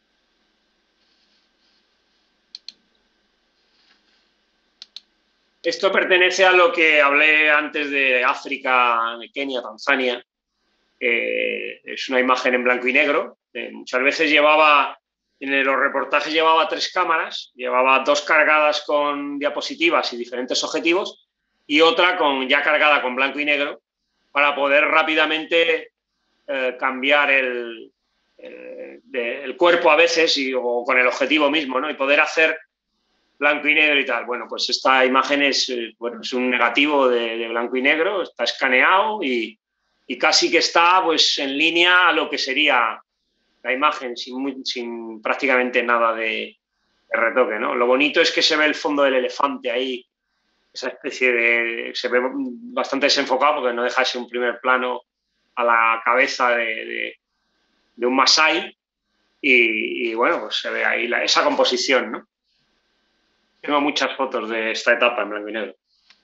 Esto pertenece a lo que hablé antes de África, de Kenia, Tanzania. Eh, es una imagen en blanco y negro. Eh, muchas veces llevaba, en los reportajes llevaba tres cámaras, llevaba dos cargadas con diapositivas y diferentes objetivos y otra con, ya cargada con blanco y negro para poder rápidamente eh, cambiar el, el, de, el cuerpo a veces y, o con el objetivo mismo, ¿no? Y poder hacer blanco y negro y tal. Bueno, pues esta imagen es, bueno, es un negativo de, de blanco y negro, está escaneado y y casi que está pues en línea a lo que sería la imagen, sin, muy, sin prácticamente nada de, de retoque, ¿no? Lo bonito es que se ve el fondo del elefante ahí, esa especie de... se ve bastante desenfocado porque no deja de ser un primer plano a la cabeza de, de, de un masái y, y bueno, pues se ve ahí la, esa composición, ¿no? Tengo muchas fotos de esta etapa en blanco y negro.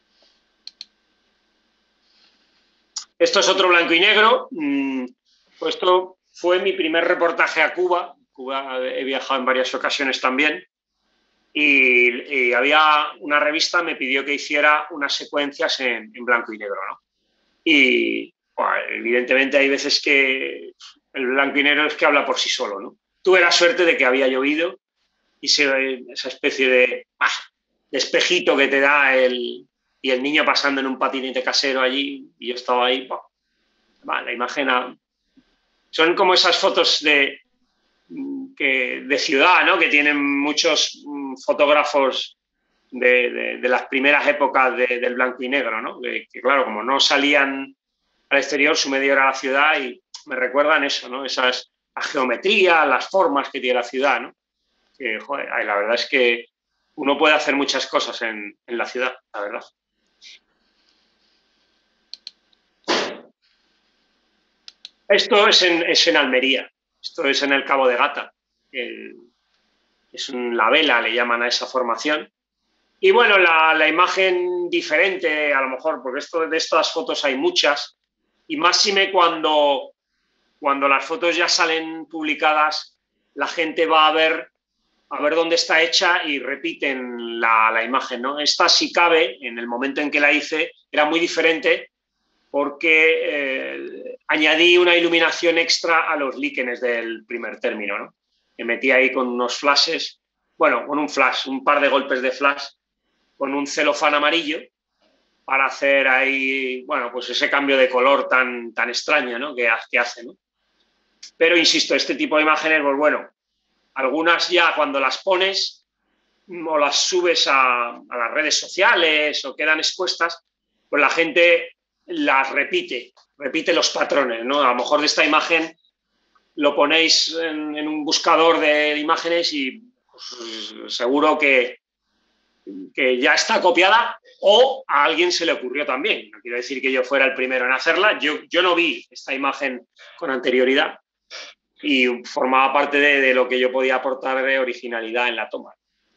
Esto es otro blanco y negro. Pues esto fue mi primer reportaje a Cuba. Cuba he viajado en varias ocasiones también. Y, y había una revista me pidió que hiciera unas secuencias en, en blanco y negro, ¿no? Y bueno, evidentemente hay veces que el blanco y negro es que habla por sí solo, ¿no? Tuve la suerte de que había llovido y se, esa especie de, ah, de espejito que te da el... y el niño pasando en un patinete casero allí, y yo estaba ahí, bah, bah, la imagen... A... son como esas fotos de, que, de ciudad, ¿no? Que tienen muchos fotógrafos de, de, de las primeras épocas de, del blanco y negro, ¿no? Que, que, claro, como no salían al exterior, su medio era la ciudad y me recuerdan eso, ¿no? Esas, la geometría, las formas que tiene la ciudad, ¿no? Que, joder, la verdad es que uno puede hacer muchas cosas en, en la ciudad, la verdad. Esto es en, es en Almería, esto es en el Cabo de Gata. El, es un, la vela, le llaman a esa formación. Y bueno, la, la imagen diferente, a lo mejor, porque esto, de estas fotos hay muchas, y máxime cuando, cuando las fotos ya salen publicadas, la gente va a ver, a ver dónde está hecha y repiten la, la imagen, ¿no? Esta, si cabe, en el momento en que la hice, era muy diferente porque eh, añadí una iluminación extra a los líquenes del primer término, ¿no? Me metí ahí con unos flashes, bueno, con un flash, un par de golpes de flash, con un celofán amarillo, para hacer ahí, bueno, pues ese cambio de color tan, tan extraño, ¿no? que, que hace, ¿no? Pero, insisto, este tipo de imágenes, pues bueno, algunas ya cuando las pones o las subes a, a las redes sociales o quedan expuestas, pues la gente las repite, repite los patrones, ¿no? A lo mejor de esta imagen lo ponéis en, en un buscador de imágenes y pues, seguro que que ya está copiada o a alguien se le ocurrió también. No quiero decir que yo fuera el primero en hacerla. Yo, yo no vi esta imagen con anterioridad y formaba parte de, de lo que yo podía aportar de originalidad en la toma.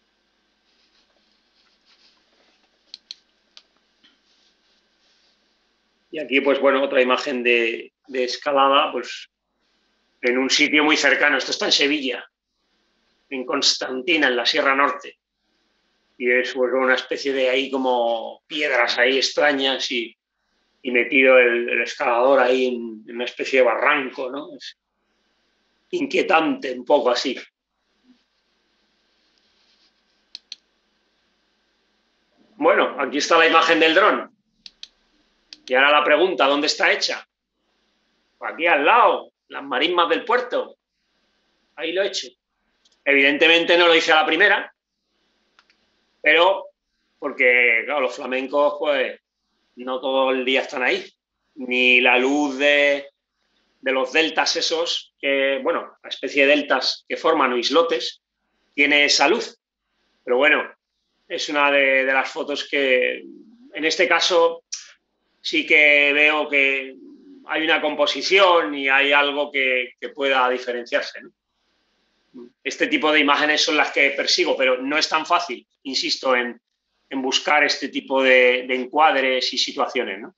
Y aquí, pues bueno, otra imagen de, de escalada, pues en un sitio muy cercano. Esto está en Sevilla, en Constantina, en la Sierra Norte. Y es pues, una especie de ahí como piedras ahí extrañas y, y metido el, el escalador ahí en, en una especie de barranco, ¿no? Es inquietante, un poco así. Bueno, aquí está la imagen del dron. Y ahora la pregunta, ¿dónde está hecha? Aquí al lado, las marismas del puerto. Ahí lo he hecho. Evidentemente no lo hice a la primera, pero porque, claro, los flamencos, pues, no todo el día están ahí. Ni la luz de, de los deltas esos, que, bueno, la especie de deltas que forman o islotes, tiene esa luz. Pero bueno, es una de, de las fotos que, en este caso, sí que veo que hay una composición y hay algo que, que pueda diferenciarse, ¿no? Este tipo de imágenes son las que persigo, pero no es tan fácil, insisto, en, en buscar este tipo de, de encuadres y situaciones, ¿no?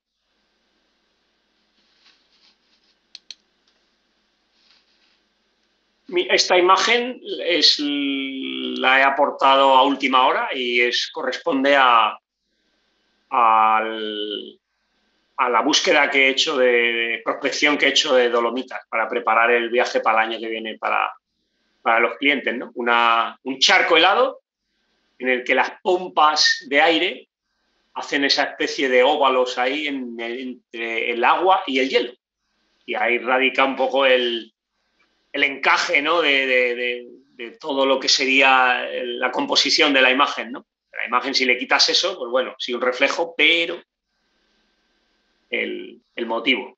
Esta imagen es, la he aportado a última hora y es, corresponde a, a, a la búsqueda que he hecho, de, de prospección que he hecho de dolomitas para preparar el viaje para el año que viene para, para los clientes, ¿no? Una, un charco helado en el que las pompas de aire hacen esa especie de óvalos ahí en el, entre el agua y el hielo. Y ahí radica un poco el, el encaje, ¿no? de, de, de, de todo lo que sería la composición de la imagen, ¿no? La imagen, si le quitas eso, pues bueno, sí un reflejo, pero el, el motivo.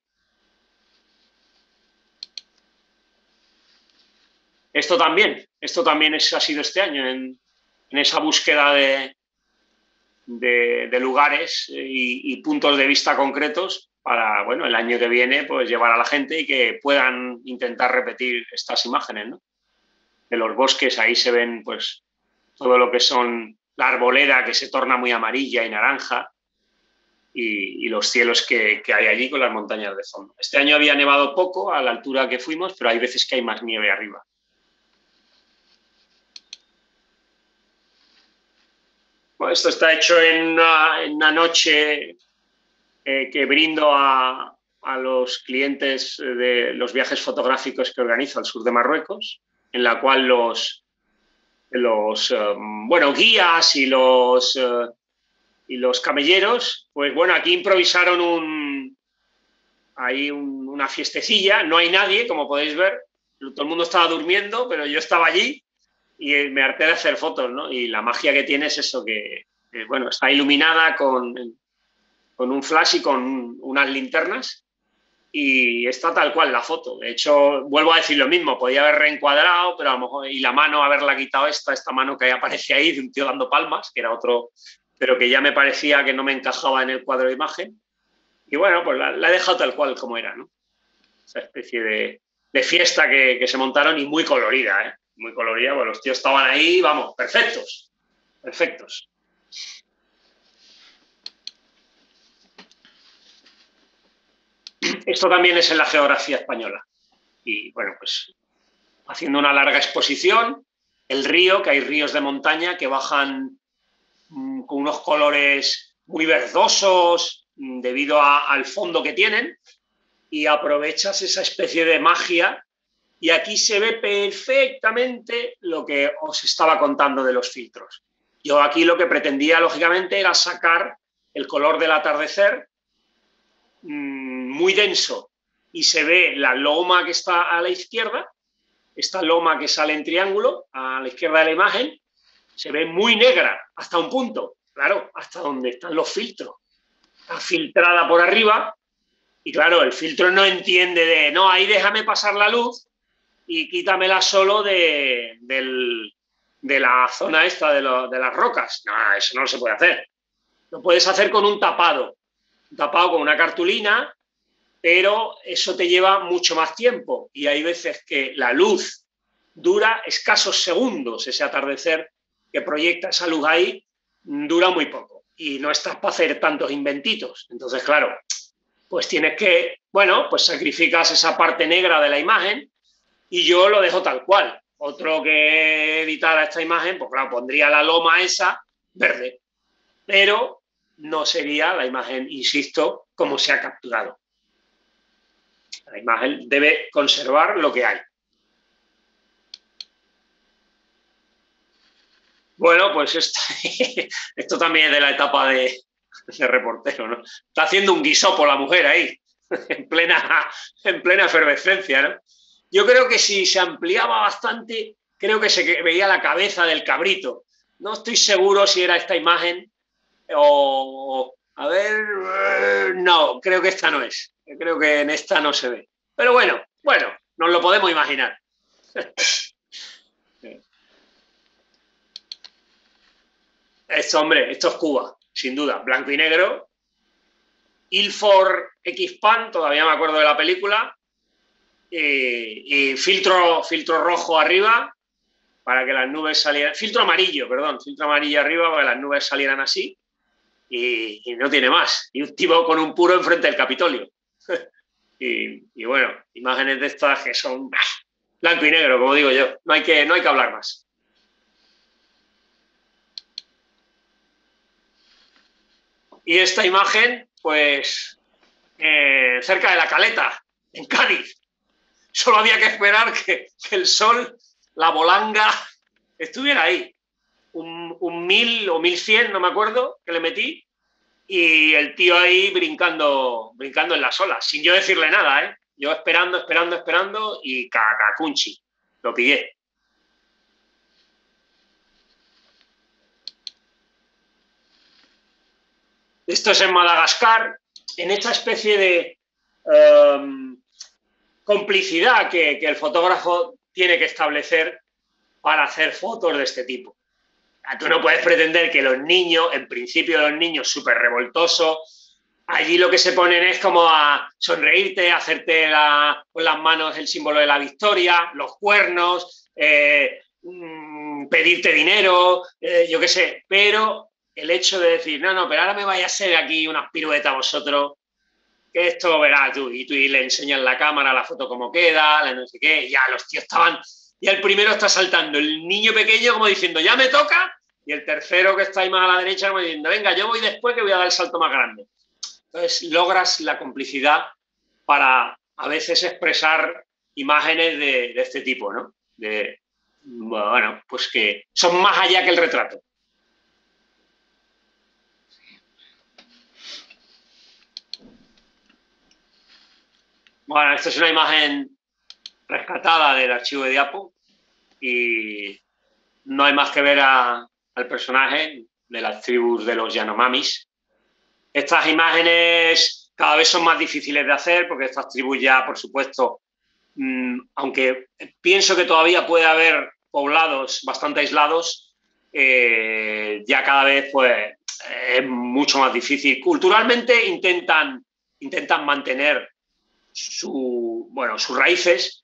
Esto también, esto también es, ha sido este año, en, en esa búsqueda de, de, de lugares y, y puntos de vista concretos para, bueno, el año que viene, pues llevar a la gente y que puedan intentar repetir estas imágenes, ¿no? De los bosques, ahí se ven, pues, todo lo que son la arboleda que se torna muy amarilla y naranja y, y los cielos que, que hay allí con las montañas de fondo. Este año había nevado poco a la altura que fuimos, pero hay veces que hay más nieve arriba. Bueno, esto está hecho en una, en una noche eh, que brindo a, a los clientes de los viajes fotográficos que organizo al sur de Marruecos, en la cual los, los um, bueno, guías y los, uh, y los camelleros, pues bueno, aquí improvisaron un, ahí un, una fiestecilla, no hay nadie, como podéis ver, todo el mundo estaba durmiendo, pero yo estaba allí y me harté de hacer fotos, ¿no? Y la magia que tiene es eso, que, que bueno, está iluminada con, con un flash y con unas linternas y está tal cual la foto. De hecho, vuelvo a decir lo mismo, podía haber reencuadrado, pero a lo mejor, y la mano, haberla quitado esta, esta mano que aparece ahí de un tío dando palmas, que era otro, pero que ya me parecía que no me encajaba en el cuadro de imagen. Y bueno, pues la, la he dejado tal cual como era, ¿no? Esa especie de, de fiesta que, que se montaron y muy colorida, ¿eh? Muy colorida, pues los tíos estaban ahí, vamos, perfectos, perfectos. Esto también es en la geografía española. Y bueno, pues haciendo una larga exposición, el río, que hay ríos de montaña que bajan mmm, con unos colores muy verdosos mmm, debido a, al fondo que tienen, y aprovechas esa especie de magia y aquí se ve perfectamente lo que os estaba contando de los filtros. Yo aquí lo que pretendía, lógicamente, era sacar el color del atardecer mmm, muy denso y se ve la loma que está a la izquierda, esta loma que sale en triángulo a la izquierda de la imagen, se ve muy negra hasta un punto, claro, hasta donde están los filtros. Está filtrada por arriba y claro, el filtro no entiende de, no, ahí déjame pasar la luz y quítamela solo de, del, de la zona esta de, lo, de las rocas. No, eso no se puede hacer. Lo puedes hacer con un tapado, un tapado con una cartulina, pero eso te lleva mucho más tiempo y hay veces que la luz dura escasos segundos, ese atardecer que proyecta esa luz ahí dura muy poco y no estás para hacer tantos inventitos. Entonces, claro, pues tienes que, bueno, pues sacrificas esa parte negra de la imagen y yo lo dejo tal cual. Otro que editara esta imagen, pues claro, pondría la loma esa verde, pero no sería la imagen, insisto, como se ha capturado. La imagen debe conservar lo que hay. Bueno, pues esto, esto también es de la etapa de, de reportero, ¿no? Está haciendo un guisopo la mujer ahí, en plena, en plena efervescencia, ¿no? Yo creo que si se ampliaba bastante, creo que se veía la cabeza del cabrito. No estoy seguro si era esta imagen o... A ver... No, creo que esta no es. Creo que en esta no se ve. Pero bueno, bueno, nos lo podemos imaginar. Esto, hombre, esto es Cuba, sin duda. Blanco y negro. Ilford X-Pan, todavía me acuerdo de la película. Y, y filtro, filtro rojo arriba para que las nubes salieran, filtro amarillo, perdón, filtro amarillo arriba para que las nubes salieran así y, y no tiene más. Y un tipo con un puro enfrente del Capitolio. y, y bueno, imágenes de estas que son bah, blanco y negro, como digo yo, no hay que, no hay que hablar más. Y esta imagen, pues, eh, cerca de La Caleta, en Cádiz. Solo había que esperar que, que el sol, la bolanga, estuviera ahí. Un, un mil o mil cien, no me acuerdo, que le metí, y el tío ahí brincando, brincando en las olas, sin yo decirle nada, ¿eh? Yo esperando, esperando, esperando, y cacacunchi, lo pillé. Esto es en Madagascar, en esa especie de... Um, complicidad que, que el fotógrafo tiene que establecer para hacer fotos de este tipo. Tú no puedes pretender que los niños, en principio los niños súper revoltosos, allí lo que se ponen es como a sonreírte, a hacerte la, con las manos el símbolo de la victoria, los cuernos, eh, mmm, pedirte dinero, eh, yo qué sé, pero el hecho de decir, no, no, pero ahora me vais a hacer aquí unas piruetas vosotros, que esto verás tú, y tú y le enseñas la cámara, la foto cómo queda, la no sé qué, y ya los tíos estaban, ya el primero está saltando, el niño pequeño como diciendo, ya me toca, y el tercero que está ahí más a la derecha como diciendo, venga, yo voy después que voy a dar el salto más grande. Entonces logras la complicidad para a veces expresar imágenes de, de este tipo, ¿no? De, bueno, pues que son más allá que el retrato. Bueno, esta es una imagen rescatada del archivo de Diapo y no hay más que ver a, al personaje de las tribus de los Yanomamis. Estas imágenes cada vez son más difíciles de hacer porque estas tribus ya, por supuesto, mmm, aunque pienso que todavía puede haber poblados bastante aislados, eh, ya cada vez pues, es mucho más difícil. Culturalmente intentan, intentan mantener su, bueno, sus raíces,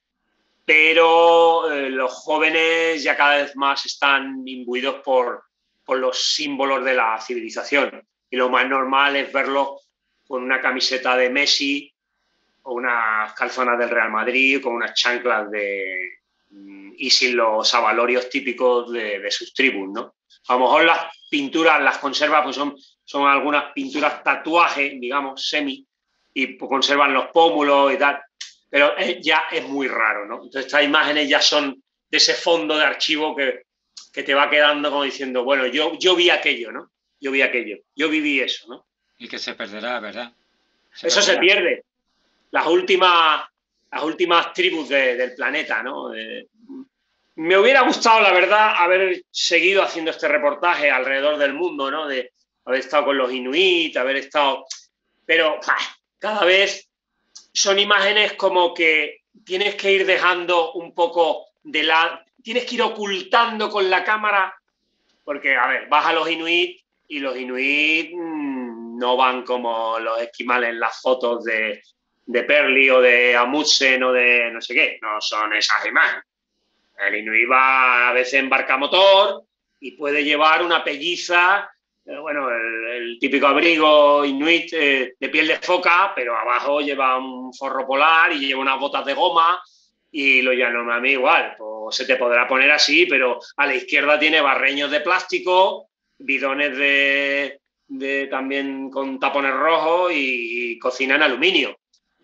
pero eh, los jóvenes ya cada vez más están imbuidos por, por los símbolos de la civilización. Y lo más normal es verlos con una camiseta de Messi o unas calzonas del Real Madrid, con unas chanclas de... y sin los avalorios típicos de, de sus tribus, ¿no? A lo mejor las pinturas, las conservas, pues son, son algunas pinturas tatuajes, digamos, semi, y pues conservan los pómulos y tal, pero es, ya es muy raro, ¿no? Entonces estas imágenes ya son de ese fondo de archivo que, que te va quedando como diciendo, bueno, yo, yo vi aquello, ¿no? Yo vi aquello, yo viví eso, ¿no? Y que se perderá, ¿verdad? Se eso perderá. Se pierde. Las últimas, las últimas tribus de, del planeta, ¿no? Eh, me hubiera gustado, la verdad, haber seguido haciendo este reportaje alrededor del mundo, ¿no? De haber estado con los inuit, haber estado... Pero ¡pah! Cada vez son imágenes como que tienes que ir dejando un poco de la... Tienes que ir ocultando con la cámara, porque, a ver, vas a los inuit y los inuit mmm, no van como los esquimales en las fotos de, de Perli o de Amundsen o de no sé qué. No son esas imágenes. El inuit va a veces en barcamotor y puede llevar una pelliza, eh, bueno, el, el típico abrigo inuit eh, de piel de foca, pero abajo lleva un forro polar y lleva unas botas de goma y lo Yanomami igual, pues se te podrá poner así, pero a la izquierda tiene barreños de plástico, bidones de, de también con tapones rojos y, y cocina en aluminio.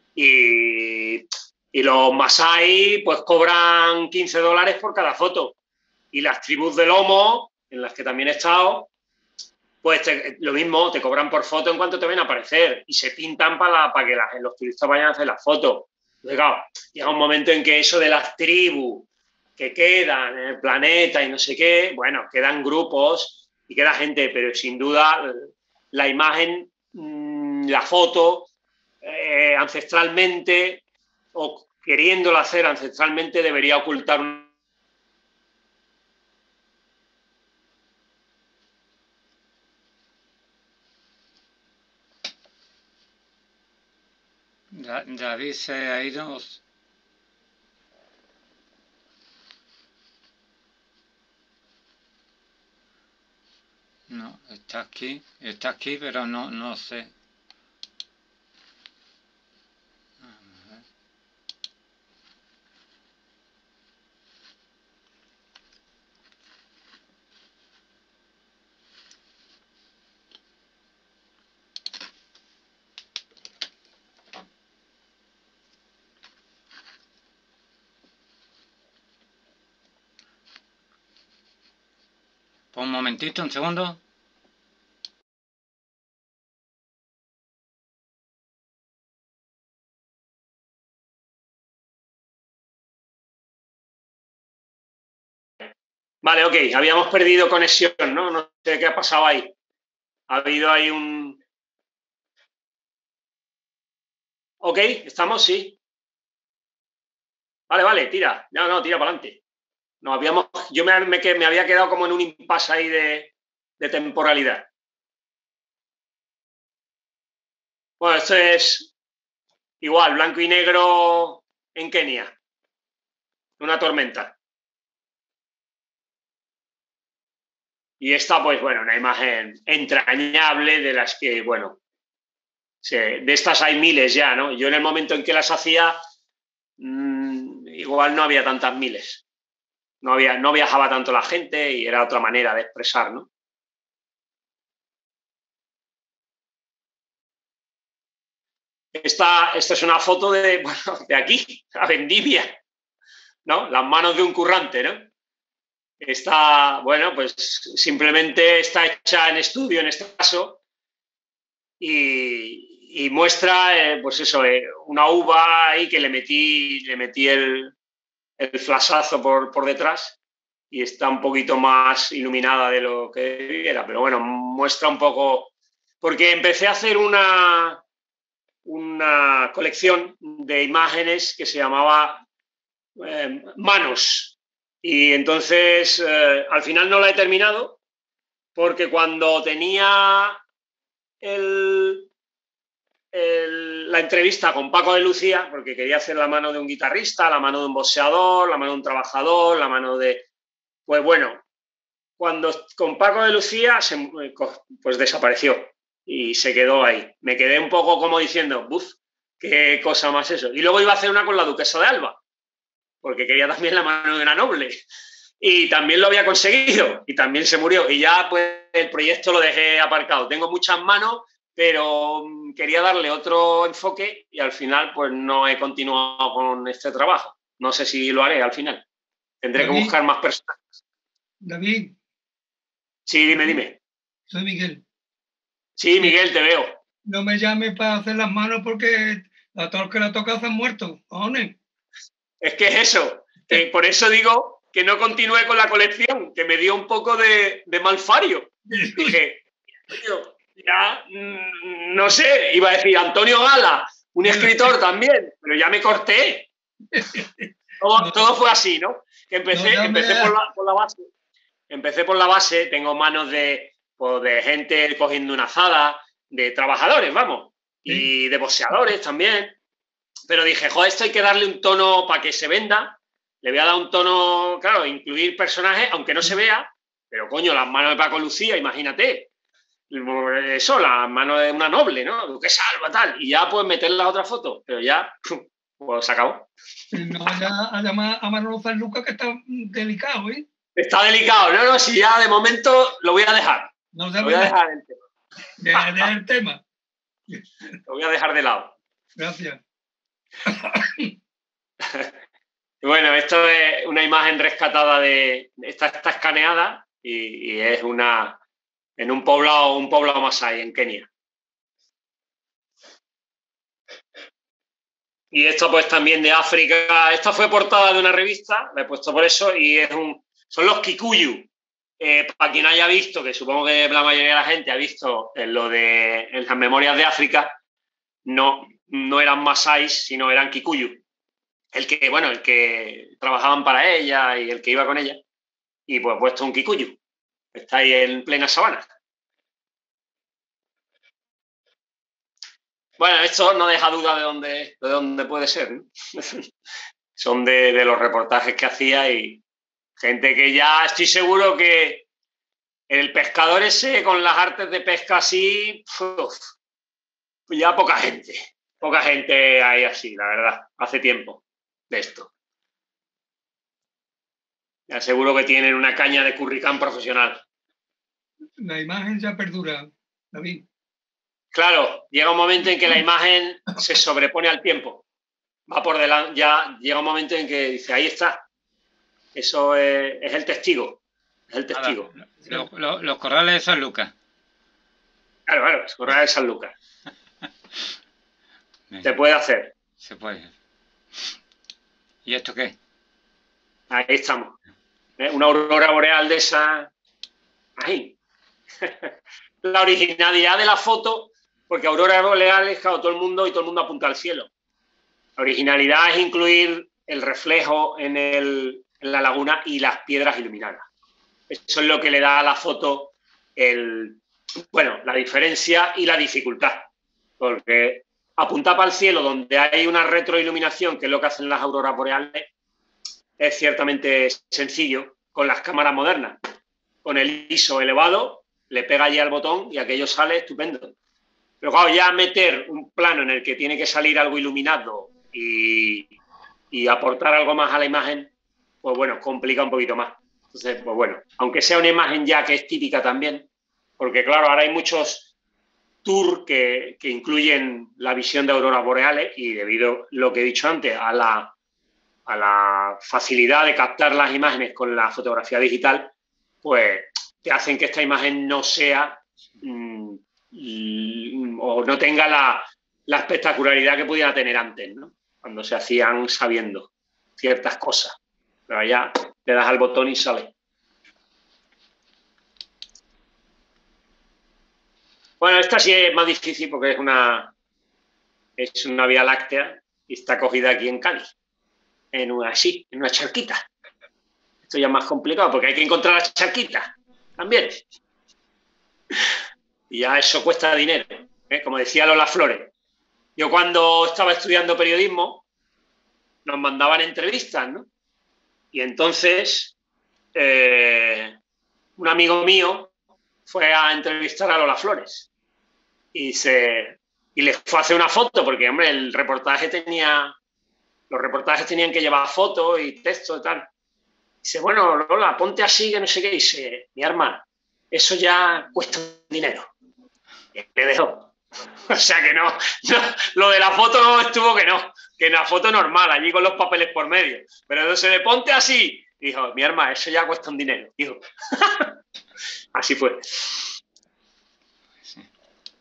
Y... Y los masái pues cobran quince dólares por cada foto. Y las tribus de lomo, en las que también he estado, pues te, lo mismo, te cobran por foto en cuanto te ven a aparecer. Y se pintan para, para que la, los turistas vayan a hacer las fotos. Entonces, claro, llega un momento en que eso de las tribus que quedan en el planeta y no sé qué, bueno, quedan grupos y queda gente, pero sin duda la imagen, la foto, eh, ancestralmente... o queriéndolo hacer ancestralmente, debería ocultar un... David se ha ido. No, está aquí, está aquí, pero no, no sé. Pues un momentito, un segundo. Vale, ok, habíamos perdido conexión, ¿no? No sé qué ha pasado ahí. Ha habido ahí un... Ok, ¿estamos? Sí. Vale, vale, tira. No, no, tira para adelante. No, habíamos... Yo me, me, me había quedado como en un impasse ahí de, de temporalidad. Bueno, esto es igual, blanco y negro en Kenia. Una tormenta. Y esta, pues bueno, una imagen entrañable de las que, bueno, de estas hay miles ya, ¿no? Yo en el momento en que las hacía, mmm, igual no había tantas miles. No, había, no viajaba tanto la gente y era otra manera de expresar, ¿no? Esta, esta es una foto de, bueno, de aquí, a Vendimia, ¿no? Las manos de un currante, ¿no? Está, bueno, pues simplemente está hecha en estudio en este caso y, y muestra, eh, pues eso, eh, una uva ahí que le metí, le metí el, el flashazo por, por detrás y está un poquito más iluminada de lo que era, pero bueno, muestra un poco, porque empecé a hacer una, una colección de imágenes que se llamaba eh, Manos, y entonces eh, al final no la he terminado, porque cuando tenía el, el, la entrevista con Paco de Lucía, porque quería hacer la mano de un guitarrista, la mano de un boxeador, la mano de un trabajador, la mano de... Pues bueno, cuando con Paco de Lucía se, pues desapareció y se quedó ahí. Me quedé un poco como diciendo, buf, qué cosa más eso. Y luego iba a hacer una con la duquesa de Alba, porque quería también la mano de una noble. Y también lo había conseguido y también se murió. Y ya pues el proyecto lo dejé aparcado. Tengo muchas manos, pero quería darle otro enfoque y al final pues no he continuado con este trabajo. No sé si lo haré al final. Tendré David, que buscar más personas. David. Sí, dime, dime. Soy Miguel. Sí, Miguel, te veo. No me llames para hacer las manos porque a todos los que la tocan se han muerto. ¿Cojones? Es que es eso. Que por eso digo que no continué con la colección, que me dio un poco de, de malfario. Dije, ya, no sé, iba a decir Antonio Gala, un escritor también, pero ya me corté. Todo, no, todo fue así, ¿no? Que empecé, no, empecé por, la, por la base. Empecé por la base, tengo manos de, pues, de gente cogiendo una azada, de trabajadores, vamos, sí. Y de boxeadores también. Pero dije, joder, esto hay que darle un tono para que se venda. Le voy a dar un tono, claro, incluir personajes, aunque no se vea, pero coño, las manos de Paco Lucía, imagínate. Eso, las manos de una noble, ¿no? Duquesa Alba, tal. Y ya pues meter las otras fotos, pero ya, pues se acabó. No vaya a llamar a Manolo Sanlúcar, que está delicado, ¿eh? Está delicado, no, no, si ya de momento lo voy a dejar. No lo voy a dejar el tema. De, de el tema. Lo voy a dejar de lado. Gracias. Bueno, esto es una imagen rescatada de... Esta está escaneada y, y es una... en un poblado, un poblado masái, en Kenia. Y esto pues también de África. Esta fue portada de una revista, la he puesto por eso, y es un... son los Kikuyu. Eh, para quien haya visto, que supongo que la mayoría de la gente ha visto en lo de en las memorias de África, no, no eran masáis, sino eran Kikuyu. El que, bueno, el que trabajaban para ella y el que iba con ella. Y pues puesto un Kikuyu. Está ahí en plena sabana. Bueno, esto no deja duda de dónde, de dónde puede ser, ¿no? Son de, de los reportajes que hacía y gente que ya estoy seguro que el pescador ese con las artes de pesca así, uf, ya poca gente. Poca gente hay así, la verdad. Hace tiempo de esto. Ya seguro que tienen una caña de curricán profesional. La imagen ya perdura, David. Claro, llega un momento en que la imagen se sobrepone al tiempo. Va por delante, ya llega un momento en que dice, ahí está. Eso es, es el testigo. Es el testigo. Ahora, lo, lo, los corrales de San Lucas. Claro, claro, los corrales de San Lucas. Se puede hacer. Se puede. ¿Y esto qué? Ahí estamos. ¿Eh? Una aurora boreal de esa. Ahí. La originalidad de la foto, porque aurora boreal es claro, todo el mundo y todo el mundo apunta al cielo. La originalidad es incluir el reflejo en, el, en la laguna y las piedras iluminadas. Eso es lo que le da a la foto el, bueno, la diferencia y la dificultad. Porque apuntar para el cielo donde hay una retroiluminación, que es lo que hacen las auroras boreales, es ciertamente sencillo con las cámaras modernas. Con el I S O elevado, le pega allí al botón y aquello sale estupendo. Pero claro, ya meter un plano en el que tiene que salir algo iluminado y, y aportar algo más a la imagen, pues bueno, complica un poquito más. Entonces, pues bueno, aunque sea una imagen ya que es típica también, porque claro, ahora hay muchos tours que, que incluyen la visión de auroras boreales y debido a lo que he dicho antes, a la, a la facilidad de captar las imágenes con la fotografía digital, pues te hacen que esta imagen no sea mmm, o no tenga la, la espectacularidad que pudiera tener antes, ¿no? Cuando se hacían sabiendo ciertas cosas. Pero allá le das al botón y sale. Bueno, esta sí es más difícil porque es una, es una vía láctea y está cogida aquí en Cádiz, en una así, en una charquita. Esto ya es más complicado porque hay que encontrar las charquitas también. Y ya eso cuesta dinero, ¿eh? Como decía Lola Flores. Yo cuando estaba estudiando periodismo nos mandaban entrevistas, ¿no? Y entonces eh, un amigo mío fue a entrevistar a Lola Flores y, se, y le fue a hacer una foto porque, hombre, el reportaje tenía, los reportajes tenían que llevar fotos y texto y tal. Dice, bueno, Lola, ponte así, que no sé qué. Dice, mi hermana, eso ya cuesta dinero. Y le dejó. O sea que no, no, lo de la foto no estuvo que no, que en la foto normal, allí con los papeles por medio. Pero entonces le ponte así. Dijo, mi hermana, eso ya cuesta un dinero. Dijo. Así fue. Sí.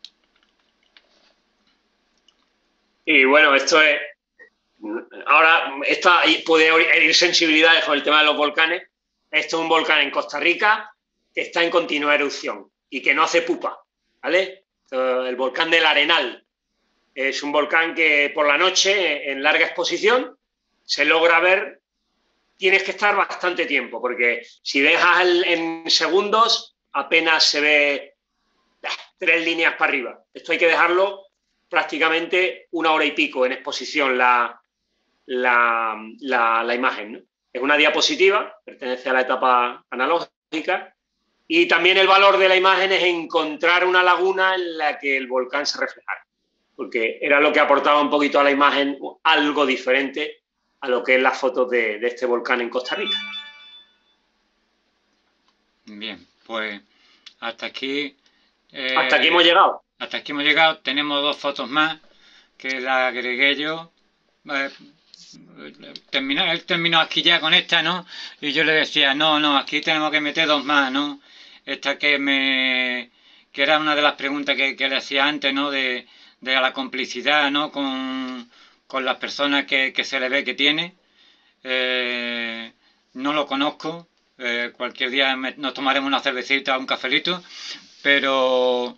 Y bueno, esto es... Ahora, esta puede herir sensibilidades con el tema de los volcanes. Esto es un volcán en Costa Rica que está en continua erupción y que no hace pupa, ¿vale? El volcán del Arenal. Es un volcán que por la noche, en larga exposición, se logra ver. Tienes que estar bastante tiempo, porque si dejas en segundos, apenas se ve tres líneas para arriba. Esto hay que dejarlo prácticamente una hora y pico en exposición la, la, la, la imagen, ¿no? Es una diapositiva, pertenece a la etapa analógica, y también el valor de la imagen es encontrar una laguna en la que el volcán se reflejara, porque era lo que aportaba un poquito a la imagen, algo diferente a lo que es las fotos de, de este volcán en Costa Rica. Bien, pues hasta aquí... Eh, hasta aquí hemos llegado. Hasta aquí hemos llegado. Tenemos dos fotos más que las agregué yo. Eh, terminó, él terminó aquí ya con esta, ¿no? Y yo le decía, no, no, aquí tenemos que meter dos más, ¿no? Esta que me... que era una de las preguntas que, que le hacía antes, ¿no? De, de la complicidad, ¿no? Con, con las personas que, que se le ve que tiene. Eh, no lo conozco. Eh, cualquier día me, nos tomaremos una cervecita o un cafelito, pero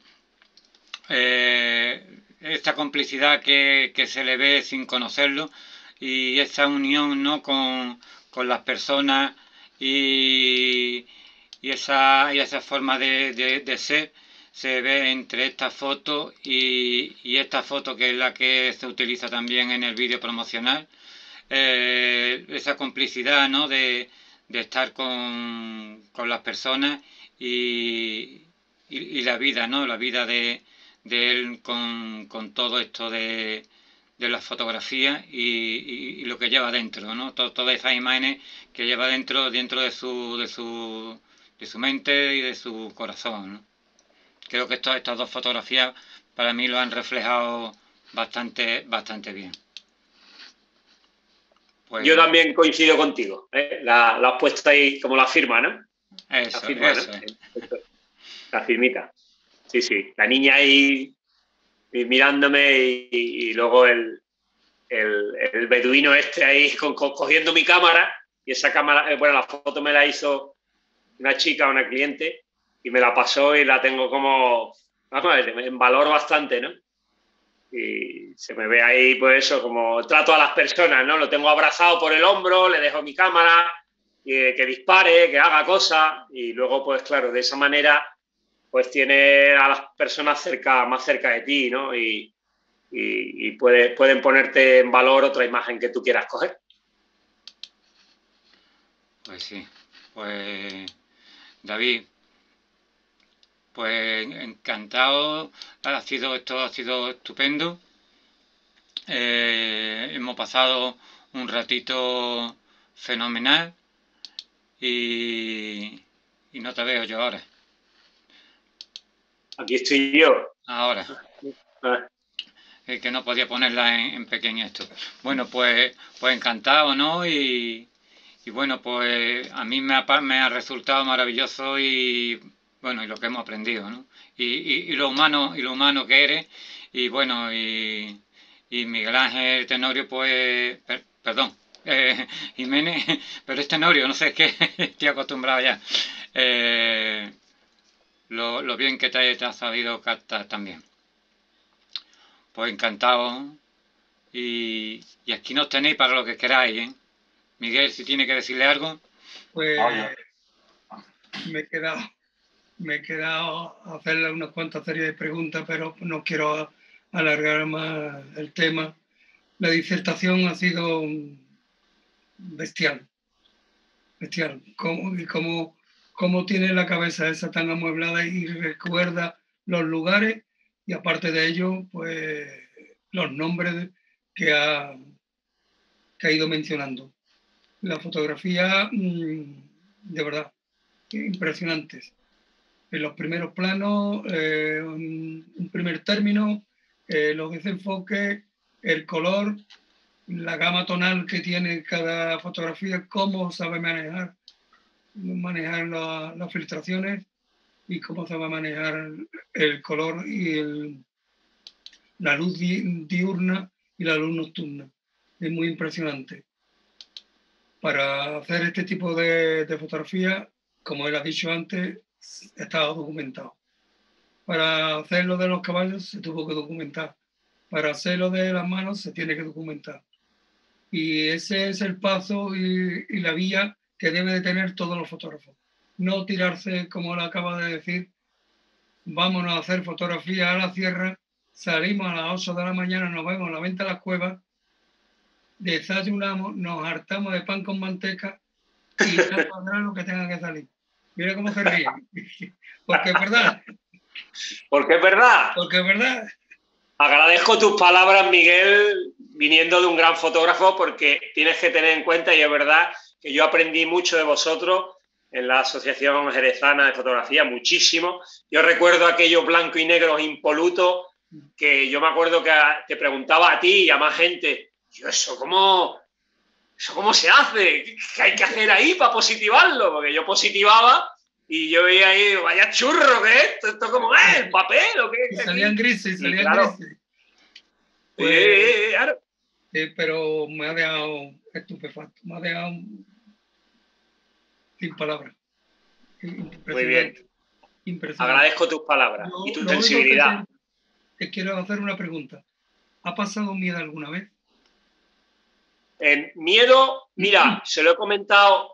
eh, esta complicidad que, que se le ve sin conocerlo y esa unión, ¿no? con, con las personas y, y, esa, y esa forma de, de, de ser se ve entre esta foto y, y esta foto que es la que se utiliza también en el vídeo promocional. Eh, esa complicidad, ¿no? de, de estar con, con las personas y, y, y la vida, ¿no? La vida de, de él con, con todo esto de, de la fotografía y, y, y lo que lleva dentro, ¿no? Todo, todas esas imágenes que lleva dentro, dentro de su, de su, de su mente y de su corazón, ¿no? Creo que esto, estas dos fotografías para mí lo han reflejado bastante, bastante bien. Pues, yo también coincido contigo, ¿eh? la, la has puesto ahí como la firma, ¿no? Eso, la firma, eso. ¿no? La firmita. Sí, sí. La niña ahí mirándome y, y luego el, el, el beduino este ahí con, con, cogiendo mi cámara y esa cámara, bueno, la foto me la hizo una chica, una cliente y me la pasó y la tengo como, vamos a ver, en valor bastante, ¿no? Y se me ve ahí, pues eso, como trato a las personas, ¿no? Lo tengo abrazado por el hombro, le dejo mi cámara, y que dispare, que haga cosas, y luego, pues claro, de esa manera, pues tiene a las personas cerca, más cerca de ti, ¿no? Y, y, y puede, pueden ponerte en valor otra imagen que tú quieras coger. Pues sí, pues David, pues encantado, ha sido, esto ha sido estupendo. Eh, hemos pasado un ratito fenomenal y, y no te veo yo ahora. Aquí estoy yo. Ahora. Ah. El que no podía ponerla en, en pequeño esto. Bueno, pues, pues encantado, ¿no? Y, y bueno, pues a mí me ha, me ha resultado maravilloso y bueno, y lo que hemos aprendido, ¿no? Y, y, y lo humano, y lo humano que eres, y bueno, y, y Miguel Ángel Tenorio, pues, per, perdón, Eh, Jiménez, pero es Tenorio, no sé, es que estoy acostumbrado ya. Eh, lo, lo bien que te, te has sabido captar también. Pues encantado. Y, y aquí nos tenéis para lo que queráis, ¿eh? Miguel, si tiene que decirle algo. Pues Oye, me he quedado, me he quedado a hacerle unas cuantas series de preguntas, pero no quiero alargar más el tema. La disertación ha sido bestial, bestial. Cómo, y cómo, cómo tiene la cabeza esa tan amueblada y recuerda los lugares y aparte de ello, pues los nombres que ha, que ha ido mencionando. La fotografía, mmm, de verdad, impresionantes. En los primeros planos, eh, un, un primer término, eh, los desenfoques, el color, la gama tonal que tiene cada fotografía, cómo sabe manejar, manejar la, las filtraciones y cómo sabe manejar el color y el, la luz di, diurna y la luz nocturna. Es muy impresionante. Para hacer este tipo de, de fotografía, como él ha dicho antes, estaba documentado. Para hacer lo de los caballos se tuvo que documentar. Para hacer lo de las manos se tiene que documentar. Y ese es el paso y, y la vía que debe de tener todos los fotógrafos. No tirarse, como lo acaba de decir, vámonos a hacer fotografía a la sierra, salimos a las ocho de la mañana, nos vemos a la venta de las cuevas, desayunamos, nos hartamos de pan con manteca y ya saldrá lo que tenga que salir. Mira cómo se ríen. Porque es verdad. Porque es verdad. Porque es verdad. Agradezco tus palabras, Miguel, viniendo de un gran fotógrafo, porque tienes que tener en cuenta, y es verdad, que yo aprendí mucho de vosotros en la Asociación Jerezana de Fotografía, muchísimo. Yo recuerdo aquellos blancos y negros impolutos que yo me acuerdo que te preguntaba a ti y a más gente, yo, ¿eso cómo, eso cómo se hace? ¿Qué hay que hacer ahí para positivarlo? Porque yo positivaba y yo veía ahí, vaya churro, ¿qué es esto? ¿Esto cómo es? ¿El papel o qué? Y salían grises, y salían claro, grises. Pues, eh, claro. Eh, pero me ha dejado estupefacto, me ha dejado sin palabras. Muy bien. Impresionante. Agradezco tus palabras Yo, y tu lo sensibilidad. Que te, te quiero hacer una pregunta. ¿Ha pasado miedo alguna vez? En miedo, mira, se lo he comentado,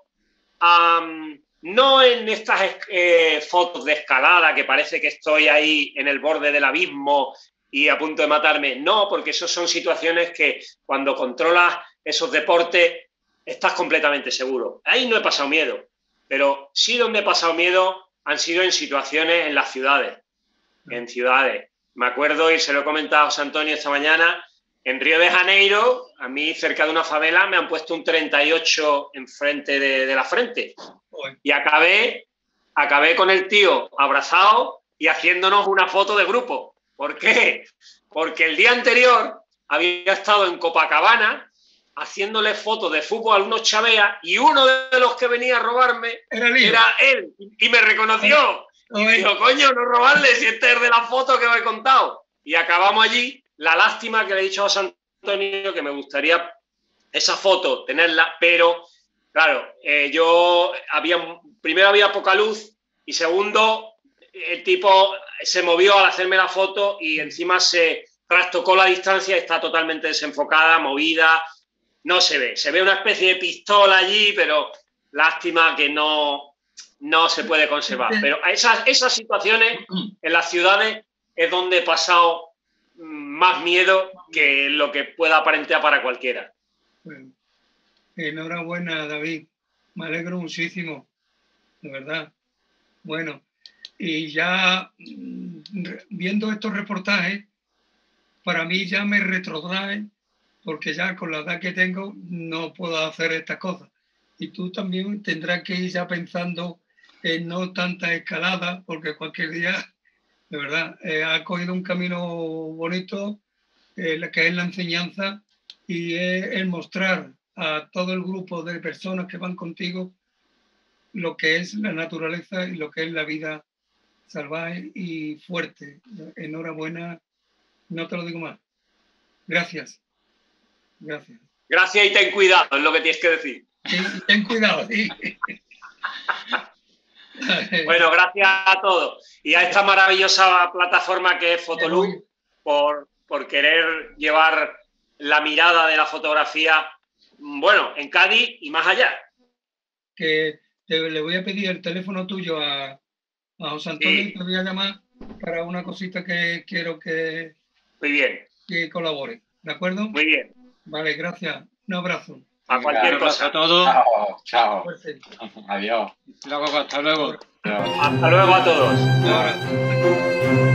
um, no en estas eh, fotos de escalada que parece que estoy ahí en el borde del abismo y a punto de matarme. No, porque esas son situaciones que cuando controlas esos deportes estás completamente seguro. Ahí no he pasado miedo, pero sí donde he pasado miedo han sido en situaciones en las ciudades. En ciudades. Me acuerdo, y se lo he comentado a José Antonio esta mañana, en Río de Janeiro, a mí cerca de una favela me han puesto un treinta y ocho enfrente de, de la frente. Y acabé, acabé con el tío abrazado y haciéndonos una foto de grupo. ¿Por qué? Porque el día anterior había estado en Copacabana haciéndole fotos de fútbol a unos chaveas y uno de los que venía a robarme era, era él y me reconoció. Y dijo, coño, no robarle si este es de la foto que os he contado. Y acabamos allí. La lástima que le he dicho a José Antonio que me gustaría esa foto tenerla, pero claro, eh, yo había, primero había poca luz y segundo, el tipo se movió al hacerme la foto y encima se trastocó la distancia, está totalmente desenfocada, movida, no se ve. Se ve una especie de pistola allí, pero lástima que no, no se puede conservar. Pero esas, esas situaciones en las ciudades es donde he pasado más miedo que lo que pueda aparentar para cualquiera. Bueno, enhorabuena, David. Me alegro muchísimo, de verdad. Bueno, y ya viendo estos reportajes, para mí ya me retrotrae, porque ya con la edad que tengo no puedo hacer estas cosas. Y tú también tendrás que ir ya pensando en no tanta escalada, porque cualquier día, de verdad, eh, has cogido un camino bonito, eh, que es la enseñanza, y es el mostrar a todo el grupo de personas que van contigo lo que es la naturaleza y lo que es la vida salvaje y fuerte. Enhorabuena, no te lo digo más. Gracias. Gracias. Gracias y ten cuidado, es lo que tienes que decir. Sí, ten cuidado, sí. Bueno, gracias a todos. Y a esta maravillosa plataforma que es Fotoluz por, por querer llevar la mirada de la fotografía, bueno, en Cádiz y más allá. Que te, le voy a pedir el teléfono tuyo a, a José Antonio sí. Y te voy a llamar para una cosita que quiero que, Muy bien. que colabore. ¿De acuerdo? Muy bien. Vale, gracias. Un abrazo. A cualquier cosa. A todos. Chao, chao. Adiós. Luego, hasta luego. Hasta luego a todos. Ahora.